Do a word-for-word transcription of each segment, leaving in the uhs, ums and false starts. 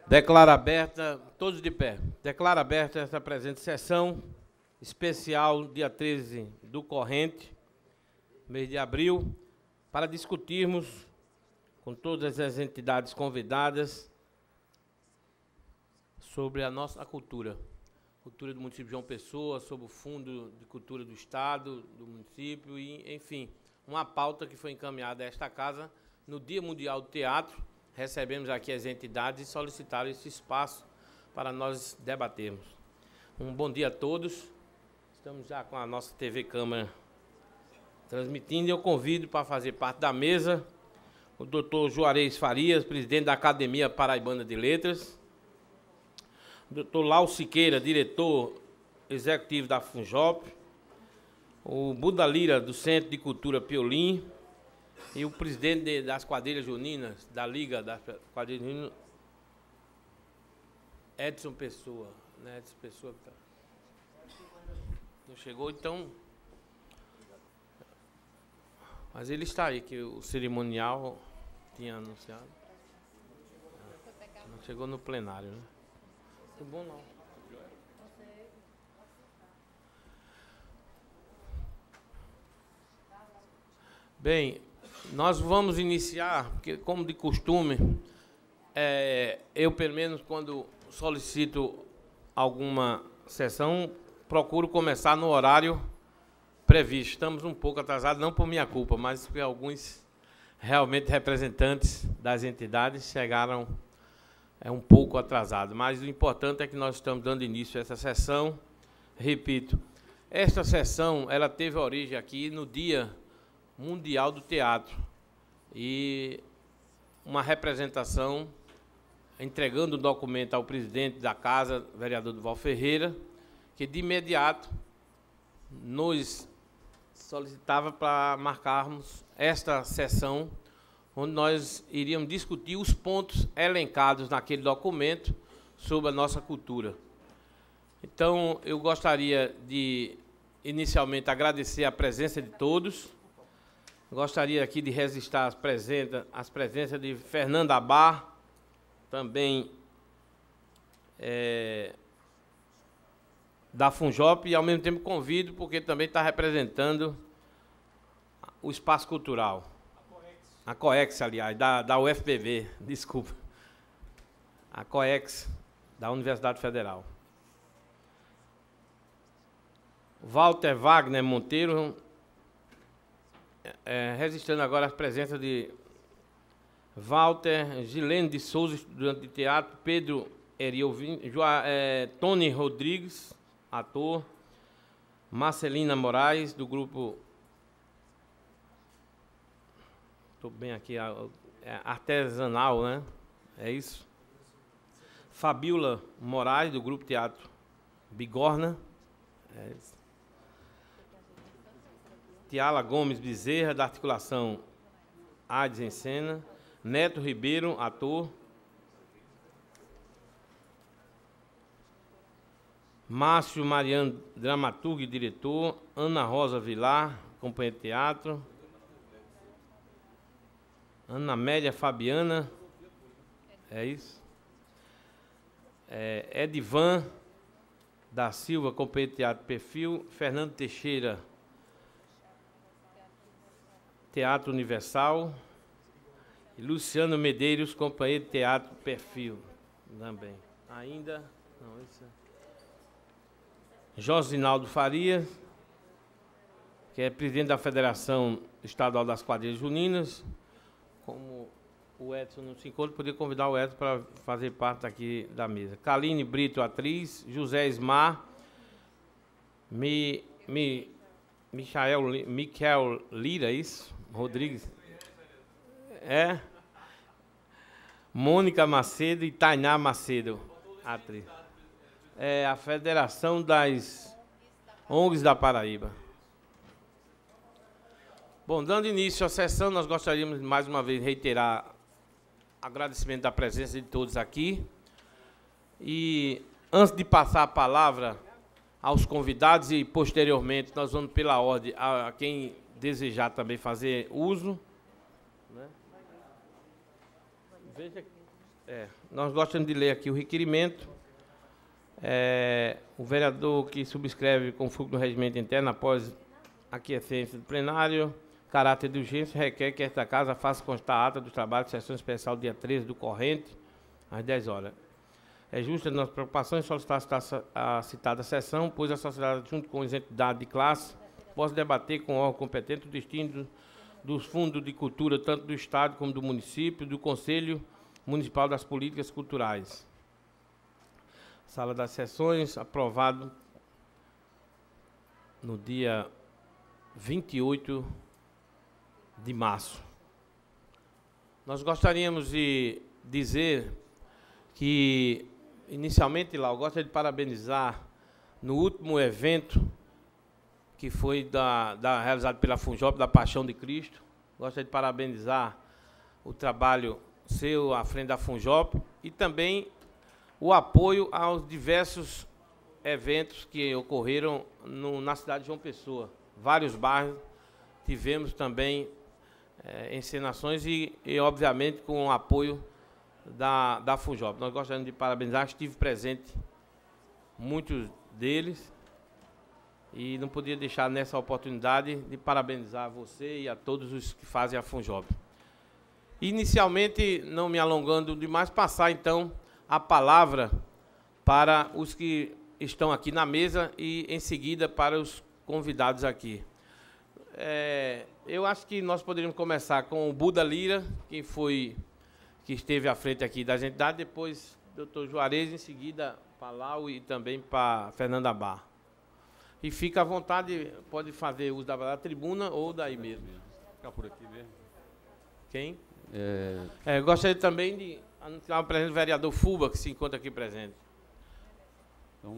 Declaro aberta, todos de pé, declaro aberta esta presente sessão especial, dia treze do corrente, mês de abril, para discutirmos com todas as entidades convidadas sobre a nossa cultura, cultura do município de João Pessoa, sobre o Fundo de Cultura do Estado, do município, e, enfim, uma pauta que foi encaminhada a esta casa no Dia Mundial do Teatro. Recebemos aqui as entidades e solicitaram esse espaço para nós debatermos. Um bom dia a todos. Estamos já com a nossa T V Câmara transmitindo, e eu convido para fazer parte da mesa o doutor Juarez Farias, presidente da Academia Paraibana de Letras, o doutor Lau Siqueira, diretor executivo da Funjop, o Buda Lira, do Centro de Cultura Piolim, e o presidente de, das quadrilhas juninas, da Liga das Quadrilhas Juninas, Edson Pessoa. Né? Edson Pessoa que tá... não chegou, então... Mas ele está aí, que o cerimonial tinha anunciado. Não chegou no plenário, né? Muito bom, não. Bem, nós vamos iniciar, porque, como de costume, é, eu, pelo menos, quando solicito alguma sessão, procuro começar no horário previsto. Estamos um pouco atrasados, não por minha culpa, mas porque alguns realmente representantes das entidades chegaram é, um pouco atrasados. Mas o importante é que nós estamos dando início a essa sessão. Repito, esta sessão ela teve origem aqui no Dia Mundial do Teatro, e uma representação entregando o documento ao presidente da casa, vereador Duval Ferreira, que de imediato nos solicitava para marcarmos esta sessão, onde nós iríamos discutir os pontos elencados naquele documento sobre a nossa cultura. Então, eu gostaria de, inicialmente, agradecer a presença de todos. Gostaria aqui de registrar as presenças, as presenças de Fernanda Abar, também é, da Funjop, e ao mesmo tempo convido, porque também está representando o espaço cultural. A COEX, aliás, da, da U F P B, desculpa. A COEX, da Universidade Federal. Walter Wagner Monteiro, É, registrando agora as presenças de Walter, Gilene de Souza, estudante de teatro, Pedro Eriovin, é, Tony Rodrigues, ator, Marcelina Moraes, do grupo... Estou bem aqui, é, artesanal, né? É isso? Fabiola Moraes, do grupo Teatro Bigorna. É isso. Tiala Gomes Bezerra, da articulação Ades em Cena. Neto Ribeiro, ator. Márcio Mariano, dramaturgo e diretor. Ana Rosa Vilar, companheira de teatro. Ana Amélia Fabiana. É isso? É, Edivan da Silva, companheiro de teatro Perfil. Fernando Teixeira, Teatro Universal, e Luciano Medeiros, companheiro de teatro Perfil, também. Ainda, não, isso é... Josinaldo Farias, que é presidente da Federação Estadual das Quadrilhas Juninas. Como o Edson não se encontra, poderia convidar o Edson para fazer parte aqui da mesa. Kaline Brito, atriz. José Ismar, Mi, Mi, Michael, Michael Lira, isso? Rodrigues. É. Mônica Macedo e Tainá Macedo, atriz. É a Federação das O N Gs da Paraíba. Bom, dando início à sessão, nós gostaríamos mais uma vez reiterar agradecimento da presença de todos aqui. E antes de passar a palavra aos convidados, e posteriormente nós vamos pela ordem a quem desejar também fazer uso, né? Veja, É, nós gostamos de ler aqui o requerimento. É, o vereador que subscreve com fulcro do regimento interno após aquiescência do plenário, caráter de urgência, requer que esta casa faça constar a ata do trabalho de sessão especial dia treze do corrente, às dez horas. É justa a nossa preocupação em solicitar a citada sessão, pois a sociedade, junto com as entidades de classe, possa debater com o órgão competente o destino dos fundos de cultura, tanto do Estado como do município, do Conselho Municipal das Políticas Culturais. Sala das sessões, aprovado no dia vinte e oito de março. Nós gostaríamos de dizer que, inicialmente, lá, eu gostaria de parabenizar no último evento que foi da, da, realizado pela Funjop, da Paixão de Cristo. Gostaria de parabenizar o trabalho seu à frente da Funjop e também o apoio aos diversos eventos que ocorreram no, na cidade de João Pessoa. Vários bairros tivemos também é, encenações e, e, obviamente, com o apoio da, da Funjop. Nós gostaríamos de parabenizar, estive presente muitos deles e não podia deixar nessa oportunidade de parabenizar você e a todos os que fazem a Funjop. Inicialmente, não me alongando demais, passar então a palavra para os que estão aqui na mesa e, em seguida, para os convidados aqui. É, eu acho que nós poderíamos começar com o Buda Lira, que foi, que esteve à frente aqui das entidades, depois doutor Juarez, em seguida Palau e também para Fernanda Barra. E fica à vontade, pode fazer uso da, da tribuna ou daí mesmo. Ficar por aqui mesmo. Quem? É... É, gostaria também de anunciar o presidente do vereador Fuba, que se encontra aqui presente. Então,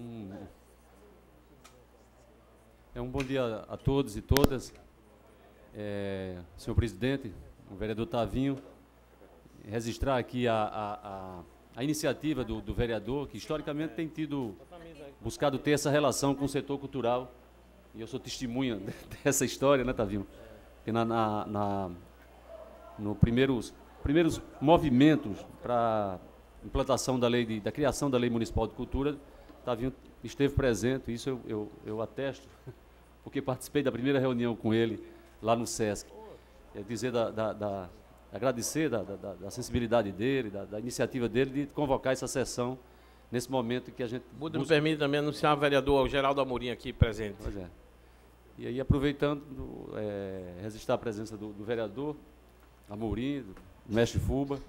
é um bom dia a todos e todas. É, senhor presidente, o vereador Tavinho, registrar aqui a, a, a, a iniciativa do, do vereador, que historicamente tem tido, buscado ter essa relação com o setor cultural, e eu sou testemunha dessa história, né, Tavinho? Porque na, na, na, no primeiros, primeiros movimentos para implantação da lei, de, da criação da Lei Municipal de Cultura, Tavinho esteve presente, isso eu, eu, eu atesto, porque participei da primeira reunião com ele lá no SESC. É dizer, da, da, da, agradecer da, da, da sensibilidade dele, da, da iniciativa dele de convocar essa sessão nesse momento que a gente... Buda, busca... me permite também anunciar o vereador Geraldo Amorim aqui presente. Pois é. E aí, aproveitando, é, registrar a presença do, do vereador Amorim, do mestre Fuba,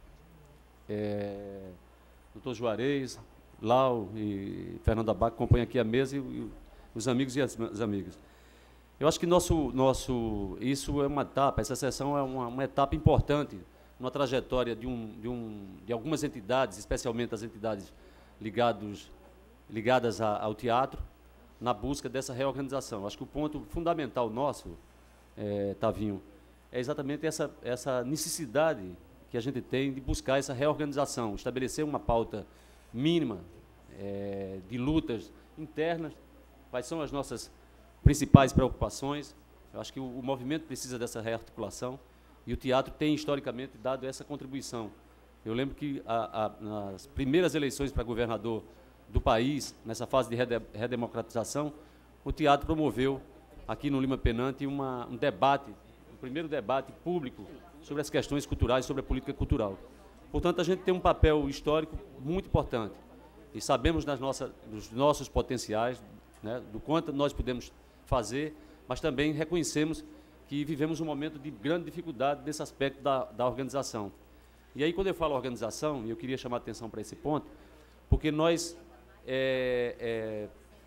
é, doutor Juarez, Lau e Fernanda Bach, que acompanham aqui a mesa, e, e os amigos e as, as amigas. Eu acho que nosso, nosso, isso é uma etapa, essa sessão é uma, uma etapa importante numa trajetória de, um, de, um, de algumas entidades, especialmente as entidades ligados, ligadas a, ao teatro, na busca dessa reorganização. Acho que o ponto fundamental nosso, é, Tavinho, é exatamente essa, essa necessidade que a gente tem de buscar essa reorganização, estabelecer uma pauta mínima é, de lutas internas, quais são as nossas principais preocupações. Eu acho que o, o movimento precisa dessa rearticulação e o teatro tem, historicamente, dado essa contribuição. Eu lembro que a, a, nas primeiras eleições para governador do país, nessa fase de redemocratização, o teatro promoveu, aqui no Lima Penante, uma, um debate, o primeiro debate público sobre as questões culturais, sobre a política cultural. Portanto, a gente tem um papel histórico muito importante e sabemos das nossas, dos nossos potenciais, né, do quanto nós podemos fazer, mas também reconhecemos que vivemos um momento de grande dificuldade nesse aspecto da, da organização. E aí, quando eu falo organização, e eu queria chamar a atenção para esse ponto, porque nós é, é,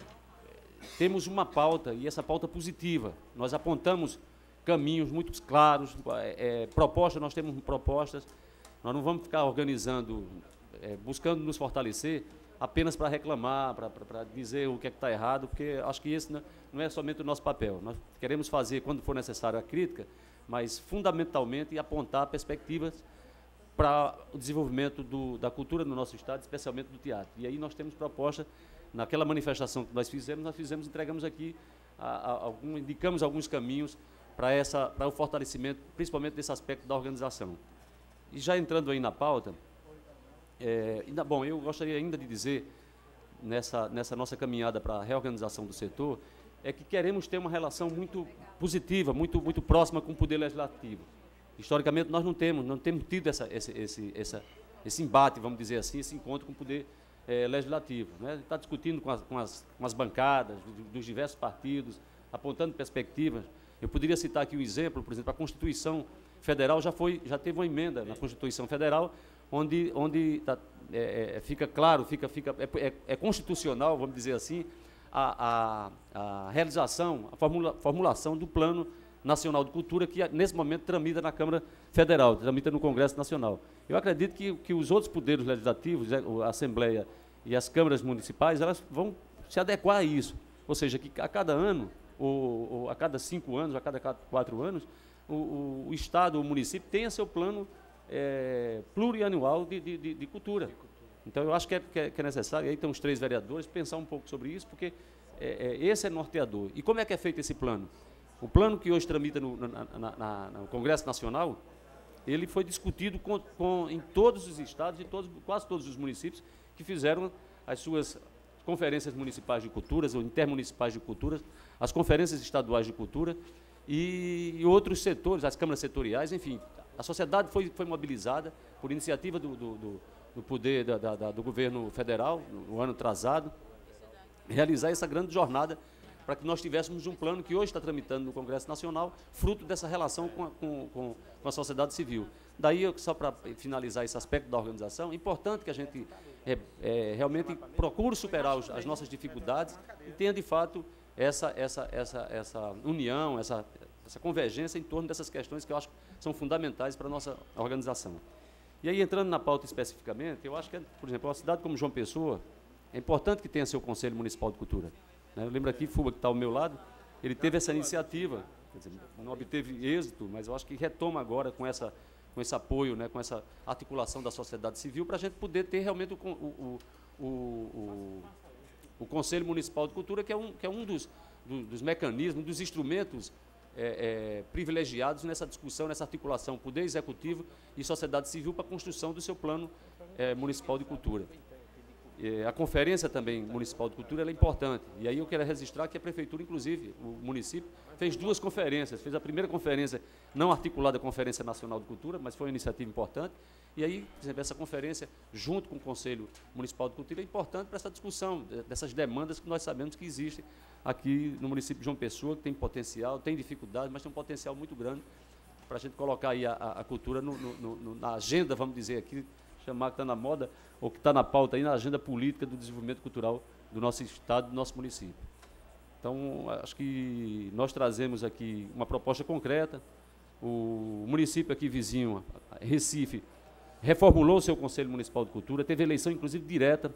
temos uma pauta, e essa pauta positiva. Nós apontamos caminhos muito claros, é, é, propostas, nós temos propostas, nós não vamos ficar organizando, é, buscando nos fortalecer apenas para reclamar, para dizer o que é que está errado, porque acho que esse não é somente o nosso papel. Nós queremos fazer, quando for necessário, a crítica, mas fundamentalmente apontar perspectivas para o desenvolvimento do, da cultura no nosso estado, especialmente do teatro. E aí nós temos proposta, naquela manifestação que nós fizemos, nós fizemos, entregamos aqui, a, a, algum, indicamos alguns caminhos para essa, para o fortalecimento, principalmente desse aspecto da organização. E já entrando aí na pauta, É, ainda, bom, eu gostaria ainda de dizer, nessa, nessa nossa caminhada para a reorganização do setor, é que queremos ter uma relação muito positiva, muito, muito próxima com o Poder Legislativo. Historicamente, nós não temos, não temos tido essa, esse, esse, essa, esse embate, vamos dizer assim, esse encontro com o Poder é, Legislativo. Né? Está discutindo com as, com, as, com as bancadas dos diversos partidos, apontando perspectivas. Eu poderia citar aqui um exemplo, por exemplo, a Constituição Federal já, foi, já teve uma emenda na Constituição Federal, onde, onde tá, é, é, fica claro, fica, fica, é, é, é constitucional, vamos dizer assim, a, a, a realização, a formula, formulação do Plano Nacional de Cultura, que nesse momento tramita na Câmara Federal, tramita no Congresso Nacional. Eu acredito que, que os outros poderes legislativos, a Assembleia e as câmaras municipais, elas vão se adequar a isso. Ou seja, que a cada ano, ou, ou a cada cinco anos, a cada quatro anos, o, o, o Estado, o município, tenha seu plano é, plurianual de, de, de cultura. Então, eu acho que é, que é, que é necessário, aí tem os três vereadores, pensar um pouco sobre isso, porque é, é, esse é norteador. E como é que é feito esse plano? O plano que hoje tramita no, na, na, na, no Congresso Nacional, ele foi discutido com, com, em todos os estados, em todos, quase todos os municípios que fizeram as suas conferências municipais de culturas, ou intermunicipais de culturas, as conferências estaduais de cultura e, e outros setores, as câmaras setoriais, enfim. A sociedade foi, foi mobilizada por iniciativa do, do, do, do poder da, da, do governo federal, no ano atrasado, realizar essa grande jornada para que nós tivéssemos um plano que hoje está tramitando no Congresso Nacional, fruto dessa relação com a, com, com, com a sociedade civil. Daí, só para finalizar esse aspecto da organização, é importante que a gente é, é, realmente procure superar os, as nossas dificuldades e tenha, de fato, essa, essa, essa, essa união, essa, essa convergência em torno dessas questões que eu acho que são fundamentais para a nossa organização. E aí, entrando na pauta especificamente, eu acho que, por exemplo, uma cidade como João Pessoa, é importante que tenha seu Conselho Municipal de Cultura. Eu lembro aqui, Fuba, que está ao meu lado, ele teve essa iniciativa, quer dizer, não obteve êxito, mas eu acho que retoma agora com, essa, com esse apoio, né, com essa articulação da sociedade civil, para a gente poder ter realmente o, o, o, o, o Conselho Municipal de Cultura, que é um, que é um dos, do, dos mecanismos, dos instrumentos é, é, privilegiados nessa discussão, nessa articulação, poder executivo e sociedade civil para a construção do seu plano é, municipal de cultura. A Conferência também Municipal de Cultura ela é importante. E aí eu quero registrar que a Prefeitura, inclusive, o município, fez duas conferências. Fez a primeira conferência, não articulada, a Conferência Nacional de Cultura, mas foi uma iniciativa importante. E aí, por exemplo, essa conferência, junto com o Conselho Municipal de Cultura, é importante para essa discussão dessas demandas que nós sabemos que existem aqui no município de João Pessoa, que tem potencial, tem dificuldade, mas tem um potencial muito grande para a gente colocar aí a, a cultura no, no, no, na agenda, vamos dizer aqui, chamar que está na moda, ou que está na pauta aí na agenda política do desenvolvimento cultural do nosso estado, do nosso município. Então, acho que nós trazemos aqui uma proposta concreta. O município aqui vizinho, Recife, reformulou o seu Conselho Municipal de Cultura, teve eleição, inclusive, direta,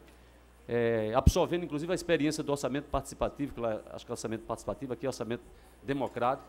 é, absorvendo, inclusive, a experiência do orçamento participativo, que lá, acho que é orçamento participativo, aqui é orçamento democrático.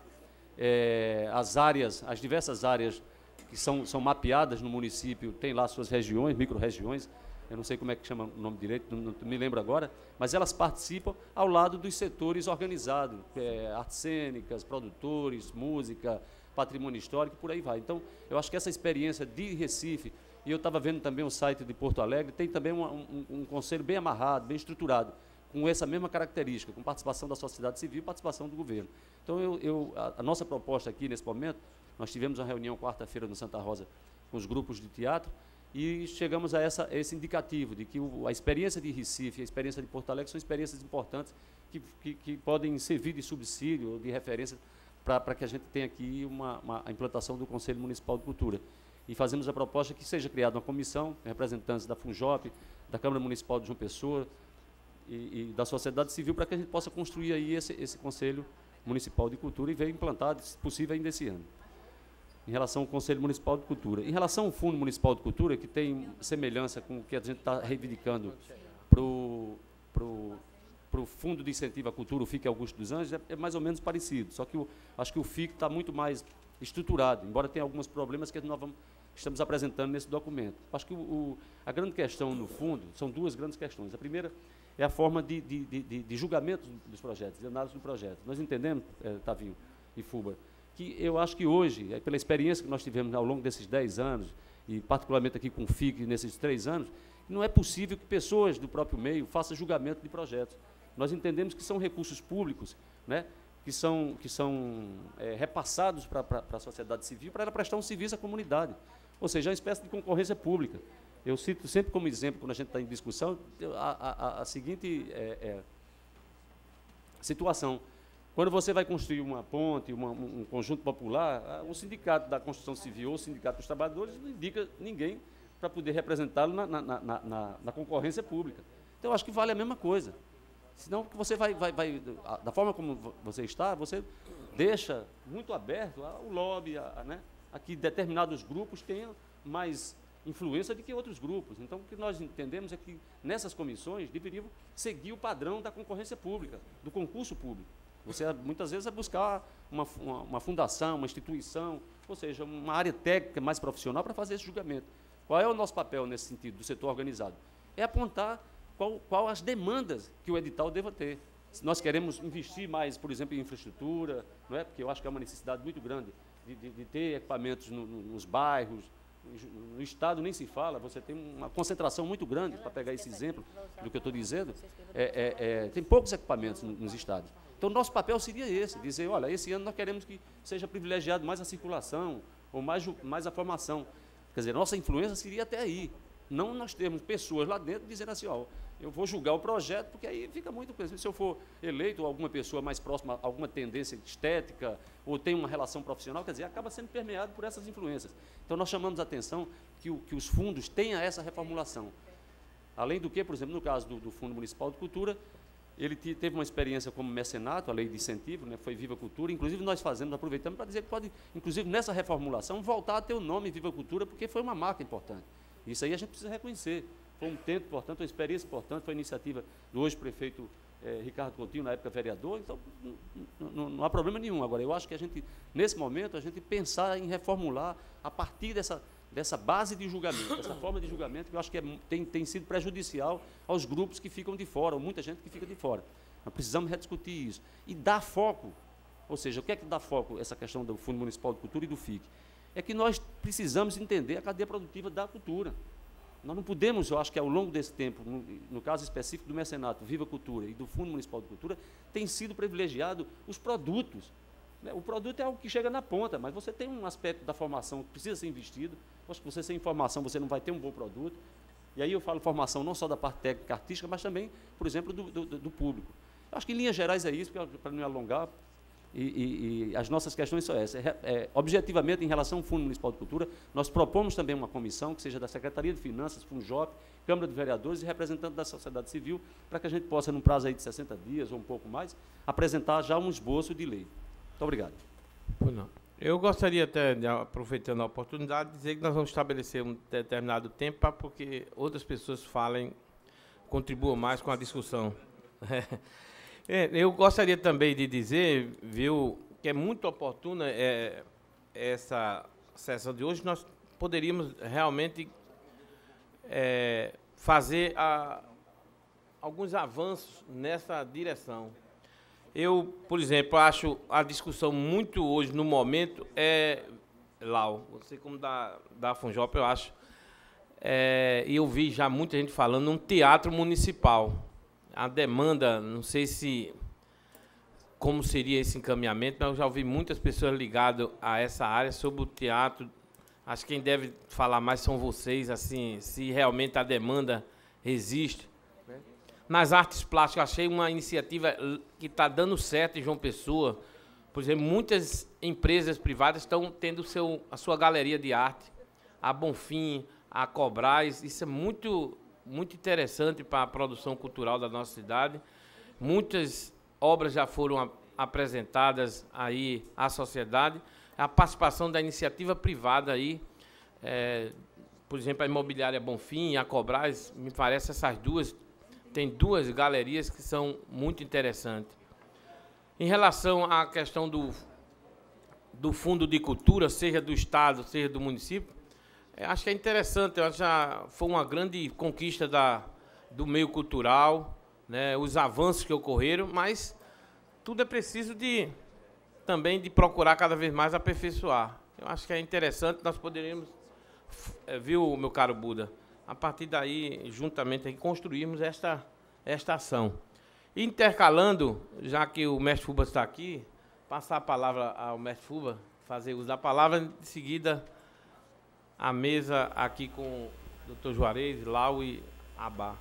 É, as áreas, as diversas áreas que são, são mapeadas no município, tem lá suas regiões, micro-regiões, eu não sei como é que chama o nome direito, não, não me lembro agora, mas elas participam ao lado dos setores organizados, é, artes cênicas, produtores, música, patrimônio histórico, por aí vai. Então, eu acho que essa experiência de Recife, e eu estava vendo também o site de Porto Alegre, tem também um, um, um conselho bem amarrado, bem estruturado, com essa mesma característica, com participação da sociedade civil e participação do governo. Então, eu, eu, a, a nossa proposta aqui, nesse momento, nós tivemos uma reunião quarta-feira no Santa Rosa com os grupos de teatro e chegamos a, essa, a esse indicativo de que o, a experiência de Recife e a experiência de Porto Alegre são experiências importantes que, que, que podem servir de subsídio ou de referência para que a gente tenha aqui uma, uma, a implantação do Conselho Municipal de Cultura. E fazemos a proposta que seja criada uma comissão, representantes da FUNJOP, da Câmara Municipal de João Pessoa e, e da sociedade civil, para que a gente possa construir aí esse, esse Conselho Municipal de Cultura e ver implantado, se possível, ainda esse ano. Em relação ao Conselho Municipal de Cultura. Em relação ao Fundo Municipal de Cultura, que tem semelhança com o que a gente está reivindicando para o pro Fundo de Incentivo à Cultura, o F I C Augusto dos Anjos, é, é mais ou menos parecido, só que eu acho que o F I C está muito mais estruturado, embora tenha alguns problemas que nós vamos, estamos apresentando nesse documento. Acho que o, o, a grande questão no fundo, são duas grandes questões. A primeira é a forma de, de, de, de julgamento dos projetos, de análise do projeto. Nós entendemos, é, Tavinho e Fuba, que eu acho que hoje, pela experiência que nós tivemos ao longo desses dez anos, e particularmente aqui com o F I C nesses três anos, não é possível que pessoas do próprio meio façam julgamento de projetos. Nós entendemos que são recursos públicos, né, que são, que são é, repassados para a sociedade civil para ela prestar um serviço à comunidade. Ou seja, é uma espécie de concorrência pública. Eu cito sempre como exemplo, quando a gente está em discussão, a, a, a seguinte é, é, situação. Quando você vai construir uma ponte, uma, um conjunto popular, o sindicato da construção civil ou o sindicato dos trabalhadores não indica ninguém para poder representá-lo na, na, na, na, na concorrência pública. Então, eu acho que vale a mesma coisa. Senão, você vai, vai, vai, da forma como você está, você deixa muito aberto o lobby, a, a, né, a que determinados grupos tenham mais influência do que outros grupos. Então, o que nós entendemos é que nessas comissões deveriam seguir o padrão da concorrência pública, do concurso público. Você, muitas vezes, é buscar uma, uma, uma fundação, uma instituição, ou seja, uma área técnica mais profissional para fazer esse julgamento. Qual é o nosso papel nesse sentido, do setor organizado? É apontar qual, qual as demandas que o edital deva ter. Se nós queremos investir mais, por exemplo, em infraestrutura, não é? Porque eu acho que é uma necessidade muito grande de, de, de ter equipamentos no, no, nos bairros. No Estado nem se fala, você tem uma concentração muito grande, para pegar esse exemplo do que eu estou dizendo, é, é, é, tem poucos equipamentos nos estados. Então, nosso papel seria esse, dizer, olha, esse ano nós queremos que seja privilegiado mais a circulação, ou mais, mais a formação. Quer dizer, nossa influência seria até aí. Não nós termos pessoas lá dentro dizendo assim, ó, eu vou julgar o projeto, porque aí fica muito... Se eu for eleito, ou alguma pessoa mais próxima, alguma tendência estética, ou tem uma relação profissional, quer dizer, acaba sendo permeado por essas influências. Então, nós chamamos a atenção que, o, que os fundos tenham essa reformulação. Além do que, por exemplo, no caso do, do Fundo Municipal de Cultura, ele teve uma experiência como mecenato, a lei de incentivo, né, foi Viva Cultura, inclusive nós fazemos, aproveitamos para dizer que pode, inclusive nessa reformulação, voltar a ter o nome Viva Cultura, porque foi uma marca importante. Isso aí a gente precisa reconhecer. Foi um tempo importante, uma experiência importante, foi a iniciativa do hoje prefeito eh, Ricardo Coutinho, na época vereador, então não, não, não há problema nenhum. Agora, eu acho que a gente, nesse momento, a gente pensar em reformular a partir dessa, dessa base de julgamento, dessa forma de julgamento, que eu acho que é, tem, tem sido prejudicial aos grupos que ficam de fora, ou muita gente que fica de fora. Nós precisamos rediscutir isso. E dar foco, ou seja, o que é que dá foco, essa questão do Fundo Municipal de Cultura e do F I C? É que nós precisamos entender a cadeia produtiva da cultura. Nós não podemos, eu acho que ao longo desse tempo, no, no caso específico do mecenato, Viva Cultura e do Fundo Municipal de Cultura, tem sido privilegiado os produtos. Né? O produto é algo que chega na ponta, mas você tem um aspecto da formação que precisa ser investido. Eu acho que você sem informação, você não vai ter um bom produto. E aí eu falo formação não só da parte técnica artística, mas também, por exemplo, do, do, do público. Eu acho que em linhas gerais é isso, para não me alongar. E, e, e as nossas questões são essas. É, é, objetivamente, em relação ao Fundo Municipal de Cultura, nós propomos também uma comissão, que seja da Secretaria de Finanças, Funjop, Câmara de Vereadores e representante da sociedade civil, para que a gente possa, num prazo aí de sessenta dias ou um pouco mais, apresentar já um esboço de lei. Muito obrigado. Pois não. Eu gostaria até, de, aproveitando a oportunidade, de dizer que nós vamos estabelecer um determinado tempo para porque outras pessoas falem, contribuam mais com a discussão. É, eu gostaria também de dizer, viu, que é muito oportuna é, essa sessão de hoje. Nós poderíamos realmente é, fazer a, alguns avanços nessa direção. Eu, por exemplo, acho a discussão muito hoje, no momento, é... Lau, você como da, da Funjop, eu acho, é, e eu vi já muita gente falando num teatro municipal. A demanda, não sei se como seria esse encaminhamento, mas eu já ouvi muitas pessoas ligadas a essa área sobre o teatro. Acho que quem deve falar mais são vocês, assim, se realmente a demanda existe. Nas artes plásticas, achei uma iniciativa que está dando certo em João Pessoa. Por exemplo, muitas empresas privadas estão tendo seu, a sua galeria de arte. A Bonfim, a Cobrais, isso é muito... muito interessante para a produção cultural da nossa cidade. Muitas obras já foram a, apresentadas aí à sociedade. A participação da iniciativa privada aí, é, por exemplo, a Imobiliária Bonfim e a Cobrais, me parece essas duas, tem duas galerias que são muito interessantes. Em relação à questão do, do Fundo de Cultura, seja do Estado, seja do município, acho que é interessante, eu acho que já foi uma grande conquista da, do meio cultural, né, os avanços que ocorreram, mas tudo é preciso de, também de procurar cada vez mais aperfeiçoar. Eu acho que é interessante, nós poderíamos viu, meu caro Buda? A partir daí, juntamente, aí, construímos esta, esta ação. Intercalando, já que o mestre Fubas está aqui, passar a palavra ao mestre Fubas, fazer uso da palavra, em seguida a mesa aqui com o doutor Juarez, Lau e Abá.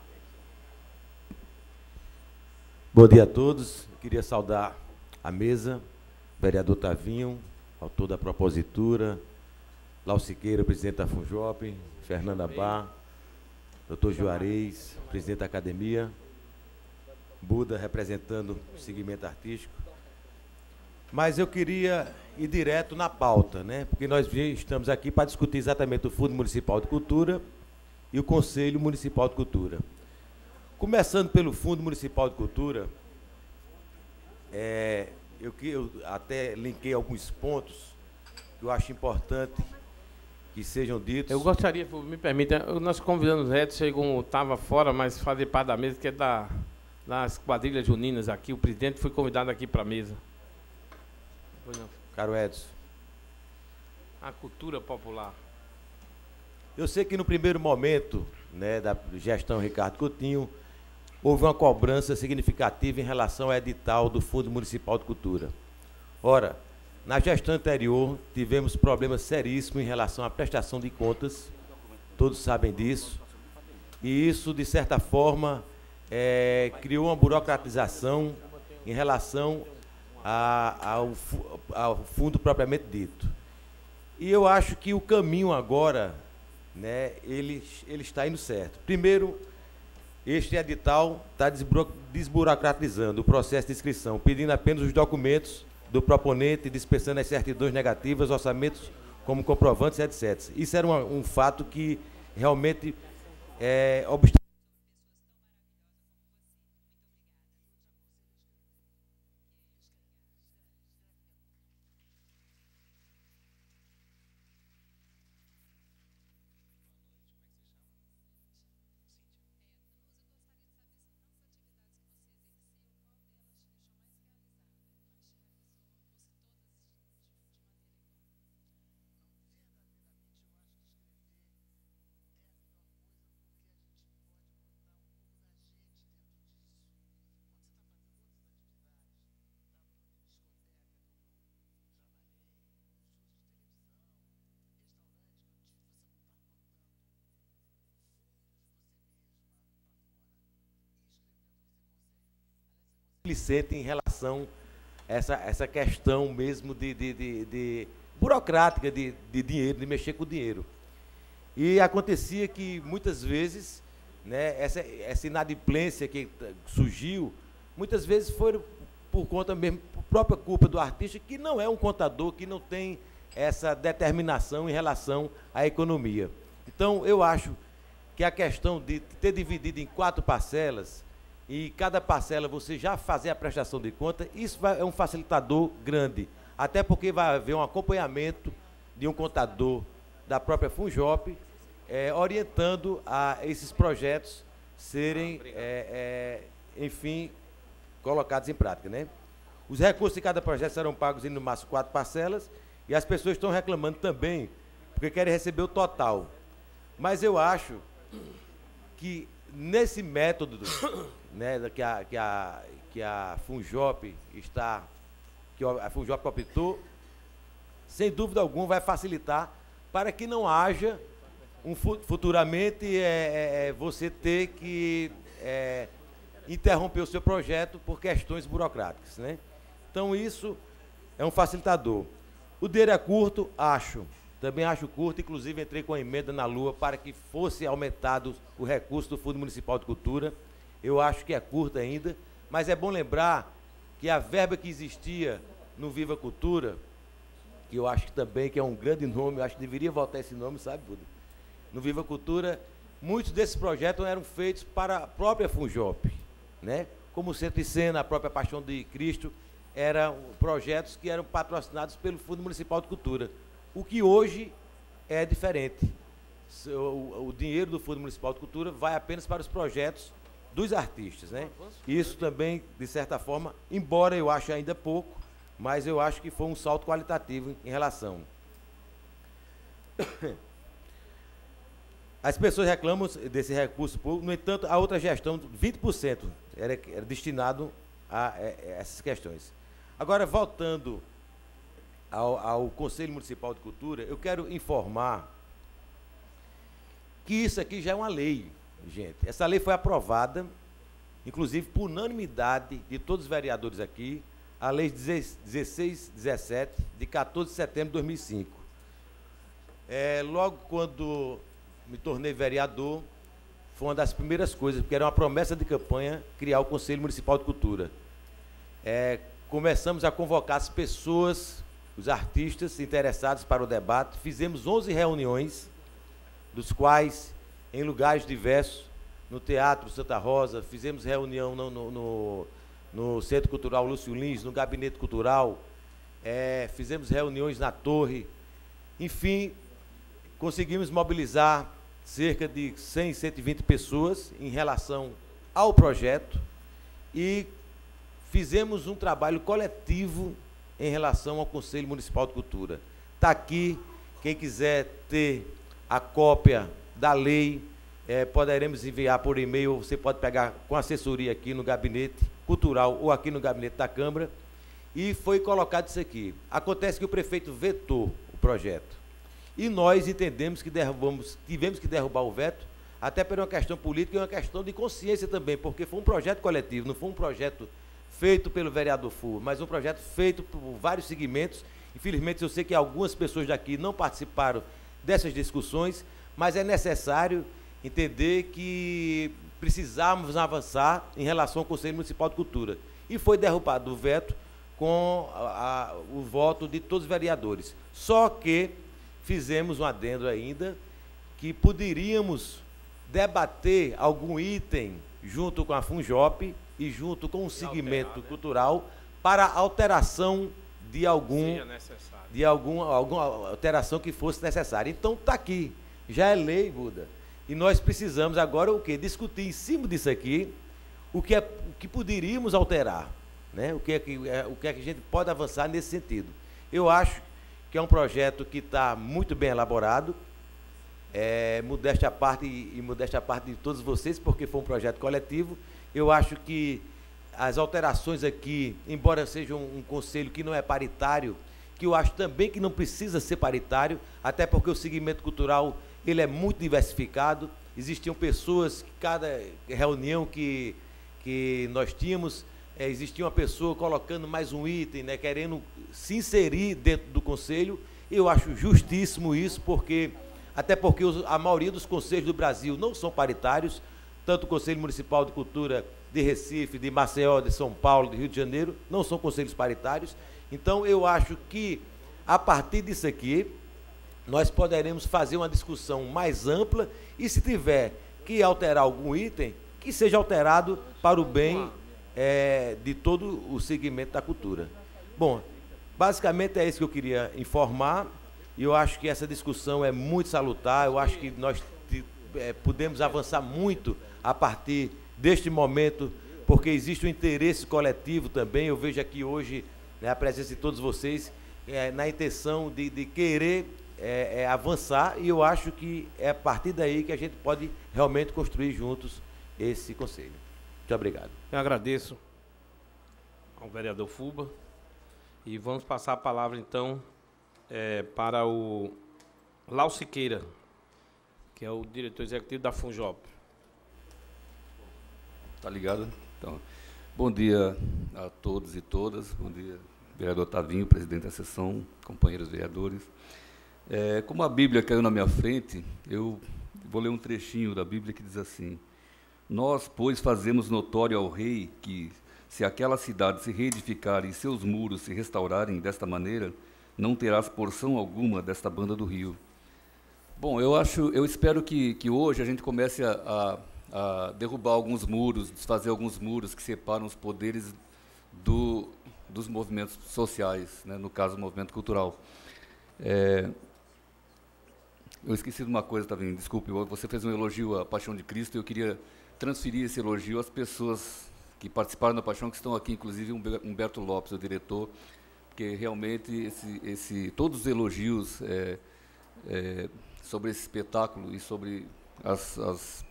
Bom dia a todos. Eu queria saudar a mesa, o vereador Tavinho, autor da propositura, Lau Siqueira, presidente da FUNJOP, Fernanda Bá, doutor Juarez, presidente da academia, Buda, representando o segmento artístico. Mas eu queria ir direto na pauta, né? Porque nós estamos aqui para discutir exatamente o Fundo Municipal de Cultura e o Conselho Municipal de Cultura. Começando pelo Fundo Municipal de Cultura, é, eu, eu até linkei alguns pontos que eu acho importante que sejam ditos. Eu gostaria, me permita, nós convidamos o Edson, estava fora, mas fazer parte da mesa, que é da, das quadrilhas juninas aqui, o presidente foi convidado aqui para a mesa. Pois não. Caro Edson. A cultura popular. Eu sei que no primeiro momento, né, da gestão Ricardo Coutinho, houve uma cobrança significativa em relação ao edital do Fundo Municipal de Cultura. Ora, na gestão anterior, tivemos problemas seríssimos em relação à prestação de contas, todos sabem disso, e isso, de certa forma, é, criou uma burocratização em relação a, ao, ao fundo propriamente dito. E eu acho que o caminho agora, né, ele, ele está indo certo. Primeiro, este edital está desburocratizando o processo de inscrição, pedindo apenas os documentos do proponente, dispensando as certidões negativas, orçamentos como comprovantes, etcétera. Isso era uma, um fato que realmente é obstáculo. Em relação a essa, essa questão mesmo de, de, de, de burocrática de, de dinheiro, de mexer com o dinheiro. E acontecia que muitas vezes, né, essa, essa inadimplência que surgiu, muitas vezes foi por conta mesmo, por própria culpa do artista, que não é um contador, que não tem essa determinação em relação à economia. Então, eu acho que a questão de ter dividido em quatro parcelas, e cada parcela você já fazer a prestação de conta, isso vai, é um facilitador grande, até porque vai haver um acompanhamento de um contador da própria FUNJOP, é, orientando a esses projetos serem, é, é, enfim, colocados em prática, né? Os recursos de cada projeto serão pagos em no máximo quatro parcelas, e as pessoas estão reclamando também, porque querem receber o total. Mas eu acho que nesse método, né, que a, que a, que a FUNJOP está, que a FUNJOP optou, sem dúvida alguma vai facilitar para que não haja um futuramente é, é, você ter que é, interromper o seu projeto por questões burocráticas, né? Então isso é um facilitador. O dinheiro é curto, acho. Também acho curto, inclusive entrei com a emenda na Lua para que fosse aumentado o recurso do Fundo Municipal de Cultura. Eu acho que é curto ainda, mas é bom lembrar que a verba que existia no Viva Cultura, que eu acho que também que é um grande nome, eu acho que deveria voltar esse nome, sabe, Buda? No Viva Cultura, muitos desses projetos eram feitos para a própria FUNJOP, né? Como o Centro de Cena, a própria Paixão de Cristo, eram projetos que eram patrocinados pelo Fundo Municipal de Cultura. O que hoje é diferente. O, o dinheiro do Fundo Municipal de Cultura vai apenas para os projetos dos artistas, né? Isso também, de certa forma, embora eu ache ainda pouco, mas eu acho que foi um salto qualitativo em relação. As pessoas reclamam desse recurso público, no entanto, a outra gestão, vinte por cento era, era destinado a, a essas questões. Agora, voltando ao, ao Conselho Municipal de Cultura, eu quero informar que isso aqui já é uma lei, gente. Essa lei foi aprovada, inclusive por unanimidade de todos os vereadores aqui, a lei dezesseis dezessete, de quatorze de setembro de dois mil e cinco. É, logo quando me tornei vereador, foi uma das primeiras coisas, porque era uma promessa de campanha, criar o Conselho Municipal de Cultura. É, começamos a convocar as pessoas, os artistas interessados para o debate, fizemos onze reuniões, dos quais, em lugares diversos, no Teatro Santa Rosa, fizemos reunião no, no, no, no Centro Cultural Lúcio Lins, no Gabinete Cultural, é, fizemos reuniões na Torre, enfim, conseguimos mobilizar cerca de cem, cento e vinte pessoas em relação ao projeto e fizemos um trabalho coletivo em relação ao Conselho Municipal de Cultura. Está aqui, quem quiser ter a cópia da lei, é, poderemos enviar por e-mail, você pode pegar com assessoria aqui no Gabinete Cultural ou aqui no Gabinete da Câmara, e foi colocado isso aqui. Acontece que o prefeito vetou o projeto. E nós entendemos que derrubamos, tivemos que derrubar o veto, até por uma questão política e uma questão de consciência também, porque foi um projeto coletivo, não foi um projeto feito pelo vereador Fulvio, mas um projeto feito por vários segmentos. Infelizmente, eu sei que algumas pessoas daqui não participaram dessas discussões, mas é necessário entender que precisávamos avançar em relação ao Conselho Municipal de Cultura. E foi derrubado o veto com a, a, o voto de todos os vereadores. Só que fizemos um adendo ainda, que poderíamos debater algum item junto com a Funjop e junto com o segmento alterar, né? cultural para alteração de algum, de algum, alguma alteração que fosse necessária. Então está aqui, já é lei, Buda. E nós precisamos agora o quê? Discutir em cima disso aqui o que, é, o que poderíamos alterar, né? O que é que, é, o que é que a gente pode avançar nesse sentido. Eu acho que é um projeto que está muito bem elaborado, é, modéstia à parte e, e modéstia à parte de todos vocês, porque foi um projeto coletivo. Eu acho que as alterações aqui, embora seja um, um conselho que não é paritário, que eu acho também que não precisa ser paritário, até porque o segmento cultural ele é muito diversificado, existiam pessoas, cada reunião que, que nós tínhamos, É, existia uma pessoa colocando mais um item, né, querendo se inserir dentro do conselho. Eu acho justíssimo isso, porque até porque os, a maioria dos conselhos do Brasil não são paritários, tanto o Conselho Municipal de Cultura de Recife, de Maceió, de São Paulo, de Rio de Janeiro, não são conselhos paritários. Então, eu acho que, a partir disso aqui, nós poderemos fazer uma discussão mais ampla e, se tiver que alterar algum item, que seja alterado para o bem É, de todo o segmento da cultura. Bom, basicamente é isso que eu queria informar, e eu acho que essa discussão é muito salutar. Eu acho que nós é, podemos avançar muito a partir deste momento, porque existe um interesse coletivo também. Eu vejo aqui hoje, né, a presença de todos vocês, é, na intenção de, de querer é, é, avançar, e eu acho que é a partir daí que a gente pode realmente construir juntos esse conselho. Muito obrigado. Eu agradeço ao vereador Fuba e vamos passar a palavra, então, é, para o Lau Siqueira, que é o diretor executivo da Funjop. Tá ligado? Então, bom dia a todos e todas. Bom dia, vereador Tavinho, presidente da sessão, companheiros vereadores. É, como a Bíblia caiu na minha frente, eu vou ler um trechinho da Bíblia que diz assim: nós, pois, fazemos notório ao rei que, se aquela cidade se reedificar e seus muros se restaurarem desta maneira, não terás porção alguma desta banda do rio. Bom, eu acho, eu espero que, que hoje a gente comece a, a, a derrubar alguns muros, desfazer alguns muros que separam os poderes do, dos movimentos sociais, né, no caso, o movimento cultural. É, eu esqueci de uma coisa, tá vendo? Desculpe, você fez um elogio à Paixão de Cristo, eu queria transferir esse elogio às pessoas que participaram da Paixão, que estão aqui, inclusive Humberto Lopes, o diretor, porque realmente esse, esse, todos os elogios é, é, sobre esse espetáculo e sobre as, as,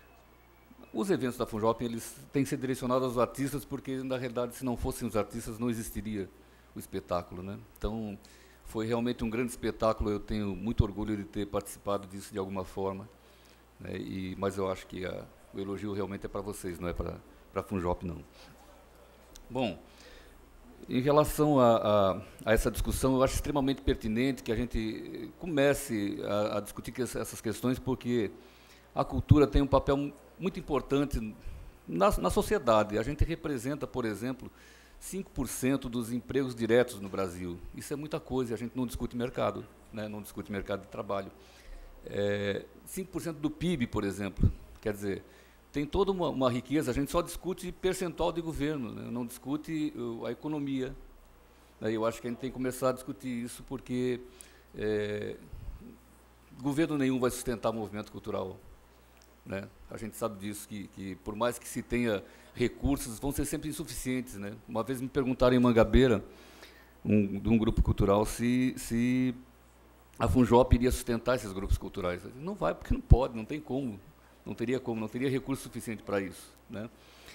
os eventos da FUNJOP, eles têm que ser direcionados aos artistas, porque, na realidade, se não fossem os artistas, não existiria o espetáculo, né? Então, foi realmente um grande espetáculo, eu tenho muito orgulho de ter participado disso de alguma forma, né? E, mas eu acho que a, o elogio realmente é para vocês, não é para a FUNJOP, não. Bom, em relação a, a, a essa discussão, eu acho extremamente pertinente que a gente comece a, a discutir que essas questões, porque a cultura tem um papel muito importante na, na sociedade. A gente representa, por exemplo, cinco por cento dos empregos diretos no Brasil. Isso é muita coisa, a gente não discute mercado, né? Não discute mercado de trabalho. É, cinco por cento do P I B, por exemplo, quer dizer, tem toda uma, uma riqueza, a gente só discute percentual de governo, né? Não discute uh, a economia. Né? Eu acho que a gente tem que começar a discutir isso, porque é, governo nenhum vai sustentar movimento cultural. Né? A gente sabe disso, que, que por mais que se tenha recursos, vão ser sempre insuficientes. Né? Uma vez me perguntaram em Mangabeira, um, de um grupo cultural, se, se a FUNJOP iria sustentar esses grupos culturais. Eu disse, não vai, porque não pode, não tem como, não teria como, não teria recurso suficiente para isso. Né?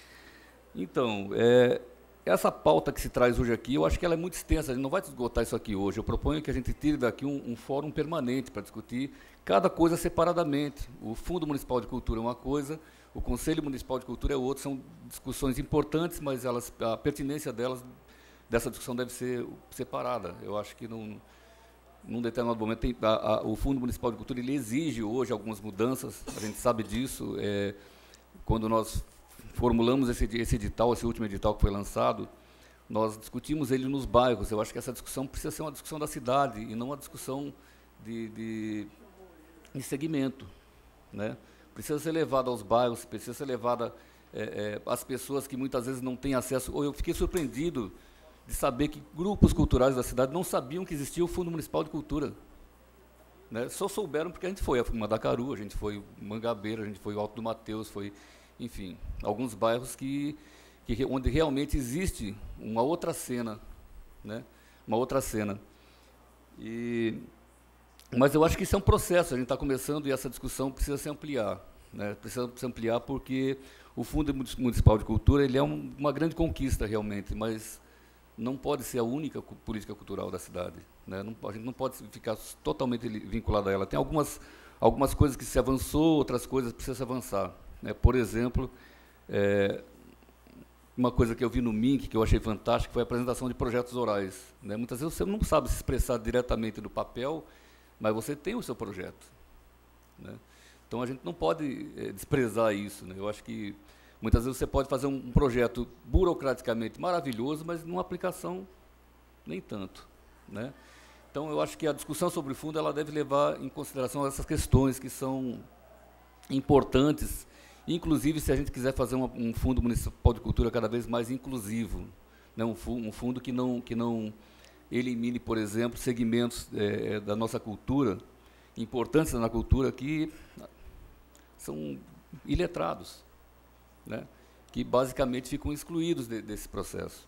Então, é, essa pauta que se traz hoje aqui, eu acho que ela é muito extensa, a gente não vai esgotar isso aqui hoje. Eu proponho que a gente tire daqui um, um fórum permanente para discutir cada coisa separadamente. O Fundo Municipal de Cultura é uma coisa, o Conselho Municipal de Cultura é outra, são discussões importantes, mas elas, a pertinência delas, dessa discussão deve ser separada. Eu acho que num, num determinado momento, tem, a, a, o Fundo Municipal de Cultura ele exige hoje algumas mudanças, a gente sabe disso. É, quando nós formulamos esse, esse edital, esse último edital que foi lançado, nós discutimos ele nos bairros. Eu acho que essa discussão precisa ser uma discussão da cidade e não uma discussão de, de, de segmento. Né? Precisa ser levada aos bairros, precisa ser levada é, é, às pessoas que muitas vezes não têm acesso. Ou eu fiquei surpreendido de saber que grupos culturais da cidade não sabiam que existia o Fundo Municipal de Cultura. Né? Só souberam porque a gente foi a Mandacaru, a gente foi Mangabeira, a gente foi o Alto do Mateus, foi... Enfim, alguns bairros que, que, onde realmente existe uma outra cena, né? Uma outra cena. E, mas eu acho que isso é um processo, a gente está começando e essa discussão precisa se ampliar. Né? Precisa se ampliar porque o Fundo Municipal de Cultura ele é um, uma grande conquista realmente, mas não pode ser a única política cultural da cidade. Né? Não, a gente não pode ficar totalmente vinculado a ela. Tem algumas, algumas coisas que se avançou, outras coisas precisam se avançar. É, por exemplo, é, uma coisa que eu vi no M I N C, que eu achei fantástica, foi a apresentação de projetos orais. Né? Muitas vezes você não sabe se expressar diretamente no papel, mas você tem o seu projeto. Né? Então, a gente não pode é, desprezar isso. Né? Eu acho que, muitas vezes, você pode fazer um, um projeto burocraticamente maravilhoso, mas numa aplicação nem tanto. Né? Então, eu acho que a discussão sobre o fundo ela deve levar em consideração essas questões que são importantes. Inclusive, se a gente quiser fazer uma, um fundo municipal de cultura cada vez mais inclusivo, né? um, fu um fundo que não, que não elimine, por exemplo, segmentos é, da nossa cultura, importantes na cultura, que são iletrados, né? Que basicamente ficam excluídos de, desse processo.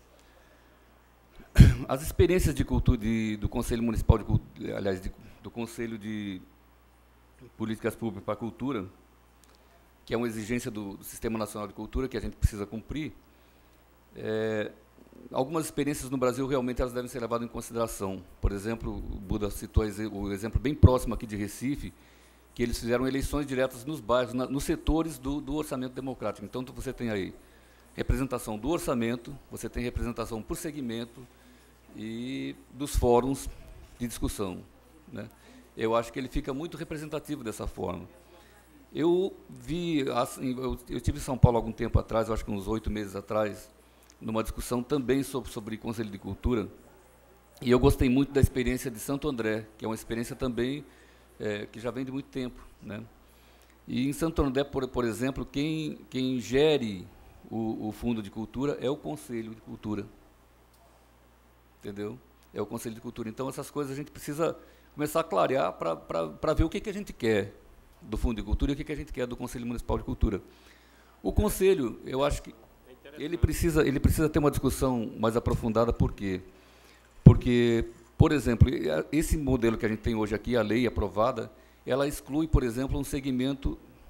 As experiências de cultura de, do Conselho Municipal de Cultura, aliás, de, do Conselho de Políticas Públicas para a Cultura, que é uma exigência do, do Sistema Nacional de Cultura, que a gente precisa cumprir, é, algumas experiências no Brasil realmente elas devem ser levadas em consideração. Por exemplo, o Buda citou o exemplo bem próximo aqui de Recife, que eles fizeram eleições diretas nos bairros, na, nos setores do, do orçamento democrático. Então, você tem aí representação do orçamento, você tem representação por segmento e dos fóruns de discussão. Né? Eu acho que ele fica muito representativo dessa forma. Eu vi, assim, eu, eu estive em São Paulo há algum tempo atrás, eu acho que uns oito meses atrás, numa discussão também sobre, sobre Conselho de Cultura, e eu gostei muito da experiência de Santo André, que é uma experiência também é, que já vem de muito tempo. Né? E em Santo André, por, por exemplo, quem, quem gere o, o Fundo de Cultura é o Conselho de Cultura. Entendeu? É o Conselho de Cultura. Então, essas coisas a gente precisa começar a clarear para ver o que, que a gente quer do Fundo de Cultura e o que, que a gente quer do Conselho Municipal de Cultura. O Conselho, eu acho que ele precisa, ele precisa ter uma discussão mais aprofundada, por quê? Porque, por exemplo, esse modelo que a gente tem hoje aqui, a lei aprovada, ela exclui, por exemplo, um segmento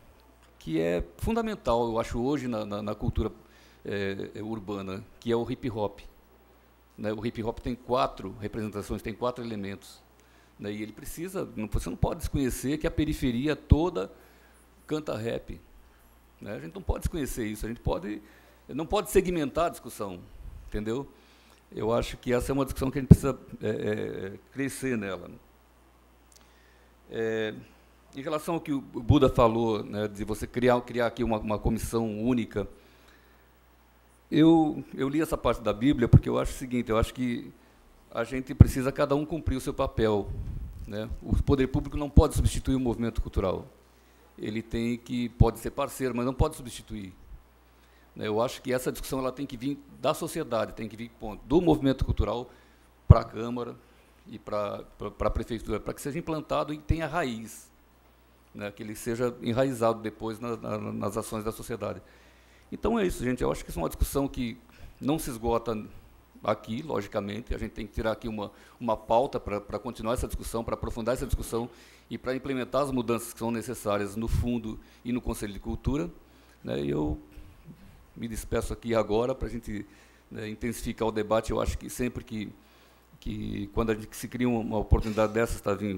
que é fundamental, eu acho, hoje na, na, na cultura é, urbana, que é o hip-hop. Né? O hip-hop tem quatro representações, tem quatro elementos. Né? E ele precisa, não, você não pode desconhecer que a periferia toda canta rap. Né? A gente não pode desconhecer isso, a gente pode, não pode segmentar a discussão, entendeu? Eu acho que essa é uma discussão que a gente precisa é, é, crescer nela. É, em relação ao que o Buda falou, né, de você criar, criar aqui uma, uma comissão única, eu, eu li essa parte da Bíblia porque eu acho o seguinte, eu acho que a gente precisa cada um cumprir o seu papel. Né? O poder público não pode substituir o movimento cultural. Ele tem que, pode ser parceiro, mas não pode substituir. Eu acho que essa discussão ela tem que vir da sociedade, tem que vir ponto, do movimento cultural para a Câmara e para a Prefeitura, para que seja implantado e tenha raiz, né, que ele seja enraizado depois na, na, nas ações da sociedade. Então é isso, gente. Eu acho que isso é uma discussão que não se esgota aqui, logicamente. A gente tem que tirar aqui uma, uma pauta para continuar essa discussão, para aprofundar essa discussão e para implementar as mudanças que são necessárias no Fundo e no Conselho de Cultura. Né, e eu me despeço aqui agora para a gente, né, intensificar o debate. Eu acho que sempre que, que quando a gente se cria uma oportunidade dessas, Tavinho,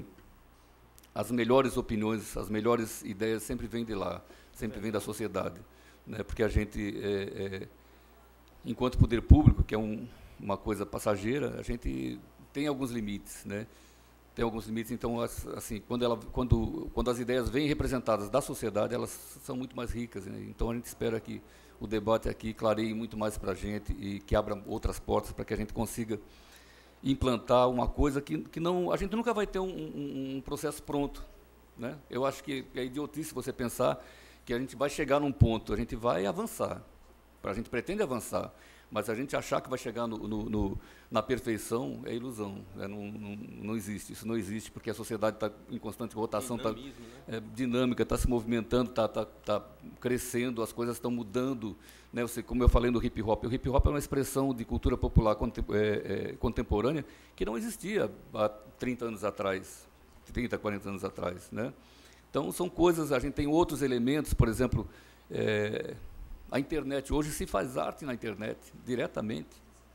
as melhores opiniões, as melhores ideias sempre vêm de lá, sempre vêm da sociedade. Né, porque a gente, é, é, enquanto poder público, que é um, uma coisa passageira, a gente tem alguns limites, né? Tem alguns limites, então, assim, quando, ela, quando, quando as ideias vêm representadas da sociedade, elas são muito mais ricas. Né? Então, a gente espera que o debate aqui clareie muito mais para a gente e que abra outras portas para que a gente consiga implantar uma coisa que, que não... A gente nunca vai ter um, um, um processo pronto. Né? Eu acho que é idiotice você pensar que a gente vai chegar num ponto, a gente vai avançar. A gente pretende avançar, mas a gente achar que vai chegar no, no, no, na perfeição é ilusão. Né? Não, não, não existe, isso não existe, porque a sociedade está em constante rotação, está, né? é, dinâmica, está se movimentando, está tá, tá crescendo, as coisas estão mudando. Né? Eu sei, como eu falei no hip-hop, o hip-hop é uma expressão de cultura popular contem, é, é, contemporânea que não existia há trinta anos atrás, trinta, quarenta anos atrás. Né? Então, são coisas, a gente tem outros elementos, por exemplo... É, a internet, hoje se faz arte na internet, diretamente.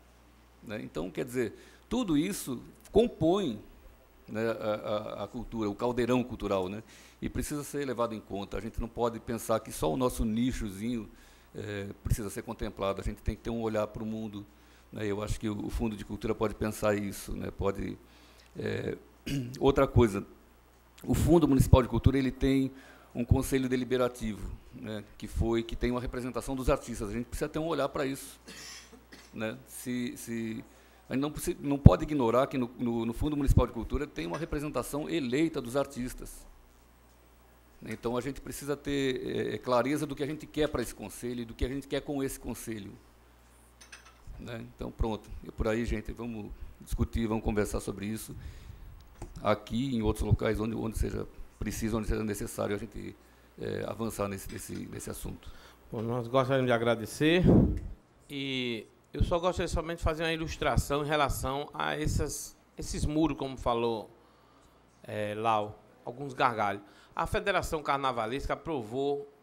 Né? Então, quer dizer, tudo isso compõe, né, a, a, a cultura, o caldeirão cultural, né? E precisa ser levado em conta. A gente não pode pensar que só o nosso nichozinho é, precisa ser contemplado, a gente tem que ter um olhar para o mundo. Né? Eu acho que o, o Fundo de Cultura pode pensar isso. Né? Pode, é, outra coisa, o Fundo Municipal de Cultura ele tem um conselho deliberativo, né, que foi que tem uma representação dos artistas. A gente precisa ter um olhar para isso, né? Se, se a gente não, não pode ignorar que no, no, no Fundo Municipal de Cultura tem uma representação eleita dos artistas. Então a gente precisa ter é, clareza do que a gente quer para esse conselho e do que a gente quer com esse conselho. Né? Então pronto, e por aí, gente, vamos discutir, vamos conversar sobre isso aqui e em outros locais onde onde seja preciso, onde seja necessário a gente é, avançar nesse, nesse, nesse assunto. Bom, nós gostaríamos de agradecer e eu só gostaria somente de fazer uma ilustração em relação a essas, esses muros, como falou é, Lau, alguns gargalhos. A Federação Carnavalesca aprovou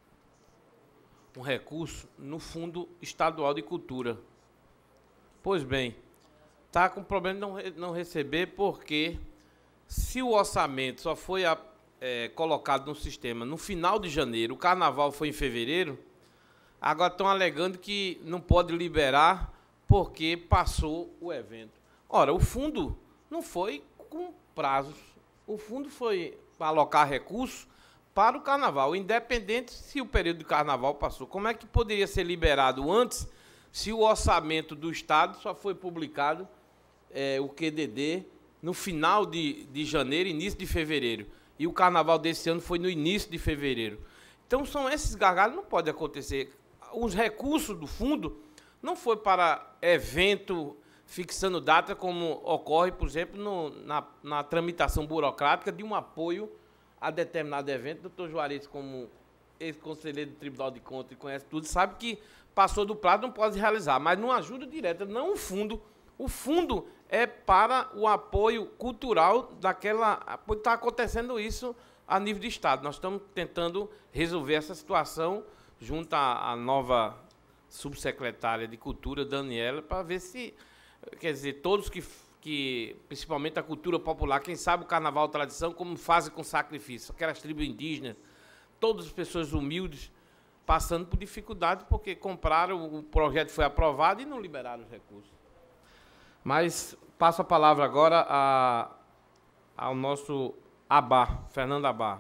um recurso no Fundo Estadual de Cultura. Pois bem, está com problema de não, re, não receber porque se o orçamento só foi a, É, colocado no sistema no final de janeiro, o carnaval foi em fevereiro, agora estão alegando que não pode liberar porque passou o evento. Ora, o fundo não foi com prazos, o fundo foi para alocar recursos para o carnaval, independente se o período de carnaval passou. Como é que poderia ser liberado antes se o orçamento do Estado só foi publicado, é, o Q D D, no final de, de janeiro, início de fevereiro? E o carnaval desse ano foi no início de fevereiro. Então, são esses gargalos, não pode acontecer. Os recursos do fundo não foi para evento fixando data, como ocorre, por exemplo, no, na, na tramitação burocrática de um apoio a determinado evento. O doutor Juarez, como ex-conselheiro do Tribunal de Contas e conhece tudo, sabe que passou do prazo, não pode realizar, mas não ajuda direta, não o fundo. O fundo é para o apoio cultural daquela... Está acontecendo isso a nível de Estado. Nós estamos tentando resolver essa situação junto à, à nova subsecretária de Cultura, Daniela, para ver se, quer dizer, todos que, que, principalmente a cultura popular, quem sabe o carnaval tradição, como fazem com sacrifício, aquelas tribos indígenas, todas as pessoas humildes, passando por dificuldade, porque compraram, o projeto foi aprovado e não liberaram os recursos. Mas passo a palavra agora a, ao nosso Abá, Fernando Abá.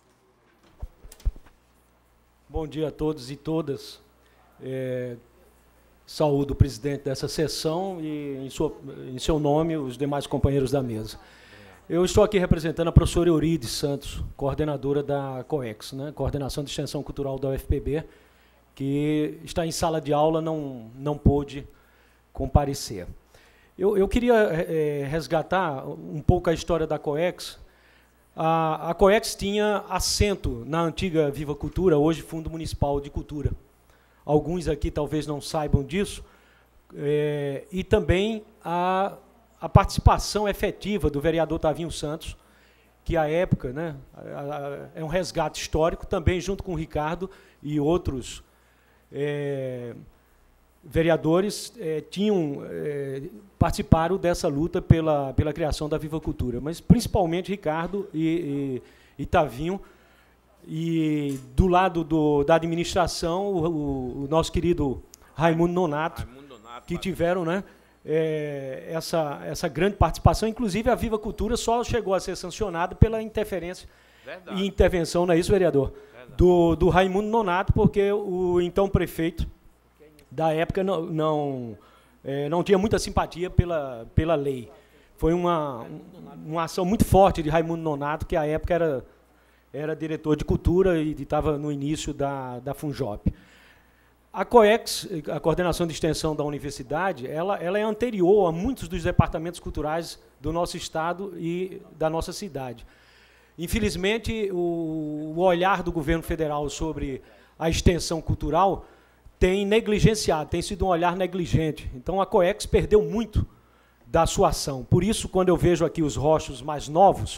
Bom dia a todos e todas. É, saúdo o presidente dessa sessão e, em, sua, em seu nome, os demais companheiros da mesa. Eu estou aqui representando a professora Eurides Santos, coordenadora da COEX, né, Coordenação de Extensão Cultural da U F P B, que está em sala de aula, não, não pôde comparecer. Eu, eu queria é, resgatar um pouco a história da COEX. A, a COEX tinha assento na antiga Viva Cultura, hoje Fundo Municipal de Cultura. Alguns aqui talvez não saibam disso. É, e também a, a participação efetiva do vereador Tavinho Santos, que à época, né, a, a, é um resgate histórico, também junto com o Ricardo e outros é, vereadores é, tinham, é, participaram dessa luta pela, pela criação da Viva Cultura, mas principalmente Ricardo e, e, e Tavinho, e do lado do, da administração, o, o, o nosso querido Raimundo Nonato, Raimundo Nonato que tiveram, né, é, essa, essa grande participação. Inclusive, a Viva Cultura só chegou a ser sancionada pela interferência Verdade. e intervenção, não é isso, vereador? Do, do Raimundo Nonato, porque o então prefeito da época não, não, é, não tinha muita simpatia pela, pela lei. Foi uma, uma ação muito forte de Raimundo Nonato, que à época era, era diretor de cultura e estava no início da, da Funjop. A COEX, a Coordenação de Extensão da Universidade, ela, ela é anterior a muitos dos departamentos culturais do nosso estado e da nossa cidade. Infelizmente, o, o olhar do governo federal sobre a extensão cultural tem negligenciado, tem sido um olhar negligente. Então, a COEX perdeu muito da sua ação. Por isso, quando eu vejo aqui os rochos mais novos,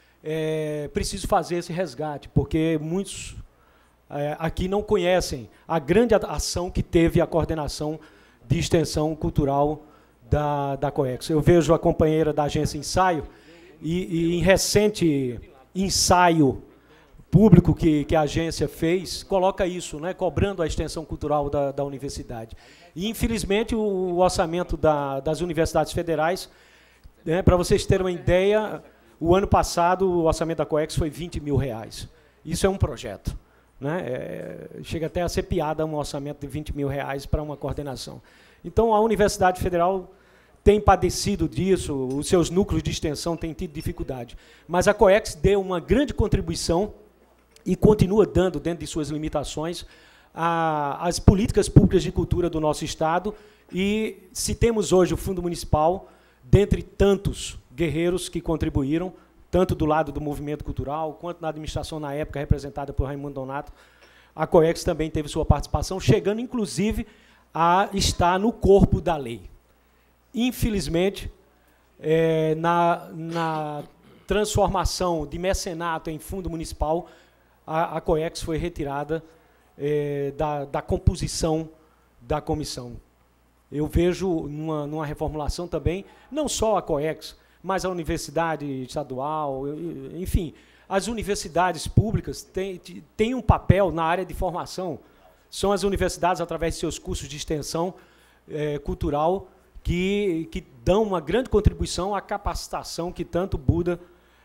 é preciso fazer esse resgate, porque muitos é, aqui não conhecem a grande ação que teve a coordenação de extensão cultural da, da COEX. Eu vejo a companheira da agência Ensaio, e, e em recente ensaio público que, que a agência fez, coloca isso, né, cobrando a extensão cultural da, da universidade. E, infelizmente, o, o orçamento da, das universidades federais, né, para vocês terem uma ideia, o ano passado o orçamento da COEX foi vinte mil reais. Isso é um projeto. Né, é, chega até a ser piada um orçamento de vinte mil reais para uma coordenação. Então, a Universidade Federal tem padecido disso, os seus núcleos de extensão têm tido dificuldade. Mas a COEX deu uma grande contribuição e continua dando, dentro de suas limitações, a, as políticas públicas de cultura do nosso estado. E se temos hoje o Fundo Municipal, dentre tantos guerreiros que contribuíram, tanto do lado do movimento cultural, quanto na administração, na época, representada por Raimundo Nonato, a COEX também teve sua participação, chegando, inclusive, a estar no corpo da lei. Infelizmente, é, na, na transformação de mecenato em fundo municipal, a, a COEX foi retirada é, da, da composição da comissão. Eu vejo, numa, numa reformulação também, não só a COEX, mas a universidade estadual, enfim, as universidades públicas têm, têm um papel na área de formação. São as universidades, através de seus cursos de extensão é, cultural, que, que dão uma grande contribuição à capacitação que tanto Buda,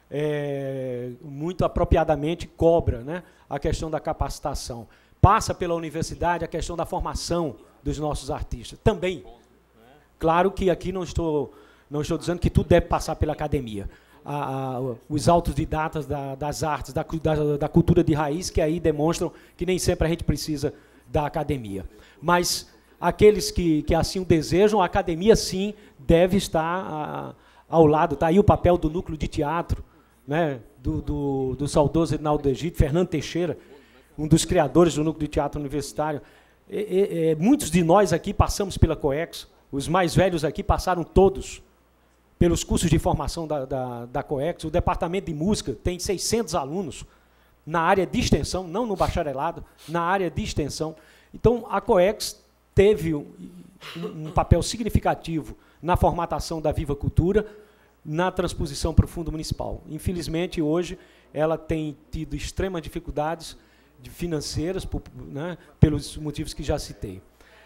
é, muito apropriadamente, cobra, né, a questão da capacitação. Passa pela universidade a questão da formação dos nossos artistas. Também, claro que aqui não estou, não estou dizendo que tudo deve passar pela academia. A, a, os autodidatas da, das artes, da, da, da cultura de raiz, que aí demonstram que nem sempre a gente precisa da academia. Mas aqueles que, que assim o desejam, a academia, sim, deve estar a, ao lado. Está aí o papel do núcleo de teatro, né, do, do, do saudoso Edinaldo do Egito, Fernando Teixeira, um dos criadores do núcleo de teatro universitário. E, e, e, muitos de nós aqui passamos pela COEX, os mais velhos aqui passaram todos pelos cursos de formação da, da, da COEX. O departamento de música tem seiscentos alunos na área de extensão, não no bacharelado, na área de extensão. Então, a COEX teve um, um papel significativo na formatação da Viva Cultura, na transposição para o Fundo Municipal. Infelizmente, hoje, ela tem tido extremas dificuldades financeiras, por, né, pelos motivos que já citei.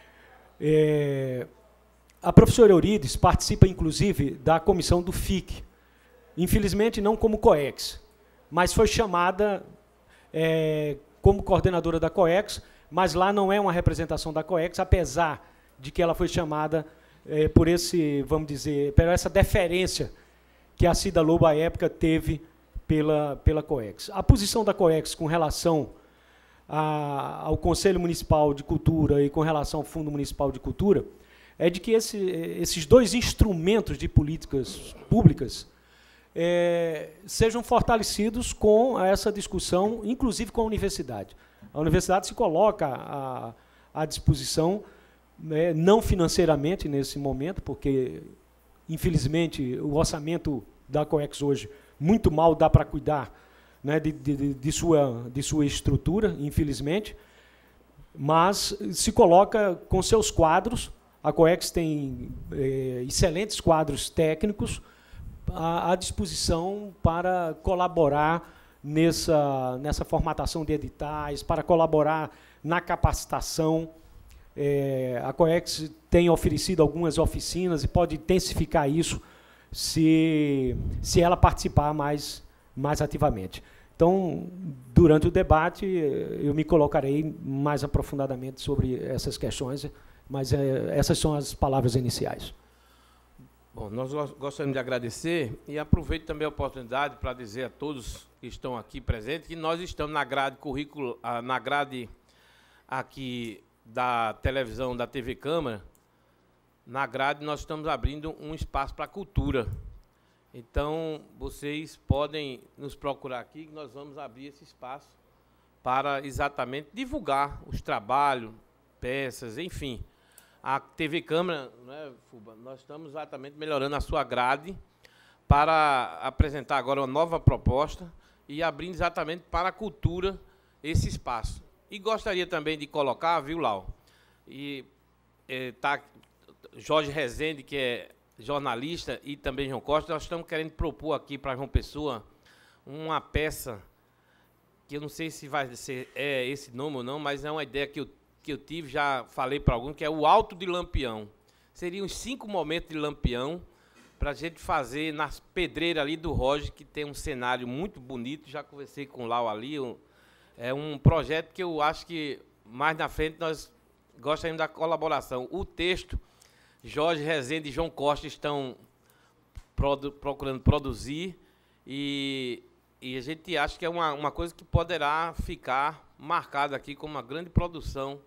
É, a professora Eurides participa, inclusive, da comissão do F I C. Infelizmente, não como COEX, mas foi chamada é, como coordenadora da COEX, mas lá não é uma representação da COEX, apesar de que ela foi chamada é, por esse, vamos dizer, por essa deferência que a Cida Lobo, à época, teve pela, pela COEX. A posição da COEX com relação a, ao Conselho Municipal de Cultura e com relação ao Fundo Municipal de Cultura é de que esse, esses dois instrumentos de políticas públicas é, sejam fortalecidos com essa discussão, inclusive com a universidade. A universidade se coloca à, à disposição, né, não financeiramente nesse momento, porque, infelizmente, o orçamento da COEX hoje muito mal dá para cuidar, né, de, de, de, sua, de sua estrutura, infelizmente, mas se coloca com seus quadros. A COEX tem é, excelentes quadros técnicos à, à disposição para colaborar nessa, nessa formatação de editais, para colaborar na capacitação. É, a COEX tem oferecido algumas oficinas e pode intensificar isso se, se ela participar mais, mais ativamente. Então, durante o debate, eu me colocarei mais aprofundadamente sobre essas questões, mas é, essas são as palavras iniciais. Bom, nós gostaríamos de agradecer e aproveito também a oportunidade para dizer a todos que estão aqui presentes que nós estamos na grade currículo, na grade aqui da televisão, da T V Câmara, na grade nós estamos abrindo um espaço para a cultura. Então, vocês podem nos procurar aqui, que nós vamos abrir esse espaço para exatamente divulgar os trabalhos, peças, enfim. A T V Câmara, né, Fuba, nós estamos exatamente melhorando a sua grade para apresentar agora uma nova proposta e abrindo exatamente para a cultura esse espaço. E gostaria também de colocar, viu, Lau, e está Jorge Rezende, que é jornalista, e também João Costa, nós estamos querendo propor aqui para João Pessoa uma peça, que eu não sei se vai ser é esse nome ou não, mas é uma ideia que eu, que eu tive, já falei para algum, que é o Alto de Lampião. Seriam uns cinco momentos de Lampião para a gente fazer nas pedreiras ali do Roger, que tem um cenário muito bonito, já conversei com o Lau ali, um, é um projeto que eu acho que mais na frente nós gostaríamos da colaboração. O texto, Jorge Rezende e João Costa estão produ procurando produzir e, e a gente acha que é uma, uma coisa que poderá ficar marcada aqui como uma grande produção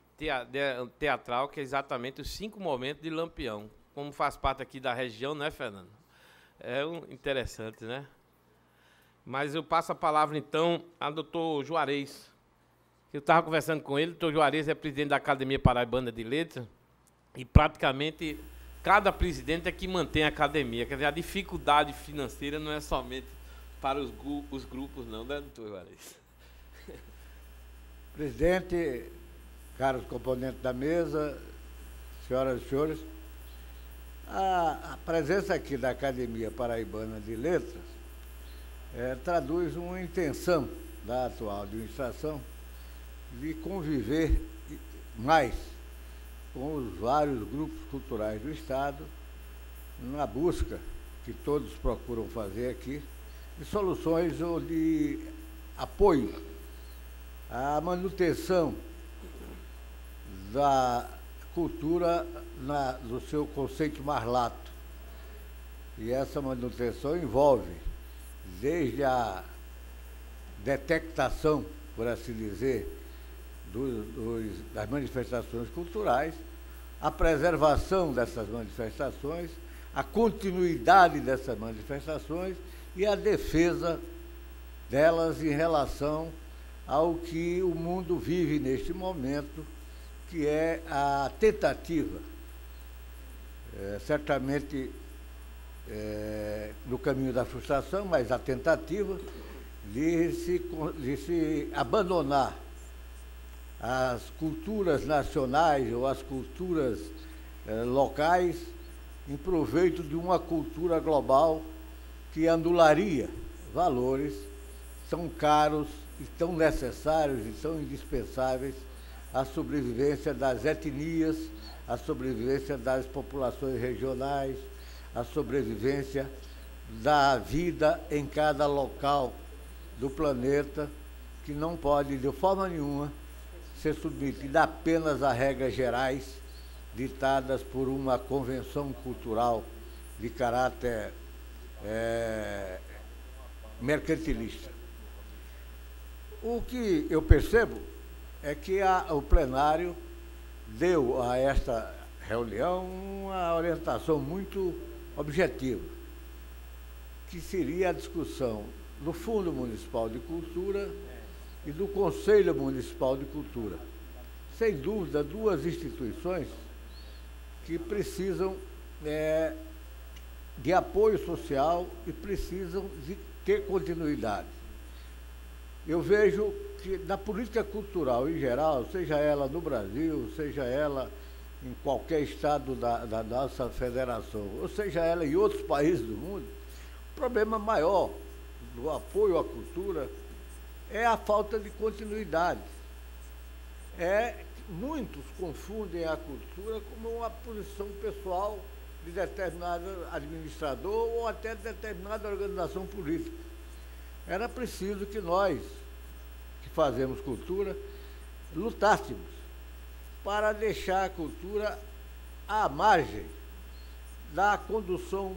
teatral, que é exatamente os cinco momentos de Lampião. Como faz parte aqui da região, né, Fernando? É um, interessante, né? Mas eu passo a palavra, então, ao doutor Juarez. Eu estava conversando com ele, o doutor Juarez é presidente da Academia Paraibana de Letras, e praticamente cada presidente é que mantém a academia. Quer dizer, a dificuldade financeira não é somente para os, os grupos, não, né, doutor Juarez? Presidente, caros componentes da mesa, senhoras e senhores, a, a presença aqui da Academia Paraibana de Letras é, traduz uma intenção da atual administração de conviver mais com os vários grupos culturais do Estado, na busca, que todos procuram fazer aqui, de soluções ou de apoio à manutenção da cultura na, no seu conceito mais lato. E essa manutenção envolve desde a detectação, por assim dizer, do, dos, das manifestações culturais, a preservação dessas manifestações, a continuidade dessas manifestações e a defesa delas em relação ao que o mundo vive neste momento, que é a tentativa, é, certamente é, no caminho da frustração, mas a tentativa de se, de se abandonar as culturas nacionais ou as culturas eh, locais em proveito de uma cultura global que anularia valores tão caros e tão necessários e tão indispensáveis à sobrevivência das etnias, à sobrevivência das populações regionais, à sobrevivência da vida em cada local do planeta, que não pode, de forma nenhuma, ser submetida apenas a regras gerais ditadas por uma convenção cultural de caráter é, mercantilista. O que eu percebo é que a, o plenário deu a esta reunião uma orientação muito objetiva, que seria a discussão do Fundo Municipal de Cultura e do Conselho Municipal de Cultura. Sem dúvida, duas instituições que precisam é, de apoio social e precisam de ter continuidade. Eu vejo que na política cultural em geral, seja ela no Brasil, seja ela em qualquer estado da, da nossa federação, ou seja ela em outros países do mundo, o problema maior do apoio à cultura é a falta de continuidade. É, muitos confundem a cultura como uma posição pessoal de determinado administrador ou até de determinada organização política. Era preciso que nós, que fazemos cultura, lutássemos para deixar a cultura à margem da condução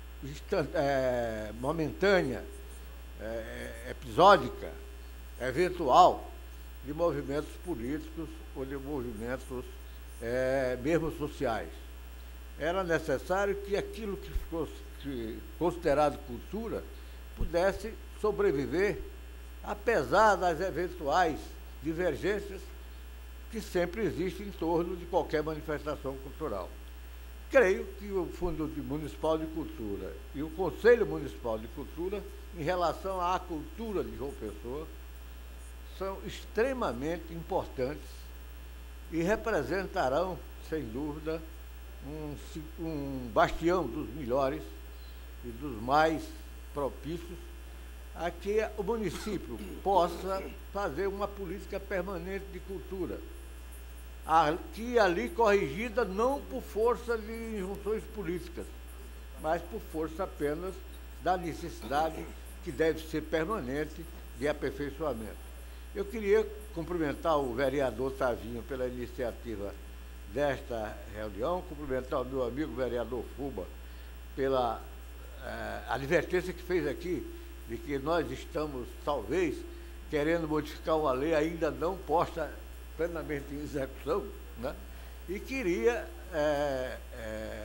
é, momentânea, é, episódica, eventual, de movimentos políticos ou de movimentos é, mesmo sociais. Era necessário que aquilo que ficou considerado cultura pudesse sobreviver, apesar das eventuais divergências que sempre existem em torno de qualquer manifestação cultural. Creio que o Fundo Municipal de Cultura e o Conselho Municipal de Cultura, em relação à cultura de João Pessoa, são extremamente importantes e representarão, sem dúvida, um, um bastião dos melhores e dos mais propícios a que o município possa fazer uma política permanente de cultura, aqui e ali corrigida não por força de injunções políticas, mas por força apenas da necessidade que deve ser permanente de aperfeiçoamento. Eu queria cumprimentar o vereador Tavinho pela iniciativa desta reunião, cumprimentar o meu amigo vereador Fuba pela eh, advertência que fez aqui de que nós estamos, talvez, querendo modificar uma lei ainda não posta plenamente em execução, né? E queria é, é,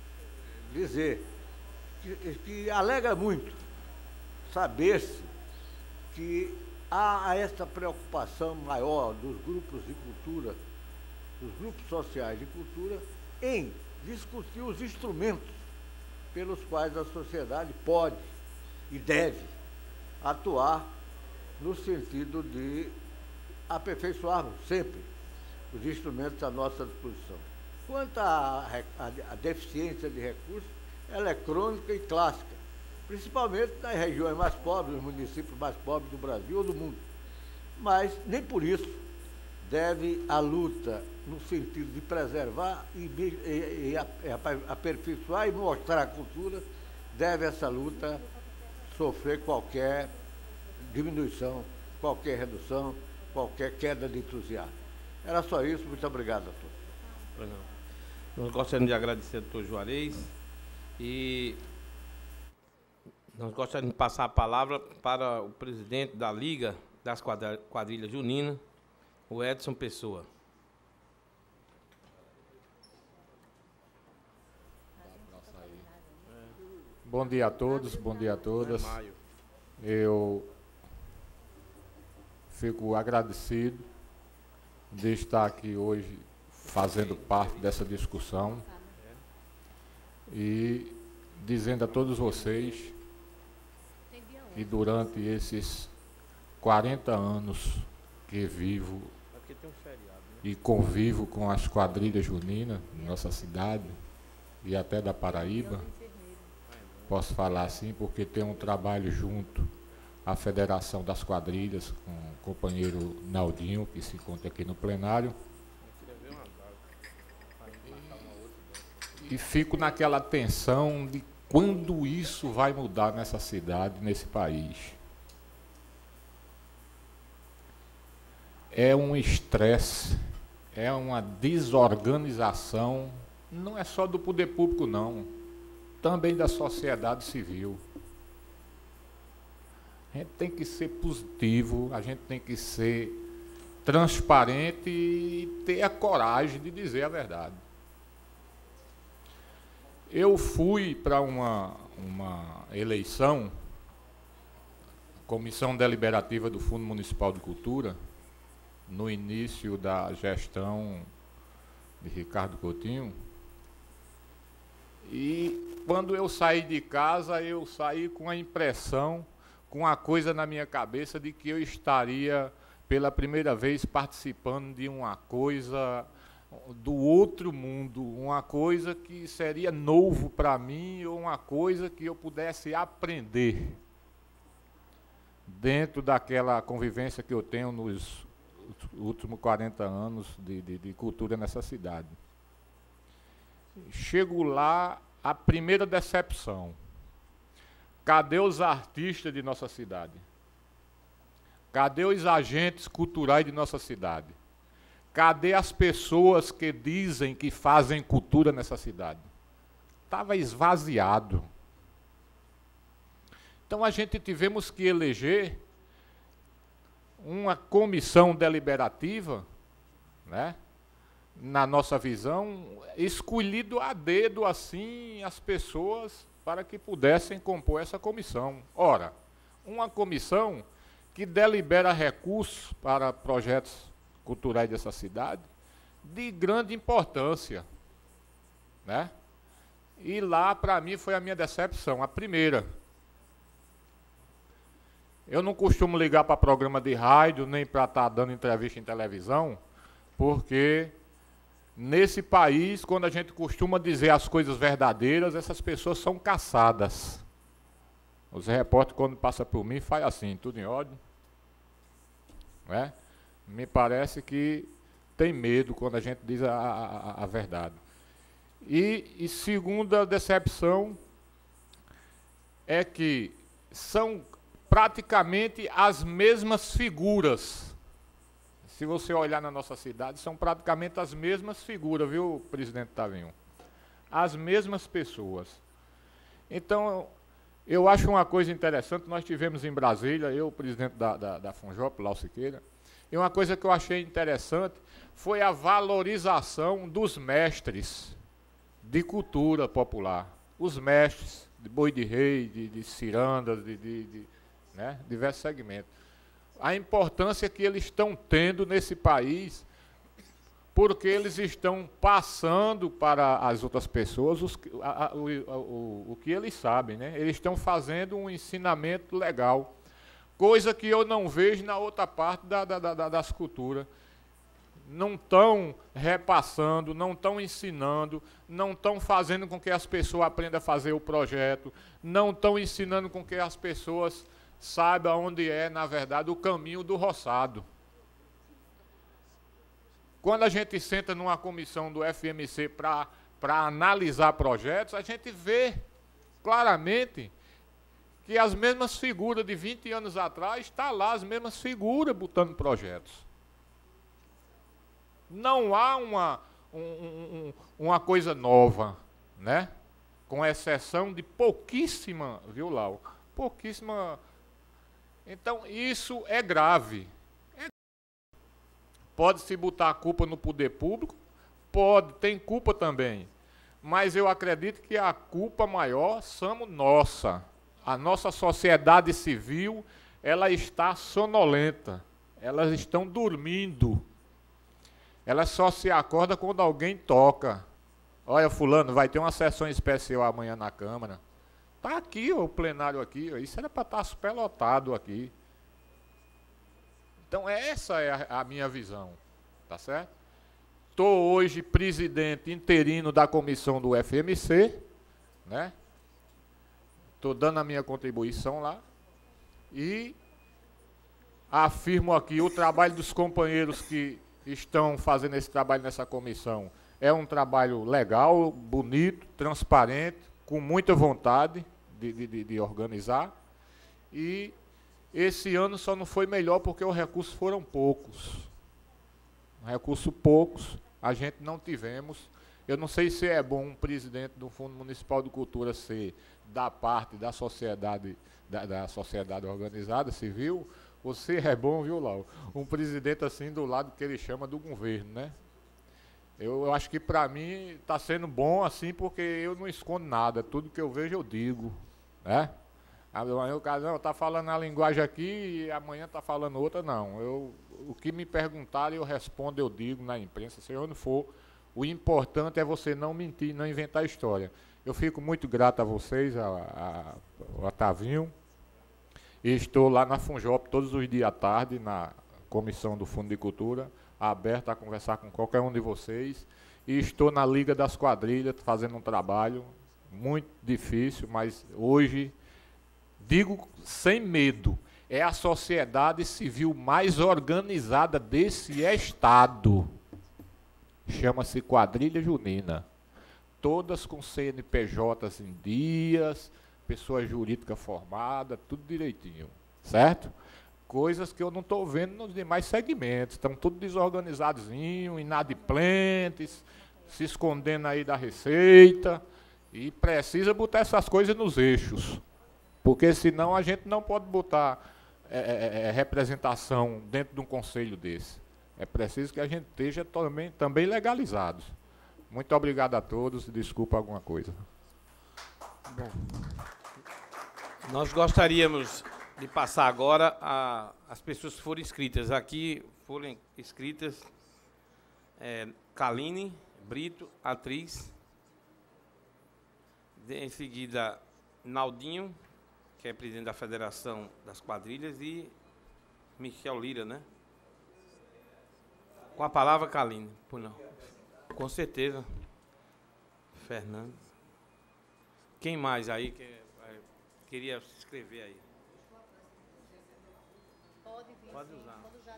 dizer que, que alegra muito saber-se que há essa preocupação maior dos grupos de cultura, dos grupos sociais de cultura, em discutir os instrumentos pelos quais a sociedade pode e deve atuar no sentido de aperfeiçoarmos sempre os instrumentos à nossa disposição. Quanto à, à, à deficiência de recursos, ela é crônica e clássica, principalmente nas regiões mais pobres, nos municípios mais pobres do Brasil ou do mundo. Mas nem por isso deve a luta no sentido de preservar e, e, e aperfeiçoar e mostrar a cultura, deve essa luta sofrer qualquer diminuição, qualquer redução, qualquer queda de entusiasmo. Era só isso, muito obrigado a todos. Nós gostaríamos de agradecer ao doutor Juarez e nós gostaríamos de passar a palavra para o presidente da Liga das Quadrilhas Juninas, o Edson Pessoa. Bom dia a todos, bom dia a todas. Eu fico agradecido de estar aqui hoje fazendo parte dessa discussão e dizendo a todos vocês que durante esses quarenta anos que vivo e convivo com as quadrilhas juninas de nossa cidade e até da Paraíba, posso falar assim porque tem um trabalho junto à Federação das Quadrilhas com o companheiro Naldinho, que se encontra aqui no plenário. E fico naquela tensão de quando isso vai mudar nessa cidade, nesse país. É um estresse, é uma desorganização, não é só do poder público, não, também da sociedade civil. A gente tem que ser positivo, a gente tem que ser transparente e ter a coragem de dizer a verdade. Eu fui para uma, uma eleição, Comissão Deliberativa do Fundo Municipal de Cultura, no início da gestão de Ricardo Coutinho, e quando eu saí de casa, eu saí com a impressão, com a coisa na minha cabeça de que eu estaria pela primeira vez participando de uma coisa do outro mundo, uma coisa que seria novo para mim, ou uma coisa que eu pudesse aprender dentro daquela convivência que eu tenho nos últimos quarenta anos de, de, de cultura nessa cidade. Chego lá, a primeira decepção. Cadê os artistas de nossa cidade? Cadê os agentes culturais de nossa cidade? Cadê as pessoas que dizem que fazem cultura nessa cidade? Estava esvaziado. Então a gente tivemos que eleger uma comissão deliberativa, né, na nossa visão, escolhido a dedo assim as pessoas para que pudessem compor essa comissão. Ora, uma comissão que delibera recursos para projetos culturais dessa cidade de grande importância, né? E lá, para mim, foi a minha decepção, a primeira. Eu não costumo ligar para programa de rádio, nem para estar dando entrevista em televisão, porque nesse país, quando a gente costuma dizer as coisas verdadeiras, essas pessoas são caçadas. Os repórteres, quando passam por mim, fazem assim, tudo em ordem. Né? Me parece que tem medo quando a gente diz a, a, a verdade. E, e segunda decepção é que são praticamente as mesmas figuras. Se você olhar na nossa cidade, são praticamente as mesmas figuras, viu, presidente Tavinho? As mesmas pessoas. Então, eu acho uma coisa interessante, nós tivemos em Brasília, eu, presidente da, da, da Funjop, Lau Siqueira, e uma coisa que eu achei interessante foi a valorização dos mestres de cultura popular. Os mestres de boi de rei, de, de cirandas, de, de, de né, diversos segmentos. A importância que eles estão tendo nesse país, porque eles estão passando para as outras pessoas os, a, a, o, o, o que eles sabem, né? Eles estão fazendo um ensinamento legal, coisa que eu não vejo na outra parte da, da, da, das culturas. Não estão repassando, não estão ensinando, não estão fazendo com que as pessoas aprendam a fazer o projeto, não estão ensinando com que as pessoas saiba onde é, na verdade, o caminho do roçado. Quando a gente senta numa comissão do F M C para para analisar projetos, a gente vê claramente que as mesmas figuras de vinte anos atrás, estão lá as mesmas figuras botando projetos. Não há uma, um, um, uma coisa nova, né? Com exceção de pouquíssima, viu, Lau? Pouquíssima. Então, isso é grave. É... Pode-se botar a culpa no poder público? Pode, tem culpa também. Mas eu acredito que a culpa maior somos nossa. A nossa sociedade civil, ela está sonolenta. Elas estão dormindo. Ela só se acorda quando alguém toca. Olha, fulano, vai ter uma sessão especial amanhã na Câmara. Está aqui ó, o plenário aqui, ó, isso era para estar superlotado aqui. Então essa é a, a minha visão, tá certo? Estou hoje presidente interino da comissão do F M C, né? Estou dando a minha contribuição lá e afirmo aqui o trabalho dos companheiros que estão fazendo esse trabalho nessa comissão. É um trabalho legal, bonito, transparente, com muita vontade de, de, de organizar. E esse ano só não foi melhor porque os recursos foram poucos. Recursos poucos, a gente não tivemos. Eu não sei se é bom um presidente do Fundo Municipal de Cultura ser da parte da sociedade, da, da sociedade organizada, civil, ou se é bom, viu, Lau? Um presidente assim do lado que ele chama do governo, né? Eu, eu acho que para mim está sendo bom assim, porque eu não escondo nada, tudo que eu vejo eu digo, né? Amanhã o cara não está falando a linguagem aqui e amanhã está falando outra, não. Eu, o que me perguntarem eu respondo, eu digo na imprensa, se onde for. O importante é você não mentir, não inventar história. Eu fico muito grato a vocês, a, a, a Otavinho, e estou lá na Funjop todos os dias à tarde, na comissão do Fundo de Cultura, aberto a conversar com qualquer um de vocês. E estou na Liga das Quadrilhas, fazendo um trabalho muito difícil, mas hoje, digo sem medo, é a sociedade civil mais organizada desse estado. Chama-se Quadrilha Junina. Todas com C N P Js em dias, pessoa jurídica formada, tudo direitinho, certo? Coisas que eu não estou vendo nos demais segmentos. Estão tudo desorganizadozinho, inadimplentes, se escondendo aí da receita. E precisa botar essas coisas nos eixos. Porque senão a gente não pode botar é, é, é, representação dentro de um conselho desse. É preciso que a gente esteja também, também legalizados. Muito obrigado a todos e desculpa alguma coisa. Bom, nós gostaríamos de passar agora a, as pessoas que foram inscritas. Aqui foram inscritas é, Kaline Brito, atriz. De, em seguida, Naldinho, que é presidente da Federação das Quadrilhas, e Michel Lira, né? Com a palavra, Kaline. Por não. Com certeza. Fernando. Quem mais aí que é, queria se inscrever aí? Pode vir. Pode usar.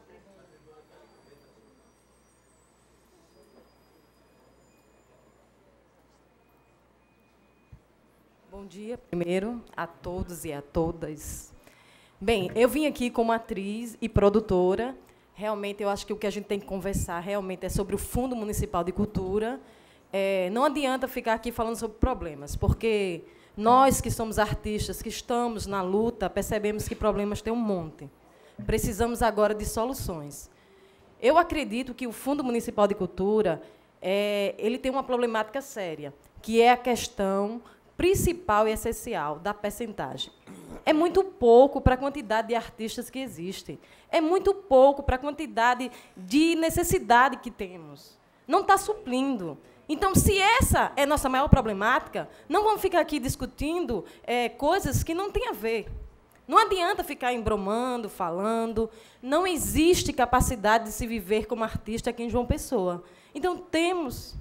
Bom dia, primeiro, a todos e a todas. Bem, eu vim aqui como atriz e produtora. Realmente, eu acho que o que a gente tem que conversar realmente é sobre o Fundo Municipal de Cultura. É, não adianta ficar aqui falando sobre problemas, porque nós que somos artistas, que estamos na luta, percebemos que problemas tem um monte. Precisamos agora de soluções. Eu acredito que o Fundo Municipal de Cultura é, ele tem uma problemática séria, que é a questão principal e essencial da percentagem. É muito pouco para a quantidade de artistas que existem. É muito pouco para a quantidade de necessidade que temos. Não está suprindo. Então, se essa é a nossa maior problemática, não vamos ficar aqui discutindo é, coisas que não têm a ver. Não adianta ficar embromando, falando. Não existe capacidade de se viver como artista aqui em João Pessoa. Então, temos,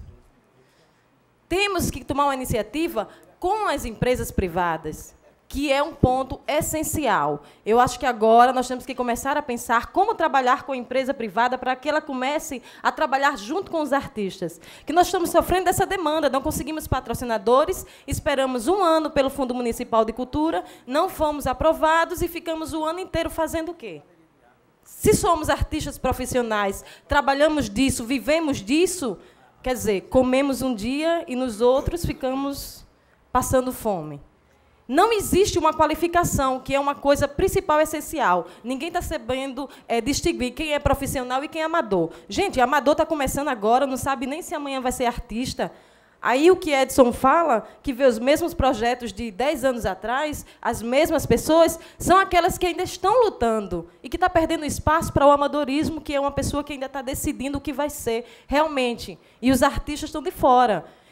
temos que tomar uma iniciativa com as empresas privadas, que é um ponto essencial. Eu acho que agora nós temos que começar a pensar como trabalhar com a empresa privada para que ela comece a trabalhar junto com os artistas. Que nós estamos sofrendo dessa demanda, não conseguimos patrocinadores, esperamos um ano pelo Fundo Municipal de Cultura, não fomos aprovados e ficamos o ano inteiro fazendo o quê? Se somos artistas profissionais, trabalhamos disso, vivemos disso, quer dizer, comemos um dia e nos outros ficamos passando fome. Não existe uma qualificação, que é uma coisa principal e essencial. Ninguém está sabendo é, distinguir quem é profissional e quem é amador. Gente, amador está começando agora, não sabe nem se amanhã vai ser artista. Aí o que Edson fala, que vê os mesmos projetos de dez anos atrás, as mesmas pessoas, são aquelas que ainda estão lutando e que estão perdendo espaço para o amadorismo, que é uma pessoa que ainda está decidindo o que vai ser realmente. E os artistas estão de fora.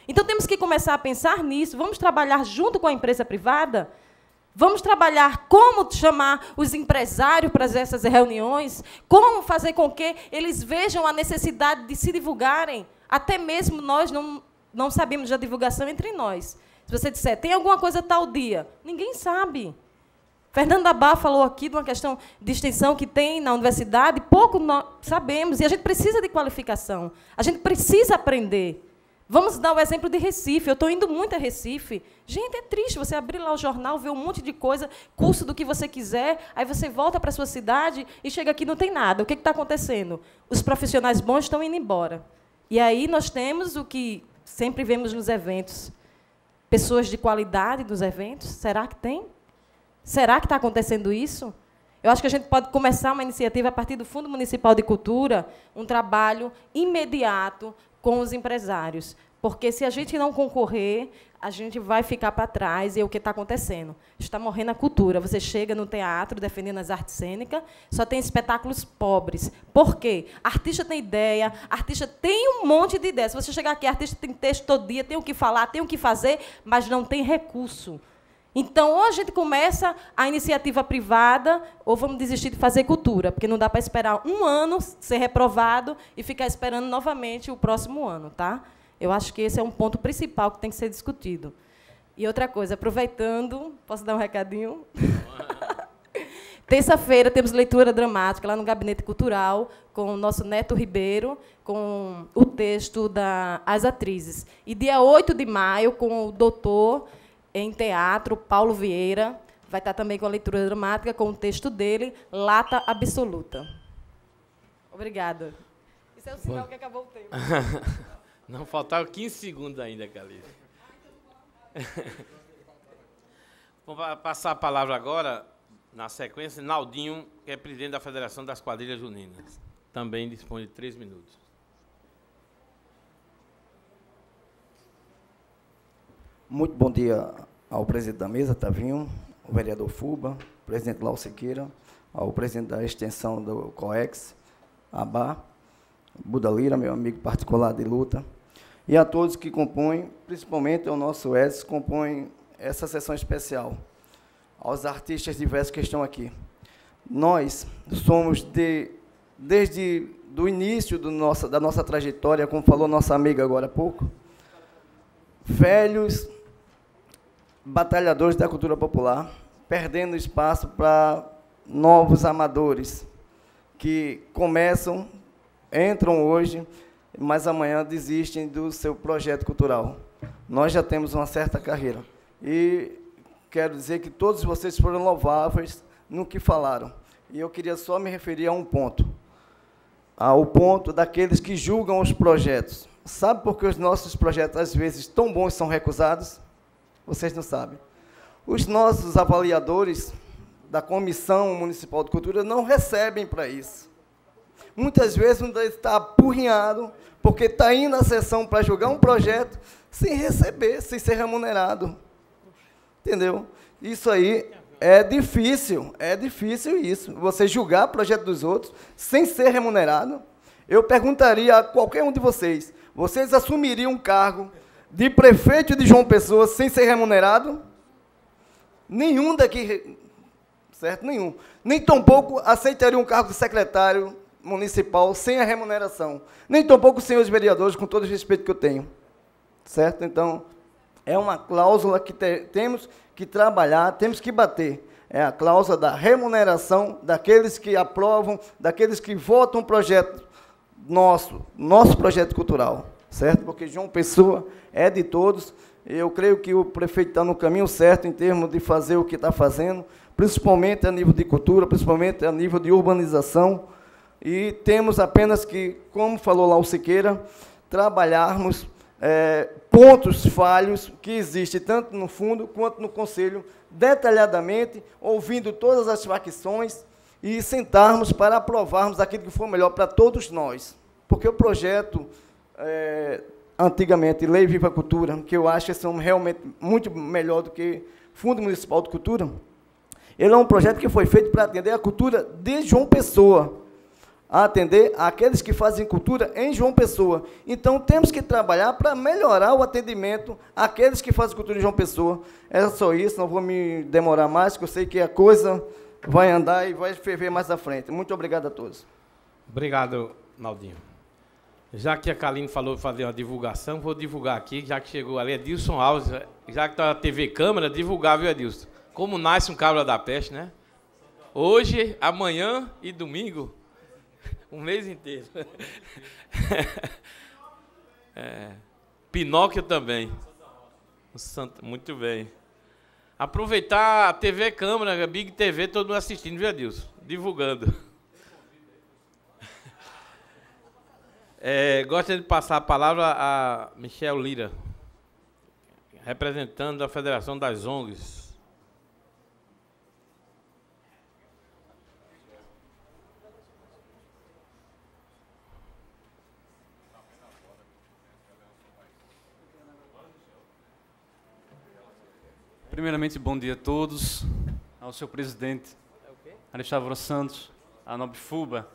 Então, temos que começar a pensar nisso. Vamos trabalhar junto com a empresa privada? Vamos trabalhar como chamar os empresários para essas reuniões, como fazer com que eles vejam a necessidade de se divulgarem. Até mesmo nós não, não sabemos da divulgação entre nós. Se você disser, tem alguma coisa tal dia, ninguém sabe. Fernando Abá falou aqui de uma questão de extensão que tem na universidade, pouco nós sabemos, e a gente precisa de qualificação, a gente precisa aprender. Vamos dar o exemplo de Recife. Eu estou indo muito a Recife. Gente, é triste você abrir lá o jornal, ver um monte de coisa, curso do que você quiser, aí você volta para a sua cidade e chega aqui e não tem nada. O que está acontecendo? Os profissionais bons estão indo embora. E aí nós temos o que sempre vemos nos eventos. Pessoas de qualidade nos eventos. Será que tem? Será que está acontecendo isso? Eu acho que a gente pode começar uma iniciativa a partir do Fundo Municipal de Cultura, um trabalho imediato com os empresários. Porque, se a gente não concorrer, a gente vai ficar para trás. E é o que está acontecendo. Está morrendo a cultura. Você chega no teatro, defendendo as artes cênicas, só tem espetáculos pobres. Por quê? Artista tem ideia, artista tem um monte de ideias. Se você chegar aqui, artista tem texto todo dia, tem o que falar, tem o que fazer, mas não tem recurso. Então, ou a gente começa a iniciativa privada, ou vamos desistir de fazer cultura, porque não dá para esperar um ano ser reprovado e ficar esperando novamente o próximo ano. Tá? Eu acho que esse é um ponto principal que tem que ser discutido. E outra coisa, aproveitando, posso dar um recadinho? Terça-feira temos leitura dramática lá no Gabinete Cultural, com o nosso Neto Ribeiro, com o texto das atrizes. E dia oito de maio, com o doutor em teatro, Paulo Vieira, vai estar também com a leitura dramática, com o texto dele, Lata Absoluta. Obrigada. Isso é o sinal que acabou o tempo. Não, faltavam quinze segundos ainda, Calice. Vamos passar a palavra agora, na sequência, Naldinho, que é presidente da Federação das Quadrilhas Juninas. Também dispõe de três minutos. Muito bom dia ao presidente da mesa, Tavinho, o vereador Fuba, o presidente Lau Siqueira, ao presidente da extensão do COEX, Abá, Buda Lira, meu amigo particular de luta, e a todos que compõem, principalmente ao nosso Edson, que compõem essa sessão especial, aos artistas diversos que estão aqui. Nós somos, de, desde o início do nossa, da nossa trajetória, como falou nossa amiga agora há pouco, velhos batalhadores da cultura popular, perdendo espaço para novos amadores, que começam, entram hoje, mas amanhã desistem do seu projeto cultural. Nós já temos uma certa carreira. E quero dizer que todos vocês foram louváveis no que falaram. E eu queria só me referir a um ponto, ao ponto daqueles que julgam os projetos. Sabe por que os nossos projetos, às vezes, tão bons, são recusados? Vocês não sabem. Os nossos avaliadores da Comissão Municipal de Cultura não recebem para isso. Muitas vezes não está apurrinhado, porque está indo à sessão para julgar um projeto sem receber, sem ser remunerado. Entendeu? Isso aí é difícil, é difícil isso. Você julgar o projeto dos outros sem ser remunerado. Eu perguntaria a qualquer um de vocês, vocês assumiriam um cargo de prefeito de João Pessoa sem ser remunerado? Nenhum daqui, certo? Nenhum. Nem tampouco aceitaria um cargo de secretário municipal sem a remuneração. Nem tampouco os senhores vereadores, com todo o respeito que eu tenho. Certo? Então, é uma cláusula que te, temos que trabalhar, temos que bater. É a cláusula da remuneração daqueles que aprovam, daqueles que votam um projeto nosso, nosso projeto cultural. Certo? Porque João Pessoa é de todos. Eu creio que o prefeito está no caminho certo em termos de fazer o que está fazendo, principalmente a nível de cultura, principalmente a nível de urbanização. E temos apenas que, como falou lá o Siqueira, trabalharmos é, pontos falhos que existem tanto no fundo quanto no conselho, detalhadamente, ouvindo todas as facções e sentarmos para aprovarmos aquilo que for melhor para todos nós. Porque o projeto... É, antigamente, Lei Viva Cultura, que eu acho que são realmente muito melhor do que Fundo Municipal de Cultura, ele é um projeto que foi feito para atender a cultura de João Pessoa. a atender aqueles que fazem cultura em João Pessoa. Então, temos que trabalhar para melhorar o atendimento àqueles que fazem cultura em João Pessoa. É só isso, não vou me demorar mais, porque eu sei que a coisa vai andar e vai ferver mais à frente. Muito obrigado a todos. Obrigado, Naldinho. Já que a Kaline falou fazer uma divulgação, vou divulgar aqui, já que chegou ali, Edilson Alves, já que está na T V Câmara, divulgar, viu, Edilson? Como nasce um cabra da peste, né? Hoje, amanhã e domingo, um mês inteiro. É, Pinóquio também. Muito bem. Aproveitar a T V Câmara, a Big T V, todo mundo assistindo, viu, Edilson? Divulgando. É, gostaria de passar a palavra a Michel Lira, representando a Federação das O N Gs. Primeiramente, bom dia a todos, ao seu presidente, Alexandre Santos, a Nobre Fuba,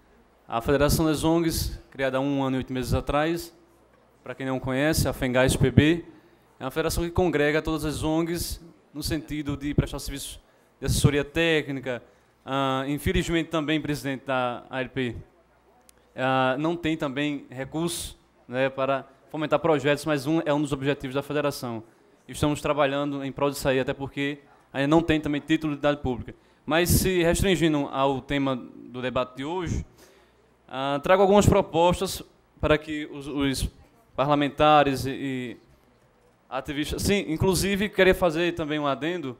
a Federação das O N Gs, criada há um ano e oito meses atrás, para quem não conhece, a FENGAS P B, é uma federação que congrega todas as O N Gs no sentido de prestar serviços de assessoria técnica. Ah, infelizmente, também, presidente da A L P, ah, não tem também recursos, né, para fomentar projetos, mas um é um dos objetivos da federação. Estamos trabalhando em prol disso aí, até porque ainda não tem também título de utilidade pública. Mas, se restringindo ao tema do debate de hoje, Uh, trago algumas propostas para que os, os parlamentares e, e ativistas... Sim, inclusive, queria fazer também um adendo,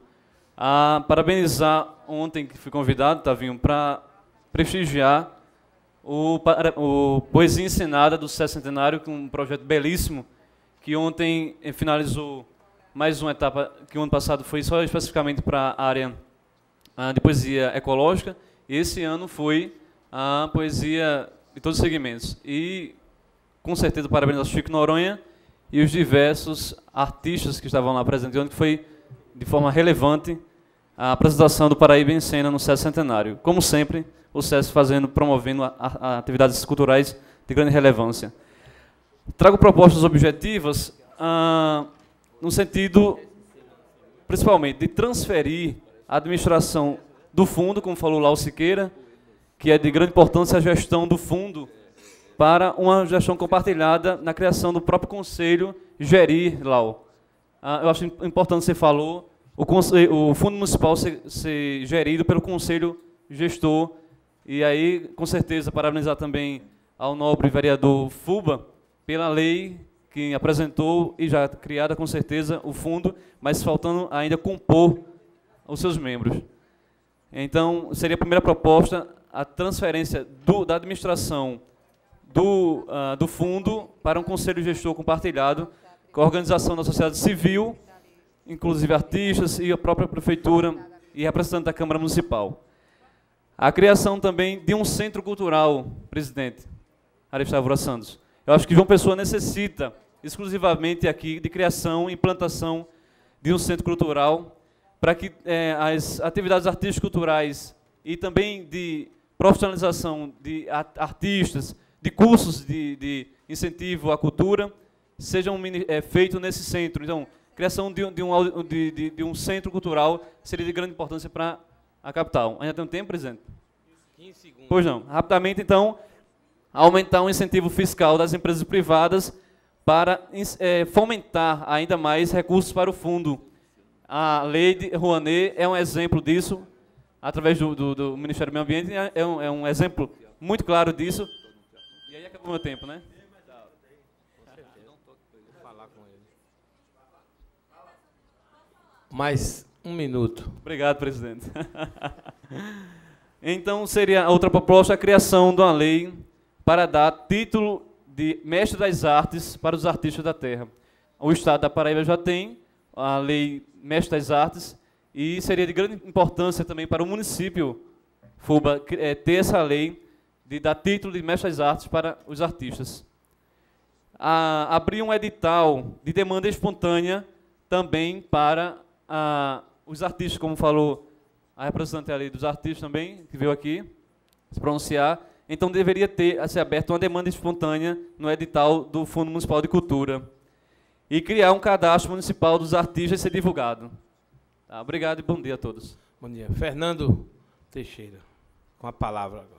a parabenizar ontem, que fui convidado, Tavinho, para prestigiar o, o Poesia Encenada do sescentenário, que é um projeto belíssimo, que ontem finalizou mais uma etapa, que o ano passado foi só especificamente para a área uh, de poesia ecológica, e esse ano foi a poesia de todos os segmentos. E, com certeza, parabéns ao Chico Noronha e os diversos artistas que estavam lá presentes, onde foi, de forma relevante, a apresentação do Paraíba em Cena no SESC Centenário. Como sempre, o SESC fazendo, promovendo a, a, a atividades culturais de grande relevância. Trago propostas objetivas ah, no sentido, principalmente, de transferir a administração do fundo, como falou lá o Siqueira, que é de grande importância a gestão do fundo, para uma gestão compartilhada na criação do próprio conselho gerir, Lau. Ah, eu acho importante, você falou, o, conselho, o fundo municipal ser, ser gerido pelo conselho gestor, e aí, com certeza, parabenizar também ao nobre vereador Fuba, pela lei que apresentou e já criada, com certeza, o fundo, mas faltando ainda compor os seus membros. Então, seria a primeira proposta, a transferência do, da administração do, uh, do fundo para um conselho gestor compartilhado com a organização da sociedade civil, inclusive artistas e a própria prefeitura e representante da Câmara Municipal. A criação também de um centro cultural, presidente Alexandre Santos. Eu acho que João Pessoa necessita exclusivamente aqui de criação e implantação de um centro cultural para que eh, as atividades artísticas culturais e também de profissionalização de artistas, de cursos de, de incentivo à cultura, sejam é, feitos nesse centro. Então, criação de, de, um, de, de, de um centro cultural seria de grande importância para a capital. Ainda tem um tempo, presidente? quinze segundos. Pois não. Rapidamente, então, aumentar o incentivo fiscal das empresas privadas para é, fomentar ainda mais recursos para o fundo. A lei de Rouanet é um exemplo disso, através do, do, do Ministério do Meio Ambiente, é um, é um exemplo muito claro disso. E aí acabou o meu tempo, né? Mais um minuto. Obrigado, presidente. Então, seria a outra proposta, a criação de uma lei para dar título de mestre das artes para os artistas da terra. O Estado da Paraíba já tem a lei mestre das artes, e seria de grande importância também para o município, Fuba, é, ter essa lei de dar título de mestre das artes para os artistas. A, abrir um edital de demanda espontânea também para a, os artistas, como falou a representante ali dos artistas também, que veio aqui se pronunciar, então deveria ter ser aberta uma demanda espontânea no edital do Fundo Municipal de Cultura e criar um cadastro municipal dos artistas e ser divulgado. Tá, obrigado e bom dia a todos. Bom dia. Fernando Teixeira, com a palavra agora.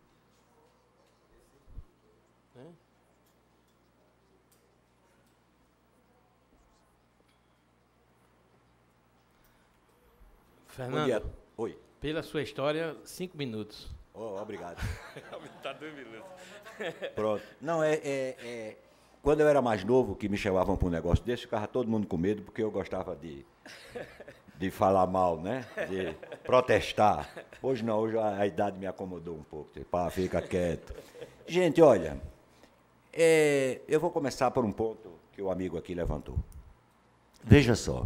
Fernando, bom dia. Oi. Pela sua história, cinco minutos. Oh, obrigado. Aumentar dois minutos. Pronto. Não, é, é, é... Quando eu era mais novo, que me chamavam para um negócio desse, ficava todo mundo com medo, porque eu gostava de, de falar mal, né? De protestar. Hoje não, hoje a, a idade me acomodou um pouco. Tipo, ah, fica quieto. Gente, olha, é, eu vou começar por um ponto que o amigo aqui levantou. Veja só.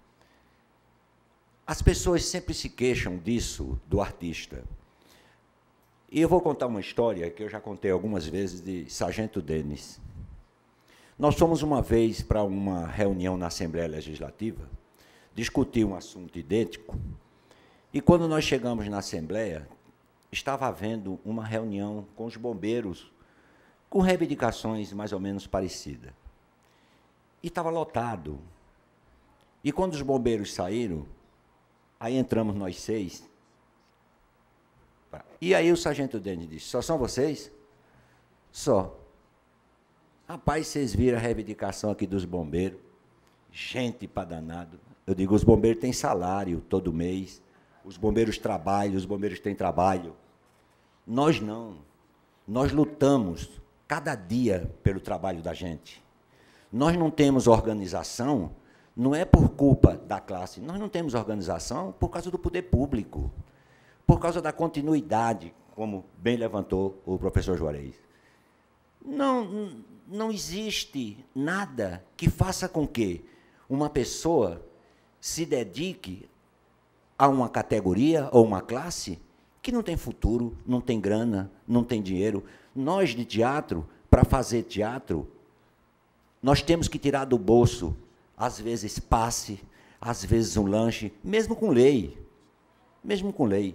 As pessoas sempre se queixam disso, do artista. E eu vou contar uma história que eu já contei algumas vezes de Sargento Denis. Nós fomos uma vez para uma reunião na Assembleia Legislativa, discutir um assunto idêntico, e quando nós chegamos na Assembleia, estava havendo uma reunião com os bombeiros, com reivindicações mais ou menos parecidas. E estava lotado. E quando os bombeiros saíram, aí entramos nós seis. E aí o sargento Denis disse, só são vocês? Só. Rapaz, vocês viram a reivindicação aqui dos bombeiros? Gente para danado. Eu digo, os bombeiros têm salário todo mês, os bombeiros trabalham, os bombeiros têm trabalho. Nós não. Nós lutamos cada dia pelo trabalho da gente. Nós não temos organização, não é por culpa da classe, nós não temos organização por causa do poder público, por causa da continuidade, como bem levantou o professor Juarez. Não, não existe nada que faça com que uma pessoa se dedique a uma categoria ou uma classe que não tem futuro, não tem grana, não tem dinheiro. Nós, de teatro, para fazer teatro, nós temos que tirar do bolso, às vezes, passe, às vezes um lanche, mesmo com lei. Mesmo com lei.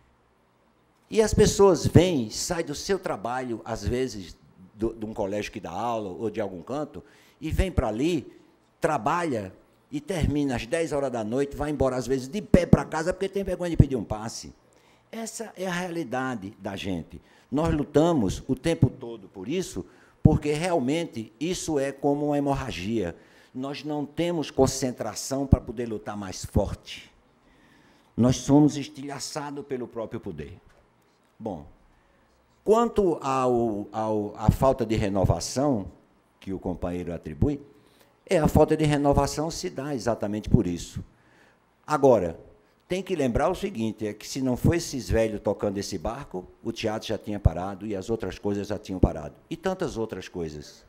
E as pessoas vêm, saem do seu trabalho, às vezes, do, de um colégio que dá aula, ou de algum canto, e vem para ali, trabalha, e termina às dez horas da noite, vai embora, às vezes, de pé para casa, porque tem vergonha de pedir um passe. Essa é a realidade da gente. Nós lutamos o tempo todo por isso, porque realmente isso é como uma hemorragia. Nós não temos concentração para poder lutar mais forte. Nós somos estilhaçados pelo próprio poder. Bom, quanto ao, ao, à falta de renovação que o companheiro atribui, é a falta de renovação se dá exatamente por isso. Agora, tem que lembrar o seguinte, é que se não fosse esses velhos tocando esse barco, o teatro já tinha parado e as outras coisas já tinham parado. E tantas outras coisas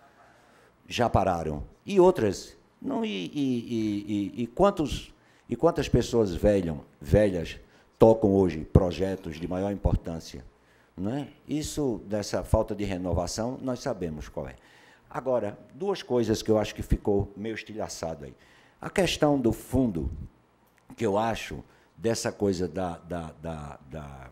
já pararam. E outras, não, e, e, e, e, e, quantos, e quantas pessoas velhas, velhas tocam hoje projetos de maior importância? Não é? Isso, dessa falta de renovação, nós sabemos qual é. Agora, duas coisas que eu acho que ficou meio estilhaçado aí. A questão do fundo, que eu acho, dessa coisa da, da, da, da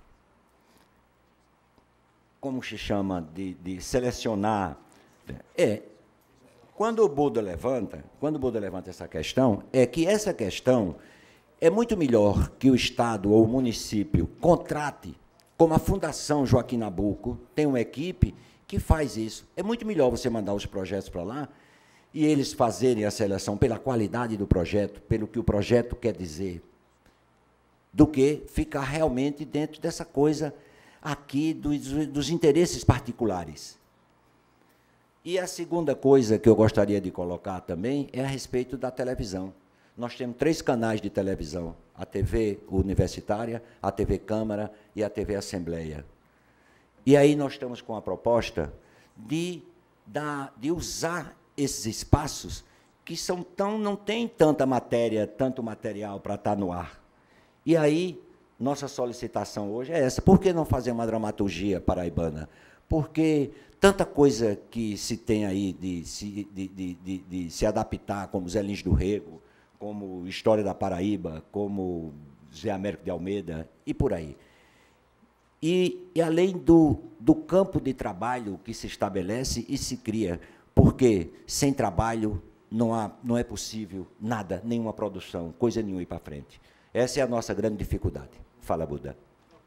como se chama, de, de selecionar, é, quando o Buda levanta, quando o Buda levanta essa questão, é que essa questão é muito melhor que o Estado ou o município contrate, como a Fundação Joaquim Nabuco, tem uma equipe que faz isso. É muito melhor você mandar os projetos para lá e eles fazerem a seleção pela qualidade do projeto, pelo que o projeto quer dizer, do que ficar realmente dentro dessa coisa aqui dos, dos interesses particulares. E a segunda coisa que eu gostaria de colocar também é a respeito da televisão. Nós temos três canais de televisão, a T V Universitária, a T V Câmara e a T V Assembleia. E aí nós estamos com a proposta de, da, de usar esses espaços que são tão, não tem tanta matéria, tanto material para estar no ar. E aí, nossa solicitação hoje é essa. Por que não fazer uma dramaturgia paraibana? Porque tanta coisa que se tem aí de se, de, de, de, de se adaptar, como Zé Lins do Rego, como História da Paraíba, como Zé Américo de Almeida, e por aí. e, e além do, do campo de trabalho que se estabelece e se cria, porque sem trabalho não, há, não é possível nada, nenhuma produção, coisa nenhuma ir para frente. Essa é a nossa grande dificuldade. Fala, Buda.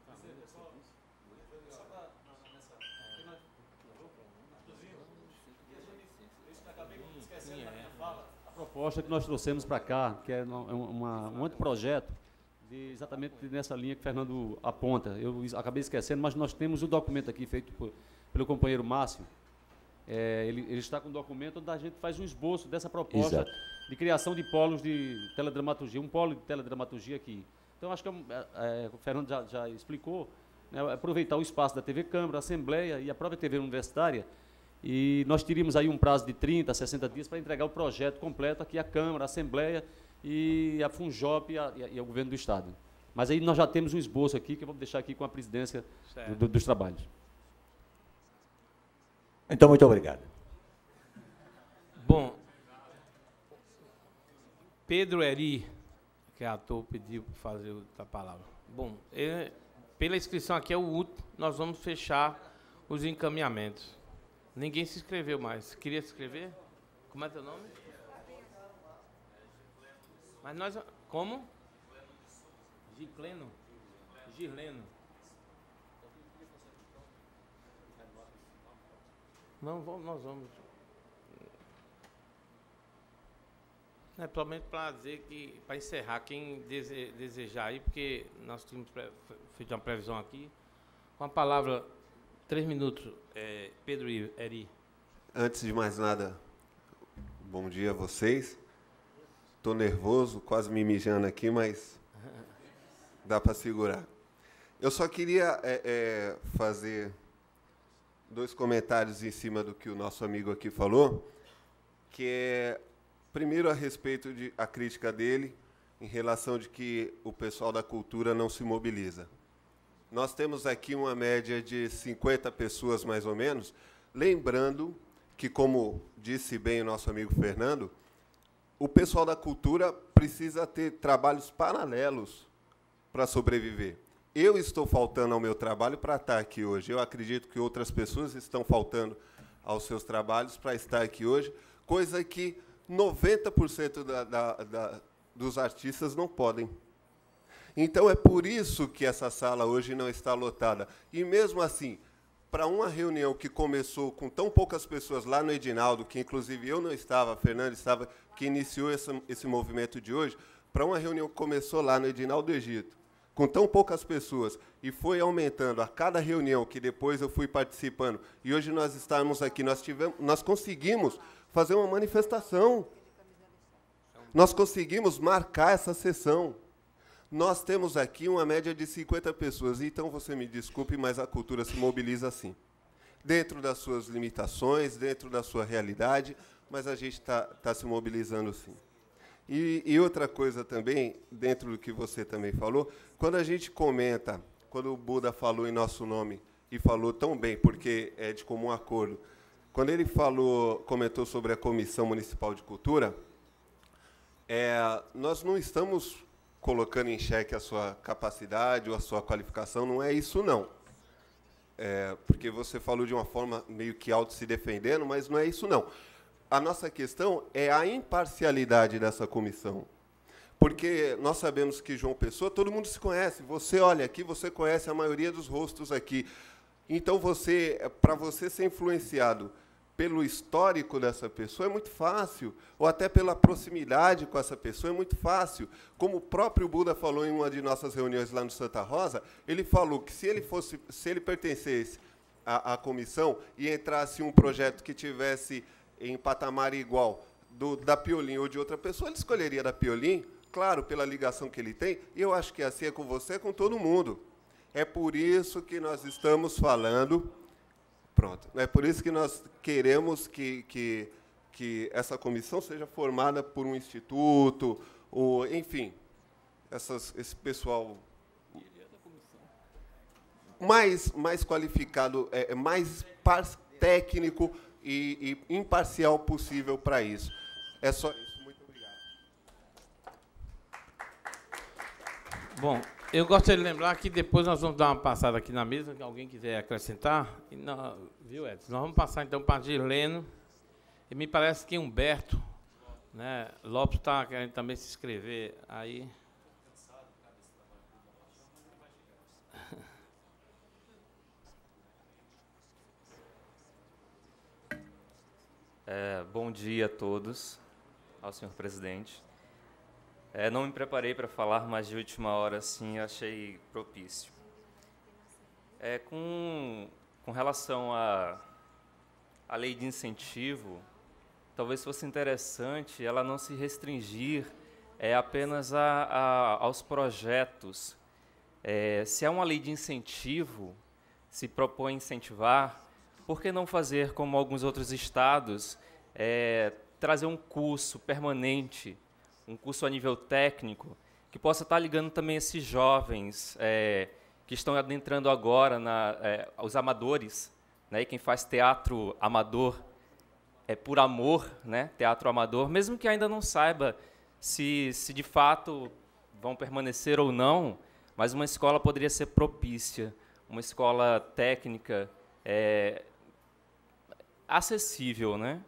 A proposta que nós trouxemos para cá, que é uma, um anteprojeto, de, exatamente nessa linha que o Fernando aponta. Eu acabei esquecendo, mas nós temos o documento aqui feito por, pelo companheiro Márcio. É, ele, ele está com um documento onde a gente faz um esboço dessa proposta Exato. de criação de polos de teledramaturgia, um polo de teledramaturgia aqui. Então, acho que é, é, o Fernando já, já explicou, né, aproveitar o espaço da T V Câmara, a Assembleia e a própria T V Universitária, e nós teríamos aí um prazo de trinta, sessenta dias para entregar o projeto completo aqui à Câmara, à Assembleia e à Funjop e, a, e ao Governo do Estado. Mas aí nós já temos um esboço aqui, que eu vou deixar aqui com a presidência do, do, dos trabalhos. Então, muito obrigado. Bom, Pedro Eri, que é ator, pediu para fazer outra palavra. Bom, ele, pela inscrição aqui é o último, nós vamos fechar os encaminhamentos. Ninguém se inscreveu mais. Queria se inscrever? Como é teu nome? Mas nós... Como? Gicleno? Girleno. Não, vamos, nós vamos. É, provavelmente para dizer que, para encerrar, quem dese, desejar aí, porque nós tínhamos pre, feito uma previsão aqui, com a palavra, três minutos, é, Pedro Eri. Antes de mais nada, bom dia a vocês. Estou nervoso, quase me mijando aqui, mas dá para segurar. Eu só queria é, é, fazer dois comentários em cima do que o nosso amigo aqui falou, que é, primeiro, a respeito de a crítica dele em relação de que o pessoal da cultura não se mobiliza. Nós temos aqui uma média de cinquenta pessoas, mais ou menos, lembrando que, como disse bem o nosso amigo Fernando, o pessoal da cultura precisa ter trabalhos paralelos para sobreviver. Eu estou faltando ao meu trabalho para estar aqui hoje. Eu acredito que outras pessoas estão faltando aos seus trabalhos para estar aqui hoje, coisa que noventa por cento da, da, da, dos artistas não podem. Então, é por isso que essa sala hoje não está lotada. E, mesmo assim, para uma reunião que começou com tão poucas pessoas lá no Edinaldo, que, inclusive, eu não estava, a Fernanda estava, que iniciou esse, esse movimento de hoje, para uma reunião que começou lá no Edinaldo do Egito, com tão poucas pessoas, e foi aumentando a cada reunião, que depois eu fui participando, e hoje nós estamos aqui, nós, tivemos, nós conseguimos fazer uma manifestação, nós conseguimos marcar essa sessão. Nós temos aqui uma média de cinquenta pessoas, então você me desculpe, mas a cultura se mobiliza assim, dentro das suas limitações, dentro da sua realidade, mas a gente está tá se mobilizando sim. E, e outra coisa também, dentro do que você também falou, quando a gente comenta, quando o Buda falou em nosso nome, e falou tão bem, porque é de comum acordo, quando ele falou, comentou sobre a Comissão Municipal de Cultura, é, nós não estamos colocando em xeque a sua capacidade ou a sua qualificação, não é isso, não. É, porque você falou de uma forma meio que auto se defendendo, mas não é isso, não. A nossa questão é a imparcialidade dessa comissão. Porque nós sabemos que João Pessoa, todo mundo se conhece. Você olha aqui, você conhece a maioria dos rostos aqui. Então, você, para você ser influenciado pelo histórico dessa pessoa, é muito fácil, ou até pela proximidade com essa pessoa, é muito fácil. Como o próprio Buda falou em uma de nossas reuniões lá no Santa Rosa, ele falou que, se ele, fosse, se ele pertencesse à, à comissão e entrasse um projeto que tivesse em patamar igual do, da Piolim ou de outra pessoa, ele escolheria da Piolim, claro, pela ligação que ele tem, e eu acho que assim é com você, é com todo mundo. É por isso que nós estamos falando, pronto, é por isso que nós queremos que, que, que essa comissão seja formada por um instituto, ou, enfim, essas, esse pessoal mais, mais qualificado, é, mais par, técnico, E, e imparcial possível para isso. É só isso. Muito obrigado. Bom, Eu gostaria de lembrar que depois nós vamos dar uma passada aqui na mesa, que alguém quiser acrescentar. E nós, viu, Edson? Nós vamos passar então para Gileno. E me parece que Humberto, né, Lopes está querendo também se inscrever aí. É, bom dia a todos, ao senhor presidente. É, não me preparei para falar, mas de última hora, sim, achei propício. É, com, com relação à a, a lei de incentivo, talvez fosse interessante ela não se restringir é, apenas a, a, aos projetos. É, se é uma lei de incentivo, se propõe incentivar, por que não fazer como alguns outros estados, é, trazer um curso permanente, um curso a nível técnico, que possa estar ligando também esses jovens é, que estão adentrando agora, na, é, os amadores, né, e quem faz teatro amador é por amor, né, teatro amador, mesmo que ainda não saiba se, se de fato vão permanecer ou não, mas uma escola poderia ser propícia, uma escola técnica, é, acessível, né,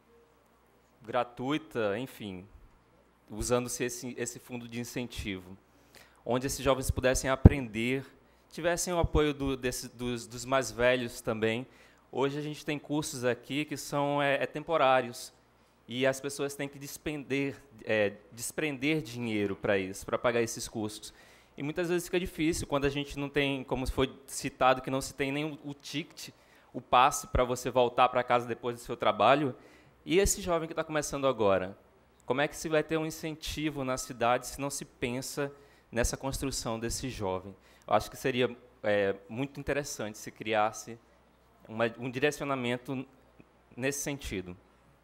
gratuita, enfim, usando-se esse, esse fundo de incentivo, onde esses jovens pudessem aprender, tivessem o apoio do, desse, dos, dos mais velhos também. Hoje a gente tem cursos aqui que são é, é temporários, e as pessoas têm que despender, é, desprender dinheiro para isso, para pagar esses custos. E muitas vezes fica difícil, quando a gente não tem, como foi citado, que não se tem nem o, o ticket, o passe para você voltar para casa depois do seu trabalho. E esse jovem que está começando agora, como é que se vai ter um incentivo na cidade se não se pensa nessa construção desse jovem? Eu acho que seria é, muito interessante se criasse uma, um direcionamento nesse sentido.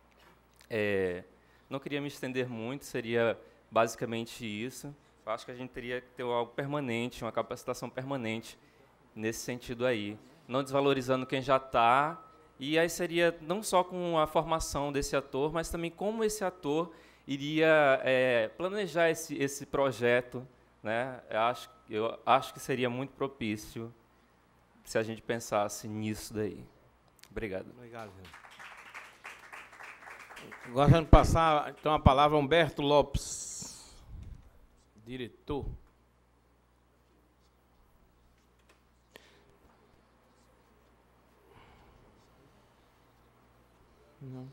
É, não queria me estender muito, seria basicamente isso. Eu acho que a gente teria que ter algo permanente, uma capacitação permanente nesse sentido aí, não desvalorizando quem já está, e aí seria não só com a formação desse ator, mas também como esse ator iria é, planejar esse, esse projeto, né? Eu acho, eu acho que seria muito propício se a gente pensasse nisso daí. Obrigado. Obrigado. Gostaria de passar, então, a palavra a Humberto Lopes, diretor. Não.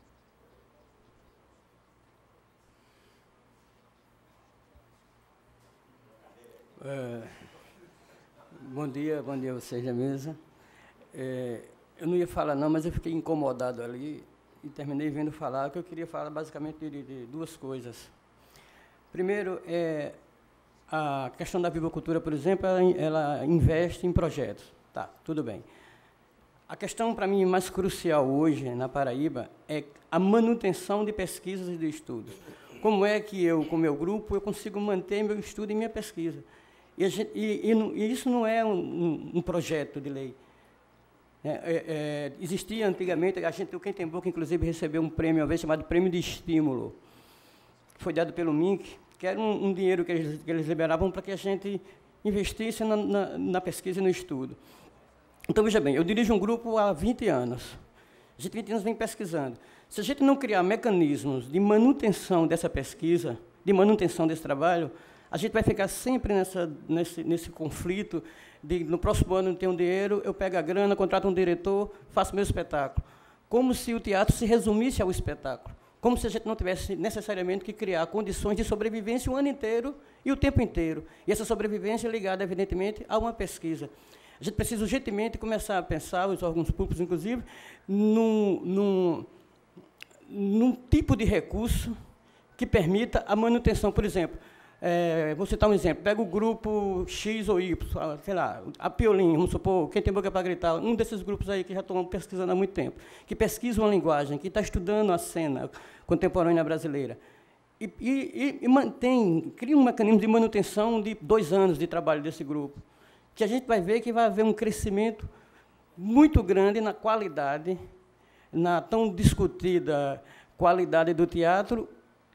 É, bom dia, bom dia a vocês da mesa. É, eu não ia falar não, mas eu fiquei incomodado ali e terminei vindo falar, que eu queria falar basicamente de, de duas coisas. Primeiro, é, a questão da vivocultura, por exemplo, ela, ela investe em projetos. Tá, tudo bem. A questão, para mim, mais crucial hoje, na Paraíba, é a manutenção de pesquisas e de estudos. Como é que eu, com o meu grupo, eu consigo manter meu estudo e minha pesquisa? E, a gente, e, e, e isso não é um, um projeto de lei. É, é, é, existia antigamente, a gente, o Quem Tem Boca, inclusive, recebeu um prêmio, uma vez chamado Prêmio de Estímulo, que foi dado pelo M I C, que era um, um dinheiro que eles, que eles liberavam para que a gente investisse na, na, na pesquisa e no estudo. Então, veja bem, eu dirijo um grupo há vinte anos. A gente, vinte anos, vem pesquisando. Se a gente não criar mecanismos de manutenção dessa pesquisa, de manutenção desse trabalho, a gente vai ficar sempre nessa, nesse, nesse conflito de, no próximo ano, não tenho dinheiro, eu pego a grana, contrato um diretor, faço meu espetáculo. Como se o teatro se resumisse ao espetáculo. Como se a gente não tivesse necessariamente que criar condições de sobrevivência o ano inteiro e o tempo inteiro. E essa sobrevivência é ligada, evidentemente, a uma pesquisa. A gente precisa urgentemente começar a pensar, os órgãos públicos, inclusive, num, num, num tipo de recurso que permita a manutenção. Por exemplo, é, vou citar um exemplo, pega o grupo X ou Y, sei lá, a Piolim, vamos supor, Quem Tem Boca para Gritar, um desses grupos aí que já estão pesquisando há muito tempo, que pesquisa uma linguagem, que está estudando a cena contemporânea brasileira, e, e, e mantém, cria um mecanismo de manutenção de dois anos de trabalho desse grupo, que a gente vai ver que vai haver um crescimento muito grande na qualidade, na tão discutida qualidade do teatro,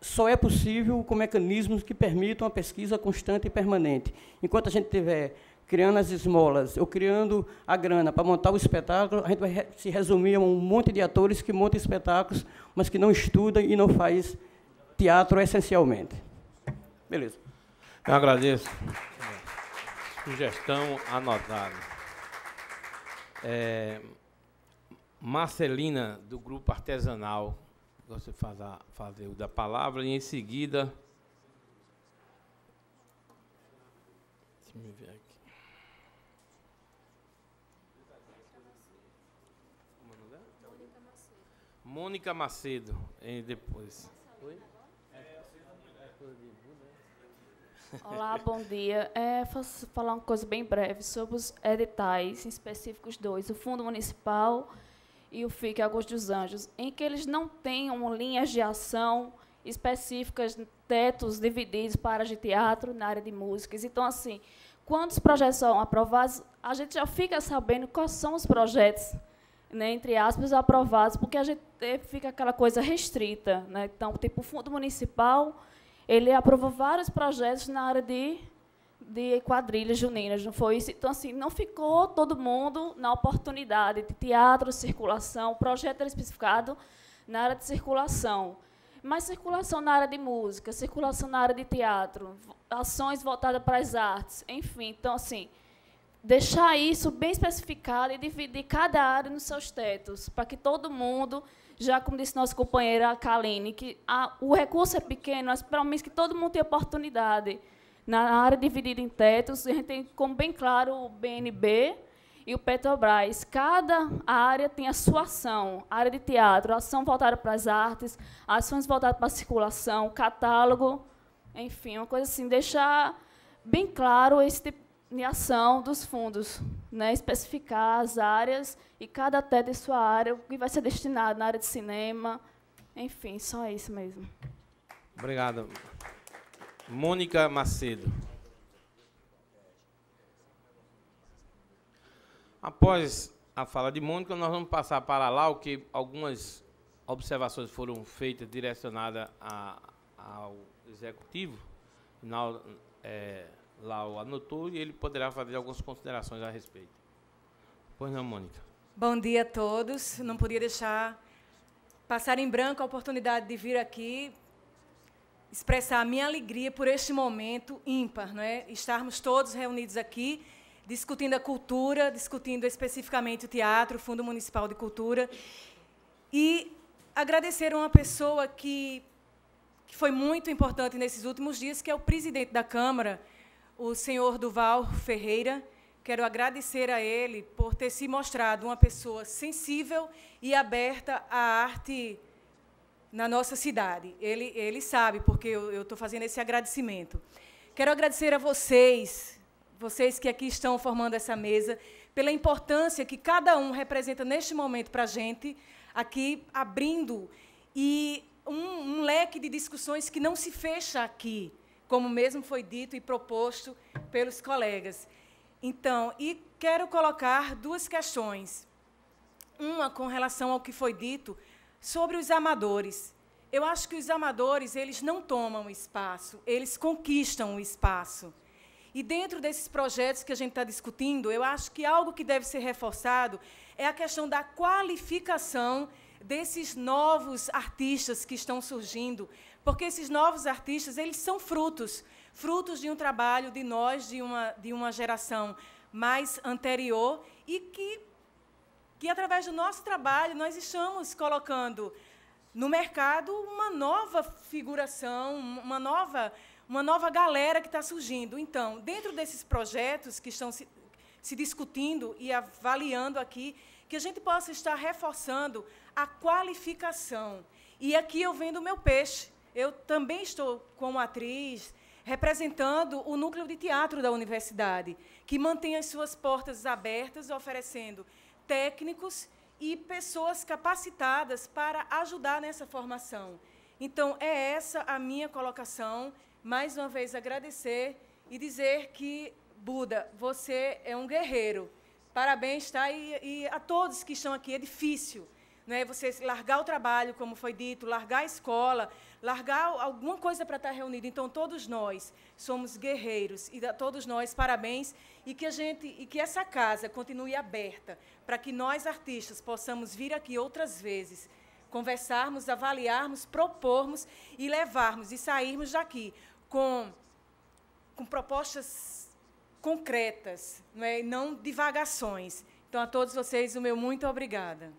só é possível com mecanismos que permitam a pesquisa constante e permanente. Enquanto a gente estiver criando as esmolas ou criando a grana para montar o espetáculo, a gente vai re se resumir a um monte de atores que montam espetáculos, mas que não estudam e não faz teatro essencialmente. Beleza. Eu agradeço. Sugestão anotada. É, Marcelina, do Grupo Artesanal, gosta de fazer, fazer o da palavra, e em seguida... Deixa eu ver aqui. Mônica Macedo, e depois. Oi? Olá, bom dia. É, vou falar uma coisa bem breve sobre os editais, em específicos dois, o Fundo Municipal e o F I C Augusto dos Anjos, em que eles não tenham linhas de ação específicas, tetos divididos para áreas de teatro, na área de músicas. Então, assim, quando os projetos são aprovados, a gente já fica sabendo quais são os projetos, né, entre aspas, aprovados, porque a gente fica aquela coisa restrita, né? Então, tipo, o Fundo Municipal, ele aprovou vários projetos na área de, de quadrilhas juninas, não foi isso? Então, assim, não ficou todo mundo na oportunidade de teatro, circulação, o projeto era especificado na área de circulação, mas circulação na área de música, circulação na área de teatro, ações voltadas para as artes, enfim. Então, assim, deixar isso bem especificado e dividir cada área nos seus tetos, para que todo mundo, já como disse nossa companheira Kaline, que a, o recurso é pequeno, mas pelo menos que todo mundo tenha oportunidade. Na área dividida em tetos, a gente tem como bem claro o B N B e o Petrobras. Cada área tem a sua ação. A área de teatro, ação voltada para as artes, ações voltadas para a circulação, catálogo, enfim, uma coisa assim, deixar bem claro esse tipo de ação dos fundos, né, especificar as áreas e cada teto em sua área, o que vai ser destinado na área de cinema, enfim, só isso mesmo. Obrigado. Mônica Macedo. Após a fala de Mônica, nós vamos passar para lá o que algumas observações foram feitas direcionadas a, ao executivo. Na, é, lá o anotou e ele poderá fazer algumas considerações a respeito. Pois não, Mônica. Bom dia a todos. Não podia deixar passar em branco a oportunidade de vir aqui expressar a minha alegria por este momento ímpar, não é? Estarmos todos reunidos aqui, discutindo a cultura, discutindo especificamente o teatro, o Fundo Municipal de Cultura, e agradecer a uma pessoa que, que foi muito importante nesses últimos dias, que é o presidente da Câmara, o senhor Duval Ferreira. Quero agradecer a ele por ter se mostrado uma pessoa sensível e aberta à arte na nossa cidade. Ele, ele sabe, porque eu estou fazendo esse agradecimento. Quero agradecer a vocês, vocês que aqui estão formando essa mesa, pela importância que cada um representa neste momento para a gente, aqui abrindo e um, um leque de discussões que não se fecha aqui, como mesmo foi dito e proposto pelos colegas. Então, e quero colocar duas questões. Uma com relação ao que foi dito sobre os amadores. Eu acho que os amadores, eles não tomam espaço, eles conquistam o espaço. E dentro desses projetos que a gente está discutindo, eu acho que algo que deve ser reforçado é a questão da qualificação desses novos artistas que estão surgindo, porque esses novos artistas, eles são frutos, frutos de um trabalho de nós, de uma, de uma geração mais anterior, e que, que, através do nosso trabalho, nós estamos colocando no mercado uma nova figuração, uma nova, uma nova galera que está surgindo. Então, dentro desses projetos que estão se, se discutindo e avaliando aqui, que a gente possa estar reforçando a qualificação. E aqui eu vendo o meu peixe. Eu também estou, como atriz, representando o núcleo de teatro da universidade, que mantém as suas portas abertas, oferecendo técnicos e pessoas capacitadas para ajudar nessa formação. Então, é essa a minha colocação. Mais uma vez, agradecer e dizer que, Buda, você é um guerreiro. Parabéns, tá? E, e a todos que estão aqui, é difícil. não é? Você largar o trabalho, como foi dito, largar a escola, largar alguma coisa para estar reunido. Então, todos nós somos guerreiros e a todos nós parabéns e que a gente e que essa casa continue aberta para que nós artistas possamos vir aqui outras vezes, conversarmos, avaliarmos, propormos e levarmos e sairmos daqui com com propostas concretas, não é? Não divagações. Então, a todos vocês, o meu muito obrigada.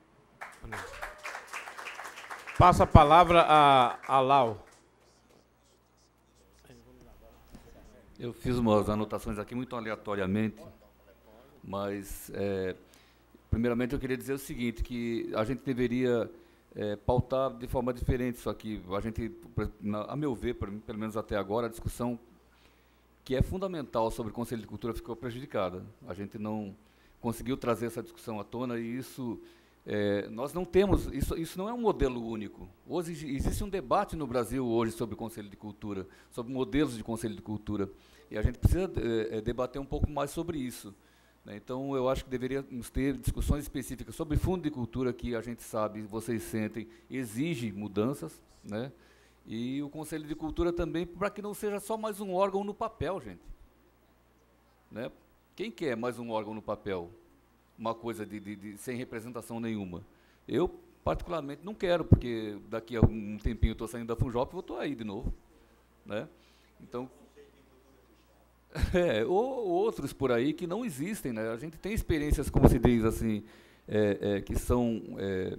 Passa a palavra a, a Lau. Eu fiz umas anotações aqui muito aleatoriamente, mas, é, primeiramente, eu queria dizer o seguinte, que a gente deveria é, pautar de forma diferente isso aqui. A gente, na, a meu ver, pelo menos até agora, a discussão que é fundamental sobre o Conselho de Cultura ficou prejudicada. A gente não conseguiu trazer essa discussão à tona e isso, é, nós não temos, isso, isso não é um modelo único. Hoje existe um debate no Brasil hoje sobre o Conselho de Cultura, sobre modelos de Conselho de Cultura, e a gente precisa é, debater um pouco mais sobre isso, né? Então, eu acho que deveríamos ter discussões específicas sobre fundo de cultura, que a gente sabe, vocês sentem, exige mudanças, né? E o Conselho de Cultura também, para que não seja só mais um órgão no papel, gente. Né? Quem quer mais um órgão no papel? Uma coisa de, de, de, sem representação nenhuma. Eu, particularmente, não quero, porque daqui a um tempinho eu estou saindo da Funjop e vou estar aí de novo. Né? Então, é, ou outros por aí que não existem. Né? A gente tem experiências, como se diz assim, é, é, que são... É,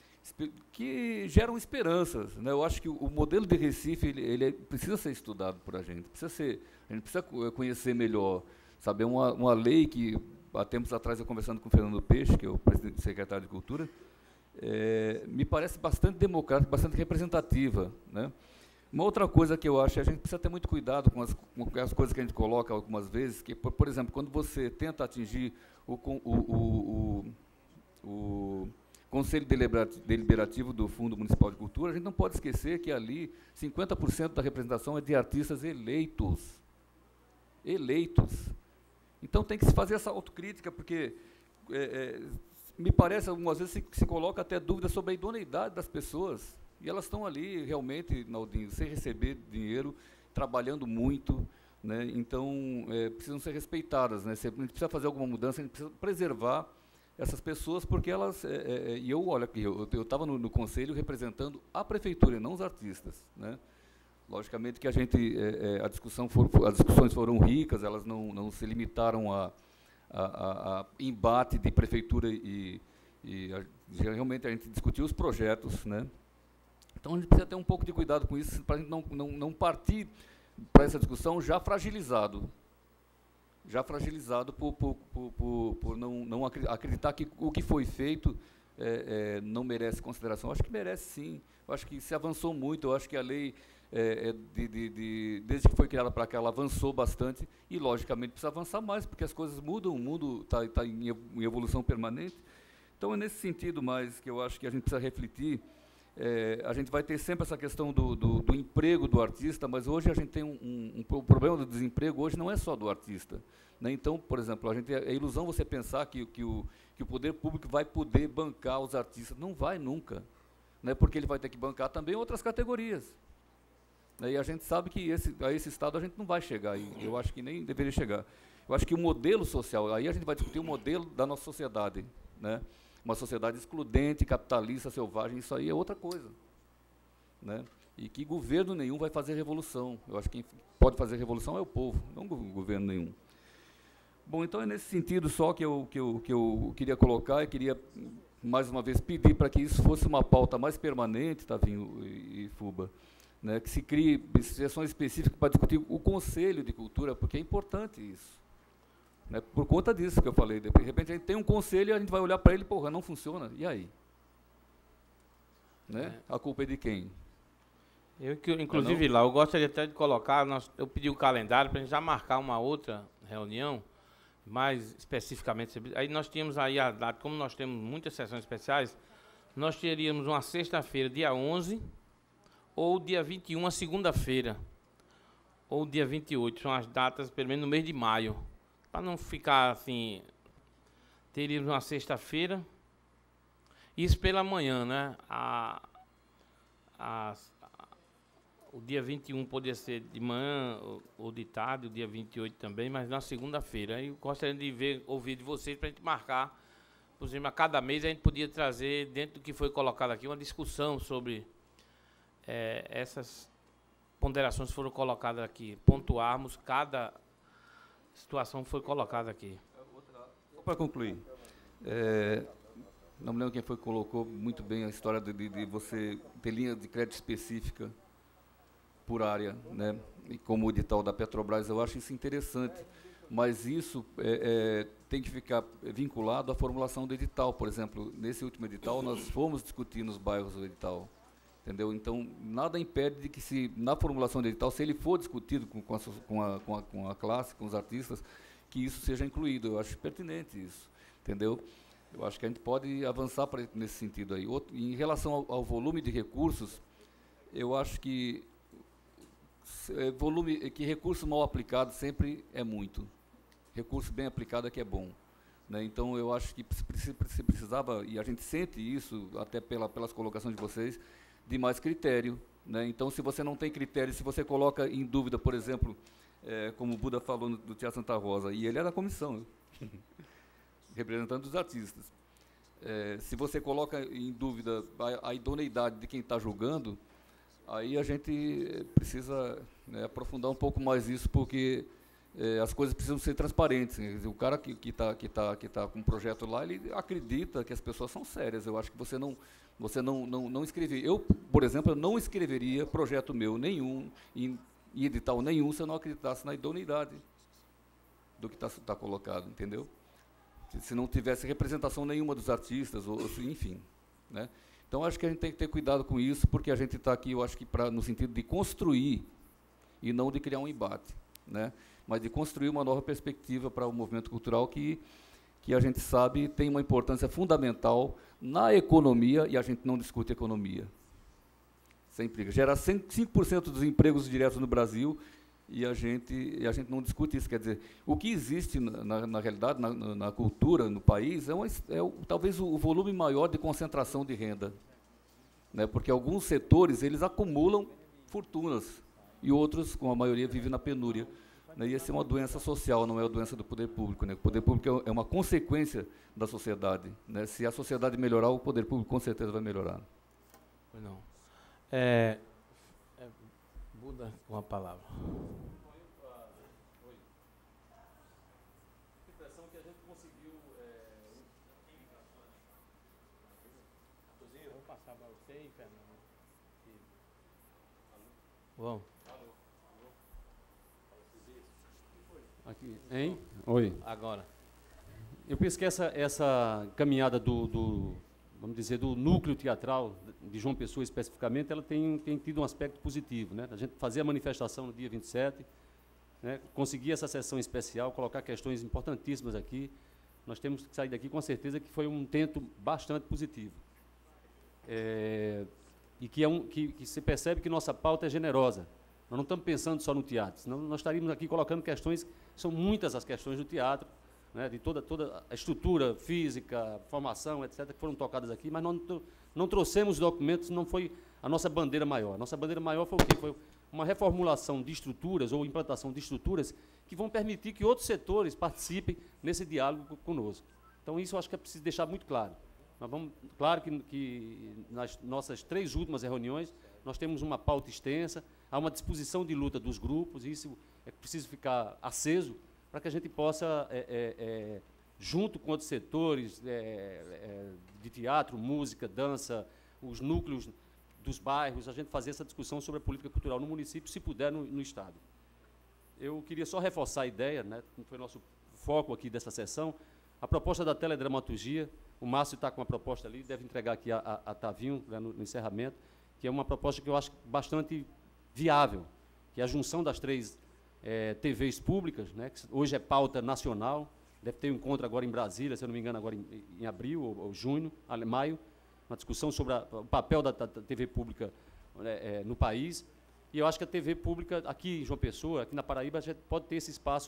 que geram esperanças, né? Eu acho que o, o modelo de Recife ele, ele precisa ser estudado por a gente, precisa ser, a gente precisa conhecer melhor, saber uma, uma lei que há tempos atrás eu conversando com o Fernando Peixe, que é o presidente secretário de Cultura, é, me parece bastante democrática, bastante representativa, né? Uma outra coisa que eu acho é a gente precisa ter muito cuidado com as, com as coisas que a gente coloca algumas vezes, que por, por exemplo, quando você tenta atingir o, o, o, o, o Conselho Deliberativo do Fundo Municipal de Cultura, a gente não pode esquecer que ali cinquenta por cento da representação é de artistas eleitos. Eleitos. Então tem que se fazer essa autocrítica, porque é, é, me parece, algumas vezes, se, se coloca até dúvida sobre a idoneidade das pessoas. E elas estão ali, realmente, Naldinho, sem receber dinheiro, trabalhando muito, né? Então, é, precisam ser respeitadas, né? Se a gente precisa fazer alguma mudança, a gente precisa preservar essas pessoas, porque elas... É, é, e eu, olha aqui, eu estava no, no conselho representando a prefeitura, e não os artistas, né? Logicamente que a gente, é, é, a discussão for, as discussões foram ricas, elas não, não se limitaram a, a, a, a embate de prefeitura e, e a, realmente a gente discutiu os projetos, né? Então a gente precisa ter um pouco de cuidado com isso, para a gente não, não, não partir para essa discussão já fragilizado. já fragilizado por, por, por, por, por não, não acreditar que o que foi feito é, é, não merece consideração. Eu acho que merece, sim. Eu acho que se avançou muito. Eu acho que a lei, é, é, de, de, de, desde que foi criada para cá, ela avançou bastante e, logicamente, precisa avançar mais, porque as coisas mudam, o mundo está tá em evolução permanente. Então, é nesse sentido mais que eu acho que a gente precisa refletir. É, a gente vai ter sempre essa questão do, do, do emprego do artista, mas hoje a gente tem um, um, um o problema do desemprego hoje não é só do artista, né? Então, por exemplo, a gente, é ilusão você pensar que, que, o, que o poder público vai poder bancar os artistas. Não vai nunca, né? Porque ele vai ter que bancar também outras categorias, né? E a gente sabe que esse, a esse estado a gente não vai chegar, e eu acho que nem deveria chegar. Eu acho que o modelo social, aí a gente vai discutir o modelo da nossa sociedade, né? Uma sociedade excludente, capitalista, selvagem, isso aí é outra coisa, né? E que governo nenhum vai fazer revolução. Eu acho que quem pode fazer revolução é o povo, não o governo nenhum. Bom, então é nesse sentido só que eu, que eu, que eu queria colocar, e queria, mais uma vez, pedir para que isso fosse uma pauta mais permanente, Tavinho e, e Fuba, né? Que se crie sessões específicas para discutir o Conselho de Cultura, porque é importante isso. Né, por conta disso que eu falei, de repente a gente tem um conselho e a gente vai olhar para ele, porra, não funciona, e aí? Né? É. A culpa é de quem? Eu, que, inclusive, lá, eu gostaria até de colocar, nós, eu pedi o calendário para a gente já marcar uma outra reunião, mais especificamente, aí nós tínhamos aí a data, como nós temos muitas sessões especiais, nós teríamos uma sexta-feira, dia onze, ou dia vinte e um, segunda-feira, ou dia vinte e oito, são as datas, pelo menos no mês de maio. Para não ficar assim, teríamos uma sexta-feira Isso pela manhã, né? A, a, a, o dia vinte e um podia ser de manhã ou, ou de tarde, o dia vinte e oito também, mas na segunda-feira. Aí eu gostaria de ver, ouvir de vocês para a gente marcar. Por exemplo, a cada mês a gente podia trazer, dentro do que foi colocado aqui, uma discussão sobre é, essas ponderações que foram colocadas aqui. Pontuarmos cada situação que foi colocada aqui. Para concluir, é, não me lembro quem foi que colocou muito bem a história de, de, de você ter linha de crédito específica por área, né? E como o edital da Petrobras, eu acho isso interessante, mas isso é, é, tem que ficar vinculado à formulação do edital. Por exemplo, nesse último edital, nós fomos discutir nos bairros o edital, entendeu? Então, nada impede de que, se na formulação do edital, se ele for discutido com, com, a, com, a, com, a, com a classe, com os artistas, que isso seja incluído. Eu acho pertinente isso, entendeu? Eu acho que a gente pode avançar pra, nesse sentido aí. Outro, em relação ao, ao volume de recursos, eu acho que é, volume, que recurso mal aplicado sempre é muito. Recurso bem aplicado é que é bom, né? Então, eu acho que se, se precisava, e a gente sente isso, até pela, pelas colocações de vocês, de mais critério, né? Então, se você não tem critério, se você coloca em dúvida, por exemplo, é, como o Buda falou no, do Teatro Santa Rosa, e ele era da comissão, representante dos artistas. É, se você coloca em dúvida a, a idoneidade de quem está julgando, aí a gente precisa, né, aprofundar um pouco mais isso, porque é, as coisas precisam ser transparentes. Quer dizer, o cara que está que tá, que tá com um projeto lá, ele acredita que as pessoas são sérias. Eu acho que você não, você não, não, não escrever. Eu, por exemplo, eu não escreveria projeto meu nenhum, em, em edital nenhum, se eu não acreditasse na idoneidade do que está tá colocado, entendeu? Se, se não tivesse representação nenhuma dos artistas, ou, enfim, né? Então, acho que a gente tem que ter cuidado com isso, porque a gente está aqui, eu acho que pra, no sentido de construir e não de criar um embate, né? Mas de construir uma nova perspectiva para o movimento cultural que, que a gente sabe tem uma importância fundamental na economia, e a gente não discute economia. Sempre gera cinco por cento dos empregos diretos no Brasil, e a gente, e a gente não discute isso. Quer dizer, o que existe, na, na, na realidade, na, na cultura, no país, é, uma, é o, talvez o, o volume maior de concentração de renda, né? Porque alguns setores, eles acumulam fortunas, e outros, com a maioria, vivem na penúria, né? E essa é uma doença social, não é uma doença do poder público, né? O poder público é uma consequência da sociedade, né? Se a sociedade melhorar, o poder público com certeza vai melhorar. Não. É, é, Buda com a palavra. Vou passar para você e Fernando. Bom. Aqui, hein? Oi. Agora. Eu penso que essa, essa caminhada do, do, vamos dizer, do núcleo teatral de João Pessoa especificamente, ela tem, tem tido um aspecto positivo, né? A gente fazer a manifestação no dia vinte e sete, né? Conseguir essa sessão especial, colocar questões importantíssimas aqui. Nós temos que sair daqui com certeza que foi um intento bastante positivo. É, e que, é um, que, que se percebe que nossa pauta é generosa. Nós não estamos pensando só no teatro, senão nós estaríamos aqui colocando questões, são muitas as questões do teatro, né, de toda, toda a estrutura física, formação, etcétera, que foram tocadas aqui, mas nós não, não trouxemos documentos, não foi a nossa bandeira maior. A nossa bandeira maior foi o quê? Foi uma reformulação de estruturas ou implantação de estruturas que vão permitir que outros setores participem nesse diálogo conosco. Então, isso eu acho que é preciso deixar muito claro. Nós vamos, claro que, que nas nossas três últimas reuniões, nós temos uma pauta extensa, há uma disposição de luta dos grupos, e isso é preciso ficar aceso para que a gente possa, é, é, é, junto com outros setores é, é, de teatro, música, dança, os núcleos dos bairros, a gente fazer essa discussão sobre a política cultural no município, se puder, no, no Estado. Eu queria só reforçar a ideia, né, que foi nosso foco aqui dessa sessão, a proposta da teledramaturgia. O Márcio está com uma proposta ali, deve entregar aqui a, a, a Tavinho, né, no, no encerramento, que é uma proposta que eu acho bastante viável, que é a junção das três é, T Vs públicas, né, que hoje é pauta nacional, deve ter um encontro agora em Brasília, se eu não me engano, agora em, em abril ou, ou junho, maio, uma discussão sobre a, o papel da, da T V pública é, é, no país. E eu acho que a T V pública, aqui em João Pessoa, aqui na Paraíba, a gente pode ter esse espaço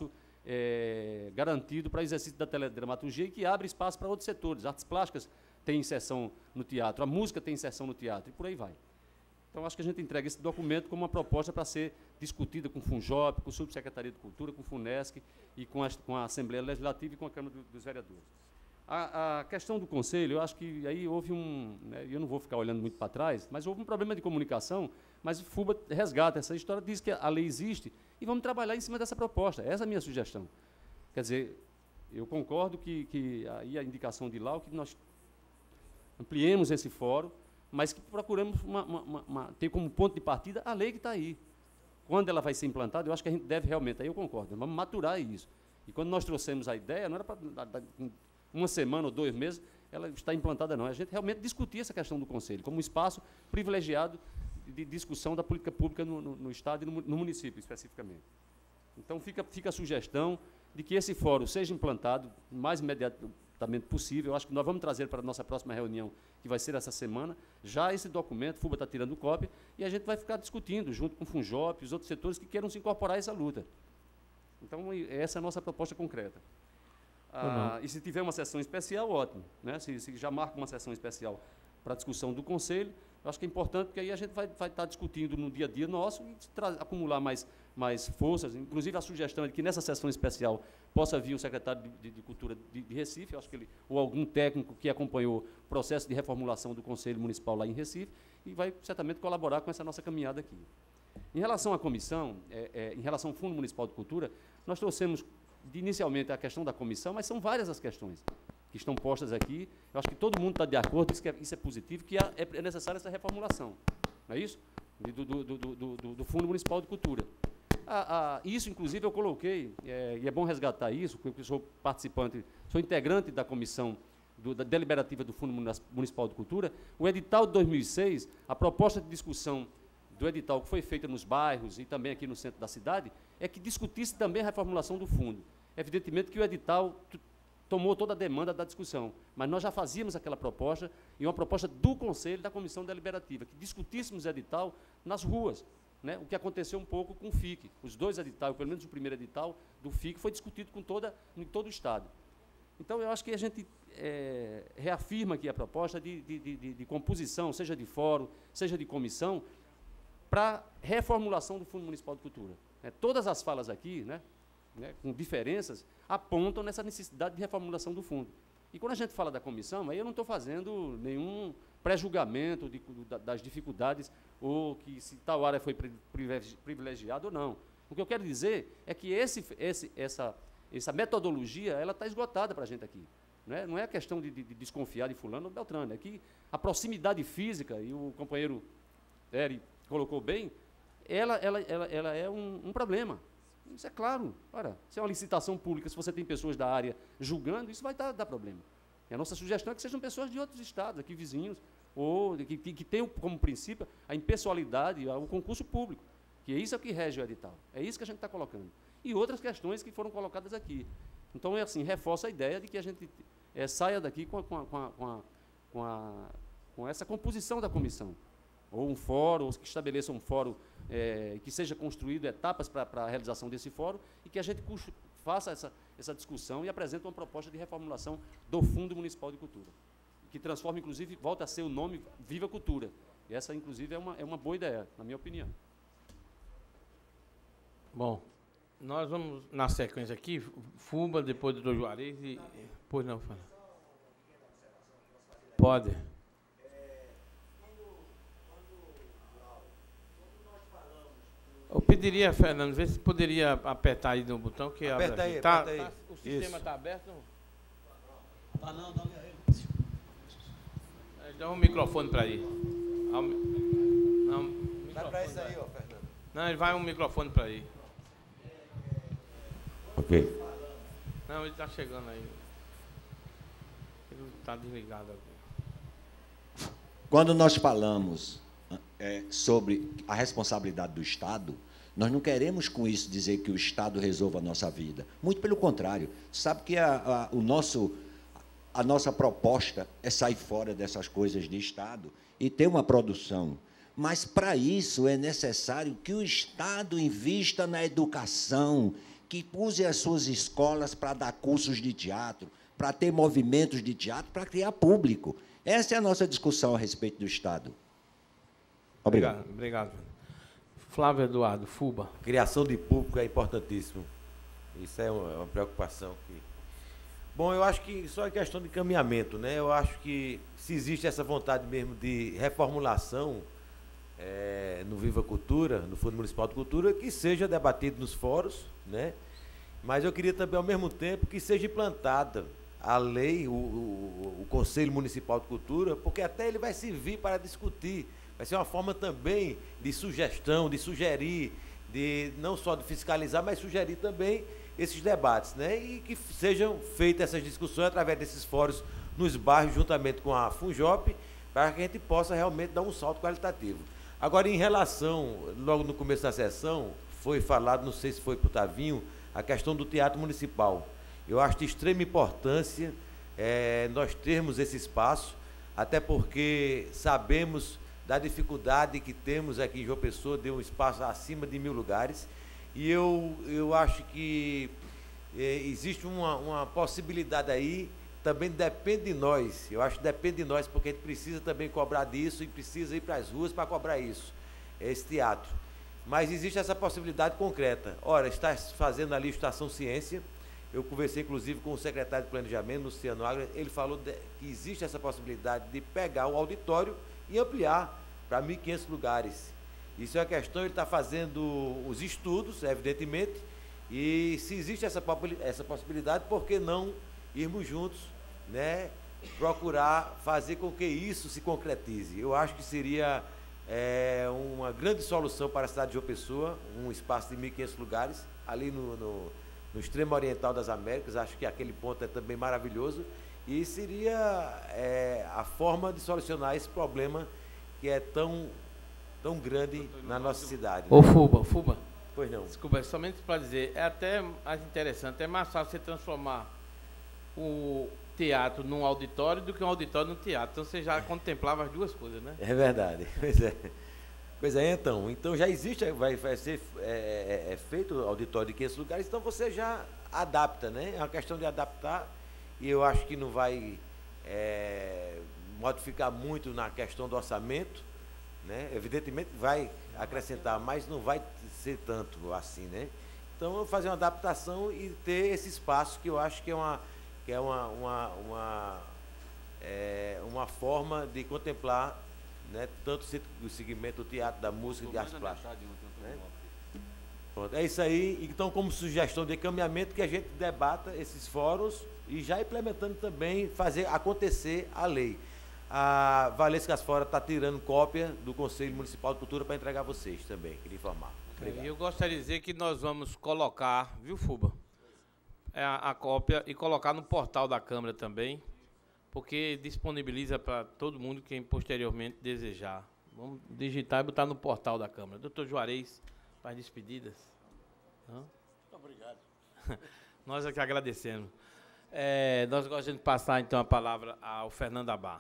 é, garantido para exercício da teledramaturgia e que abre espaço para outros setores. Artes plásticas têm inserção no teatro, a música tem inserção no teatro, e por aí vai. Então, acho que a gente entrega esse documento como uma proposta para ser discutida com o FUNJOP, com a Subsecretaria de Cultura, com o FUNESC e com a, com a Assembleia Legislativa e com a Câmara do, dos Vereadores. A, a questão do Conselho, eu acho que aí houve um... Né, eu não vou ficar olhando muito para trás, mas houve um problema de comunicação, mas o FUBA resgata essa história, diz que a lei existe e vamos trabalhar em cima dessa proposta. Essa é a minha sugestão. Quer dizer, eu concordo que, que aí a indicação de Lau, que nós ampliemos esse fórum, mas que procuramos uma, uma, uma, ter como ponto de partida a lei que está aí. Quando ela vai ser implantada, eu acho que a gente deve realmente, aí eu concordo, vamos maturar isso. E quando nós trouxemos a ideia, não era para uma semana ou dois meses, ela está implantada, não. A gente realmente discutir essa questão do Conselho como um espaço privilegiado de discussão da política pública no, no, no Estado e no, no município, especificamente. Então, fica, fica a sugestão de que esse fórum seja implantado o mais imediatamente possível. Eu acho que nós vamos trazer para a nossa próxima reunião, que vai ser essa semana, já esse documento, o FUBA está tirando cópia, e a gente vai ficar discutindo, junto com o FUNJOP e os outros setores que queiram se incorporar a essa luta. Então, essa é a nossa proposta concreta. Ah, e se tiver uma sessão especial, ótimo. Né? Se, se já marca uma sessão especial para a discussão do Conselho, eu acho que é importante, porque aí a gente vai, vai estar discutindo no dia a dia nosso e acumular mais, mais forças. Inclusive, a sugestão é de que nessa sessão especial possa vir o secretário de, de, de Cultura de, de Recife, eu acho que ele, ou algum técnico que acompanhou o processo de reformulação do Conselho Municipal lá em Recife, e vai certamente colaborar com essa nossa caminhada aqui. Em relação à comissão, é, é, em relação ao Fundo Municipal de Cultura, nós trouxemos de, inicialmente a questão da comissão, mas são várias as questões que estão postas aqui. Eu acho que todo mundo está de acordo, isso, que é, isso é positivo, que é, é necessária essa reformulação. Não é isso? Do, do, do, do, do, do Fundo Municipal de Cultura. Ah, ah, isso, inclusive, eu coloquei, é, e é bom resgatar isso, porque eu sou participante, sou integrante da comissão do, da deliberativa do Fundo Municipal de Cultura. O edital de dois mil e seis, a proposta de discussão do edital que foi feita nos bairros e também aqui no centro da cidade, é que discutisse também a reformulação do fundo. Evidentemente que o edital tomou toda a demanda da discussão, mas nós já fazíamos aquela proposta, e uma proposta do Conselho, da Comissão Deliberativa, que discutíssemos o edital nas ruas, né? O que aconteceu um pouco com o F I C. Os dois editais, pelo menos o primeiro edital do F I C, foi discutido com toda, em todo o Estado. Então, eu acho que a gente é, reafirma aqui a proposta de, de, de, de composição, seja de fórum, seja de comissão, para reformulação do Fundo Municipal de Cultura. É, todas as falas aqui, né, né, com diferenças, apontam nessa necessidade de reformulação do fundo. E quando a gente fala da comissão, aí eu não estou fazendo nenhum pré-julgamento de, das dificuldades ou que se tal área foi privilegiada ou não. O que eu quero dizer é que esse, esse, essa, essa metodologia ela está esgotada para a gente aqui. Não é, não é questão de, de, de desconfiar de fulano ou Beltrano, é que a proximidade física, e o companheiro Eri colocou bem, ela, ela, ela, ela é um, um problema. Isso é claro. Ora, se é uma licitação pública, se você tem pessoas da área julgando, isso vai dar, dar problema. E a nossa sugestão é que sejam pessoas de outros estados, aqui vizinhos, ou que, que, que tenham como princípio a impessoalidade, o concurso público, que é isso que rege o edital. É isso que a gente está colocando. E outras questões que foram colocadas aqui. Então, é assim, reforça a ideia de que a gente é, saia daqui com, a, com, a, com, a, com, a, com essa composição da comissão. Ou um fórum, ou que estabeleça um fórum é, que seja construído etapas para a realização desse fórum e que a gente faça essa, essa discussão e apresente uma proposta de reformulação do Fundo Municipal de Cultura, que transforma, inclusive, volta a ser o nome Viva Cultura. E essa, inclusive, é uma, é uma boa ideia, na minha opinião. Bom, nós vamos, na sequência aqui, FUBA, depois do doutor Juarez e... Pois não, fala. Pode. Eu pediria, Fernando, ver se poderia apertar aí no botão que aperta abre aí, tá, aperta aí. Tá, o sistema está aberto? Tá não, dá Dá um microfone para aí. Não, Dá para isso aí, ó, Fernando. Não, ele vai um microfone para aí. Ok. Não, ele está chegando aí. Ele está desligado aqui. Quando nós falamos é, sobre a responsabilidade do Estado, nós não queremos com isso dizer que o Estado resolva a nossa vida. Muito pelo contrário. Sabe que a, a, o nosso, a nossa proposta é sair fora dessas coisas de Estado e ter uma produção. Mas, para isso, é necessário que o Estado invista na educação, que use as suas escolas para dar cursos de teatro, para ter movimentos de teatro, para criar público. Essa é a nossa discussão a respeito do Estado. Obrigado. Obrigado. Obrigado. Flávio Eduardo, Fuba. Criação de público é importantíssimo. Isso é uma, uma preocupação que... Bom, eu acho que só é questão de caminhamento, né? Eu acho que se existe essa vontade mesmo de reformulação é, no Viva Cultura, no Fundo Municipal de Cultura, que seja debatido nos fóruns, né? Mas eu queria também, ao mesmo tempo, que seja implantada a lei, o, o, o Conselho Municipal de Cultura, porque até ele vai servir para discutir. Vai ser uma forma também de sugestão, de sugerir, de não só de fiscalizar, mas sugerir também esses debates, né? E que sejam feitas essas discussões através desses fóruns nos bairros, juntamente com a Funjop, para que a gente possa realmente dar um salto qualitativo. Agora, em relação, logo no começo da sessão, foi falado, não sei se foi para o Tavinho, a questão do Teatro Municipal. Eu acho de extrema importância é, nós termos esse espaço, até porque sabemos da dificuldade que temos aqui em João Pessoa, de um espaço acima de mil lugares, e eu, eu acho que é, existe uma, uma possibilidade aí, também depende de nós, eu acho que depende de nós, porque a gente precisa também cobrar disso e precisa ir para as ruas para cobrar isso, esse teatro. Mas existe essa possibilidade concreta. Ora, está fazendo ali Estação Ciência, eu conversei inclusive com o secretário de Planejamento, Luciano Agra, ele falou de, que existe essa possibilidade de pegar o auditório e ampliar para mil e quinhentos lugares. Isso é uma questão, ele está fazendo os estudos, evidentemente, e se existe essa, essa possibilidade, por que não irmos juntos, né, procurar fazer com que isso se concretize? Eu acho que seria é, uma grande solução para a cidade de João Pessoa, um espaço de mil e quinhentos lugares, ali no, no, no extremo oriental das Américas, acho que aquele ponto é também maravilhoso, e seria é, a forma de solucionar esse problema que é tão, tão grande na nossa cidade. Ô, né? Fuba, Fuba. Pois não. Desculpa, é somente para dizer, é até mais interessante, é mais fácil você transformar o teatro num auditório do que um auditório num teatro. Então você já contemplava as duas coisas, né? É verdade. Pois é. Pois é, então. Então já existe, vai, vai ser é, é, é feito auditório de quinhentos lugares, então você já adapta, né? É uma questão de adaptar, e eu acho que não vai é, modificar muito na questão do orçamento, né? Evidentemente vai acrescentar, mas não vai ser tanto assim, né? Então, fazer uma adaptação e ter esse espaço que eu acho que é uma, que é uma, uma, uma, é, uma forma de contemplar, né, tanto o segmento do teatro, da música e de artes plásticas. Né? Pronto, é isso aí. Então, como sugestão de encaminhamento, que a gente debata esses fóruns e já implementando também, fazer acontecer a lei. A Valesca Asfora está tirando cópia do Conselho Municipal de Cultura para entregar a vocês também, queria informar. Obrigado. Eu gostaria de dizer que nós vamos colocar, viu, Fuba, é a, a cópia e colocar no portal da Câmara também, porque disponibiliza para todo mundo quem posteriormente desejar. Vamos digitar e botar no portal da Câmara. Doutor Juarez, para as despedidas. Não? Muito obrigado. Nós é que agradecemos. É, nós gostaríamos de passar, então, a palavra ao Fernando Abá.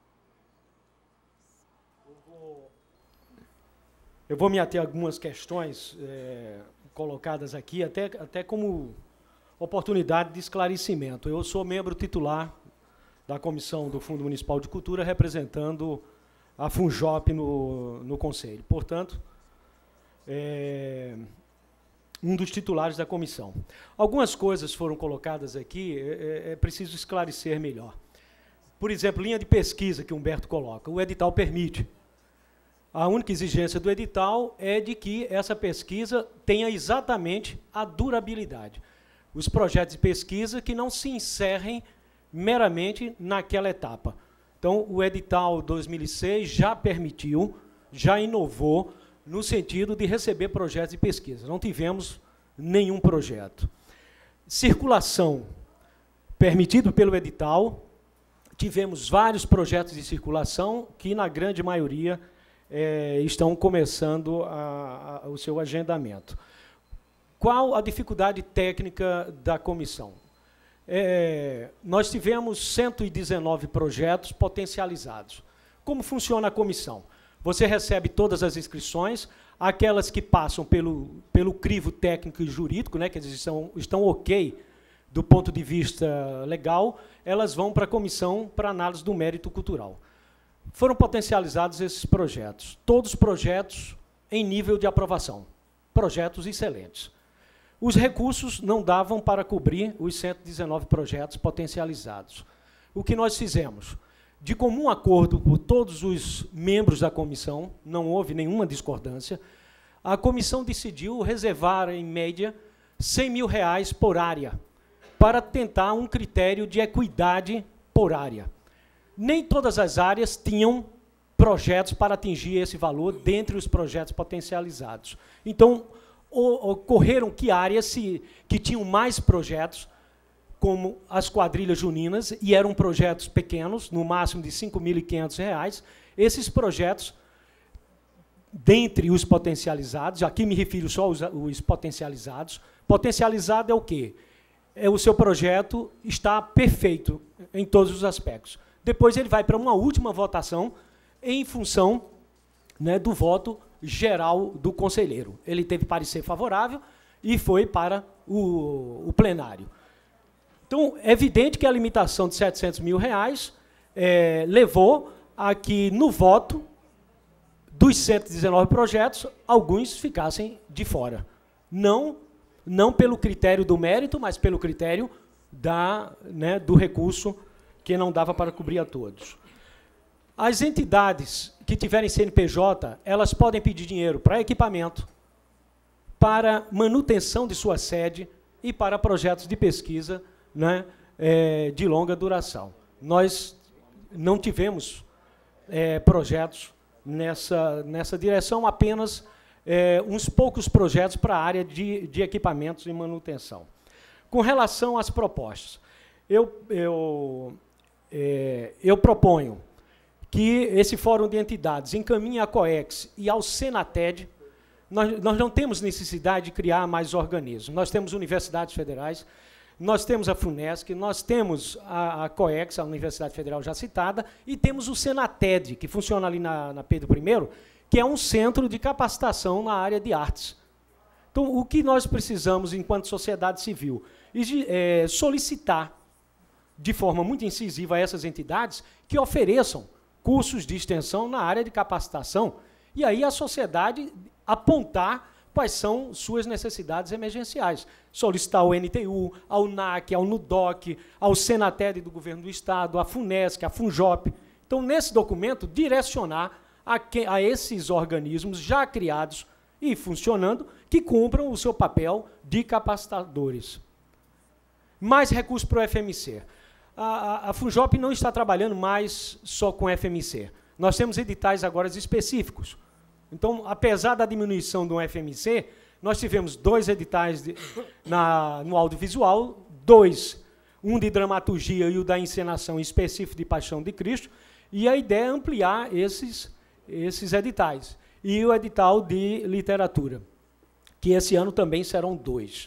Eu vou me ater a algumas questões é, colocadas aqui, até, até como oportunidade de esclarecimento. Eu sou membro titular da Comissão do Fundo Municipal de Cultura, representando a Funjop no, no Conselho. Portanto, é, um dos titulares da comissão. Algumas coisas foram colocadas aqui, é, é preciso esclarecer melhor. Por exemplo, linha de pesquisa que Humberto coloca, o edital permite. A única exigência do edital é de que essa pesquisa tenha exatamente a durabilidade. Os projetos de pesquisa que não se encerrem meramente naquela etapa. Então, o edital dois mil e seis já permitiu, já inovou, no sentido de receber projetos de pesquisa. Não tivemos nenhum projeto. Circulação, permitido pelo edital, tivemos vários projetos de circulação que, na grande maioria, É, estão começando a, a, o seu agendamento. Qual a dificuldade técnica da comissão? É, nós tivemos cento e dezenove projetos potencializados. Como funciona a comissão? Você recebe todas as inscrições, Aquelas que passam pelo, pelo crivo técnico e jurídico, né, que eles estão, estão ok do ponto de vista legal, elas vão para a comissão para análise do mérito cultural. Foram potencializados esses projetos, todos projetos em nível de aprovação, projetos excelentes. Os recursos não davam para cobrir os cento e dezenove projetos potencializados. O que nós fizemos? De comum acordo por todos os membros da comissão, não houve nenhuma discordância, a comissão decidiu reservar, em média, cem mil reais por área, para tentar um critério de equidade por área. Nem todas as áreas tinham projetos para atingir esse valor dentre os projetos potencializados. Então, ocorreram que áreas se, que tinham mais projetos, como as quadrilhas juninas, e eram projetos pequenos, no máximo de cinco mil e quinhentos reais. Esses projetos, dentre os potencializados, aqui me refiro só aos, aos potencializados, potencializado é o quê? É o seu projeto está perfeito em todos os aspectos. Depois ele vai para uma última votação em função, né, do voto geral do conselheiro. Ele teve parecer favorável e foi para o, o plenário. Então, é evidente que a limitação de setecentos mil reais é, levou a que, no voto dos cento e dezenove projetos, alguns ficassem de fora. Não, não pelo critério do mérito, mas pelo critério da, né, do recurso, que não dava para cobrir a todos. As entidades que tiverem C N P J, elas podem pedir dinheiro para equipamento, para manutenção de sua sede e para projetos de pesquisa, né, é, de longa duração. Nós não tivemos é, projetos nessa, nessa direção, apenas é, uns poucos projetos para a área de, de equipamentos e manutenção. Com relação às propostas, eu, eu, é, eu proponho que esse Fórum de Entidades encaminhe à COEX e ao Senated. Nós, nós não temos necessidade de criar mais organismos. Nós temos universidades federais, nós temos a FUNESC, nós temos a, a COEX, a Universidade Federal já citada, e temos o Senated, que funciona ali na, na Pedro I, que é um centro de capacitação na área de artes. Então, o que nós precisamos, enquanto sociedade civil, é solicitar, de forma muito incisiva, a essas entidades que ofereçam cursos de extensão na área de capacitação, e aí a sociedade apontar quais são suas necessidades emergenciais. Solicitar ao N T U, ao N A C, ao NUDOC, ao Senated do Governo do Estado, à FUNESC, à FUNJOP. Então, nesse documento, direcionar a, que, a esses organismos já criados e funcionando, que cumpram o seu papel de capacitadores. Mais recursos para o F M C. A, a, a FUNJOP não está trabalhando mais só com F M C. Nós temos editais agora específicos. Então, apesar da diminuição do F M C, nós tivemos dois editais de, na, no audiovisual, dois, um de dramaturgia e o da encenação específico de Paixão de Cristo, e a ideia é ampliar esses, esses editais. E o edital de literatura, que esse ano também serão dois.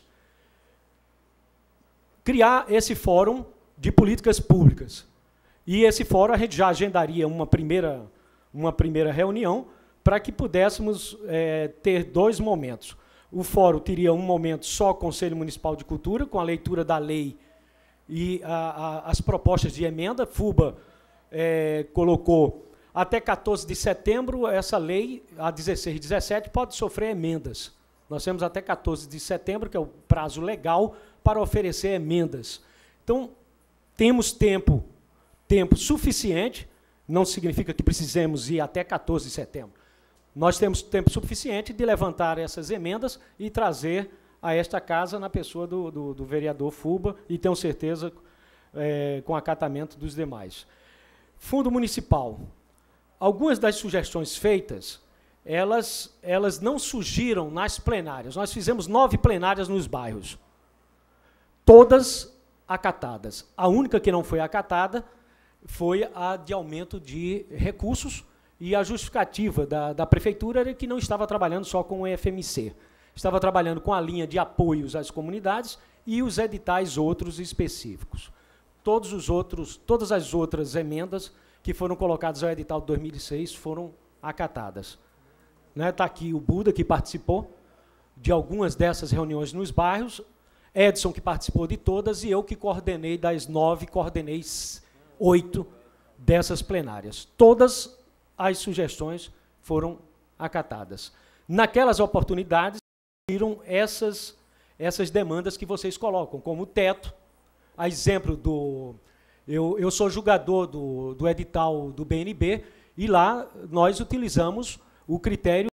Criar esse fórum de políticas públicas. E esse fórum a gente já agendaria uma primeira, uma primeira reunião para que pudéssemos é, ter dois momentos. O fórum teria um momento só Conselho Municipal de Cultura, com a leitura da lei e a, a, as propostas de emenda. FUBA é, colocou até quatorze de setembro, essa lei, a dezesseis e dezessete, pode sofrer emendas. Nós temos até quatorze de setembro, que é o prazo legal, para oferecer emendas. Então, temos tempo, tempo suficiente, não significa que precisemos ir até quatorze de setembro. Nós temos tempo suficiente de levantar essas emendas e trazer a esta casa na pessoa do, do, do vereador Fuba, e tenho certeza é, com acatamento dos demais. Fundo Municipal. Algumas das sugestões feitas, elas, elas não surgiram nas plenárias. Nós fizemos nove plenárias nos bairros. Todas acatadas. A única que não foi acatada foi a de aumento de recursos, e a justificativa da, da prefeitura era que não estava trabalhando só com o F M C. Estava trabalhando com a linha de apoios às comunidades e os editais outros específicos. Todos os outros, todas as outras emendas que foram colocadas ao edital de dois mil e seis foram acatadas. né, está aqui o Buda, que participou de algumas dessas reuniões nos bairros, Edson, que participou de todas, e eu, que coordenei das nove, coordenei oito dessas plenárias. Todas as sugestões foram acatadas. Naquelas oportunidades, viram essas, essas demandas que vocês colocam, como o teto, a exemplo do... Eu, eu sou julgador do, do edital do B N B, e lá nós utilizamos o critério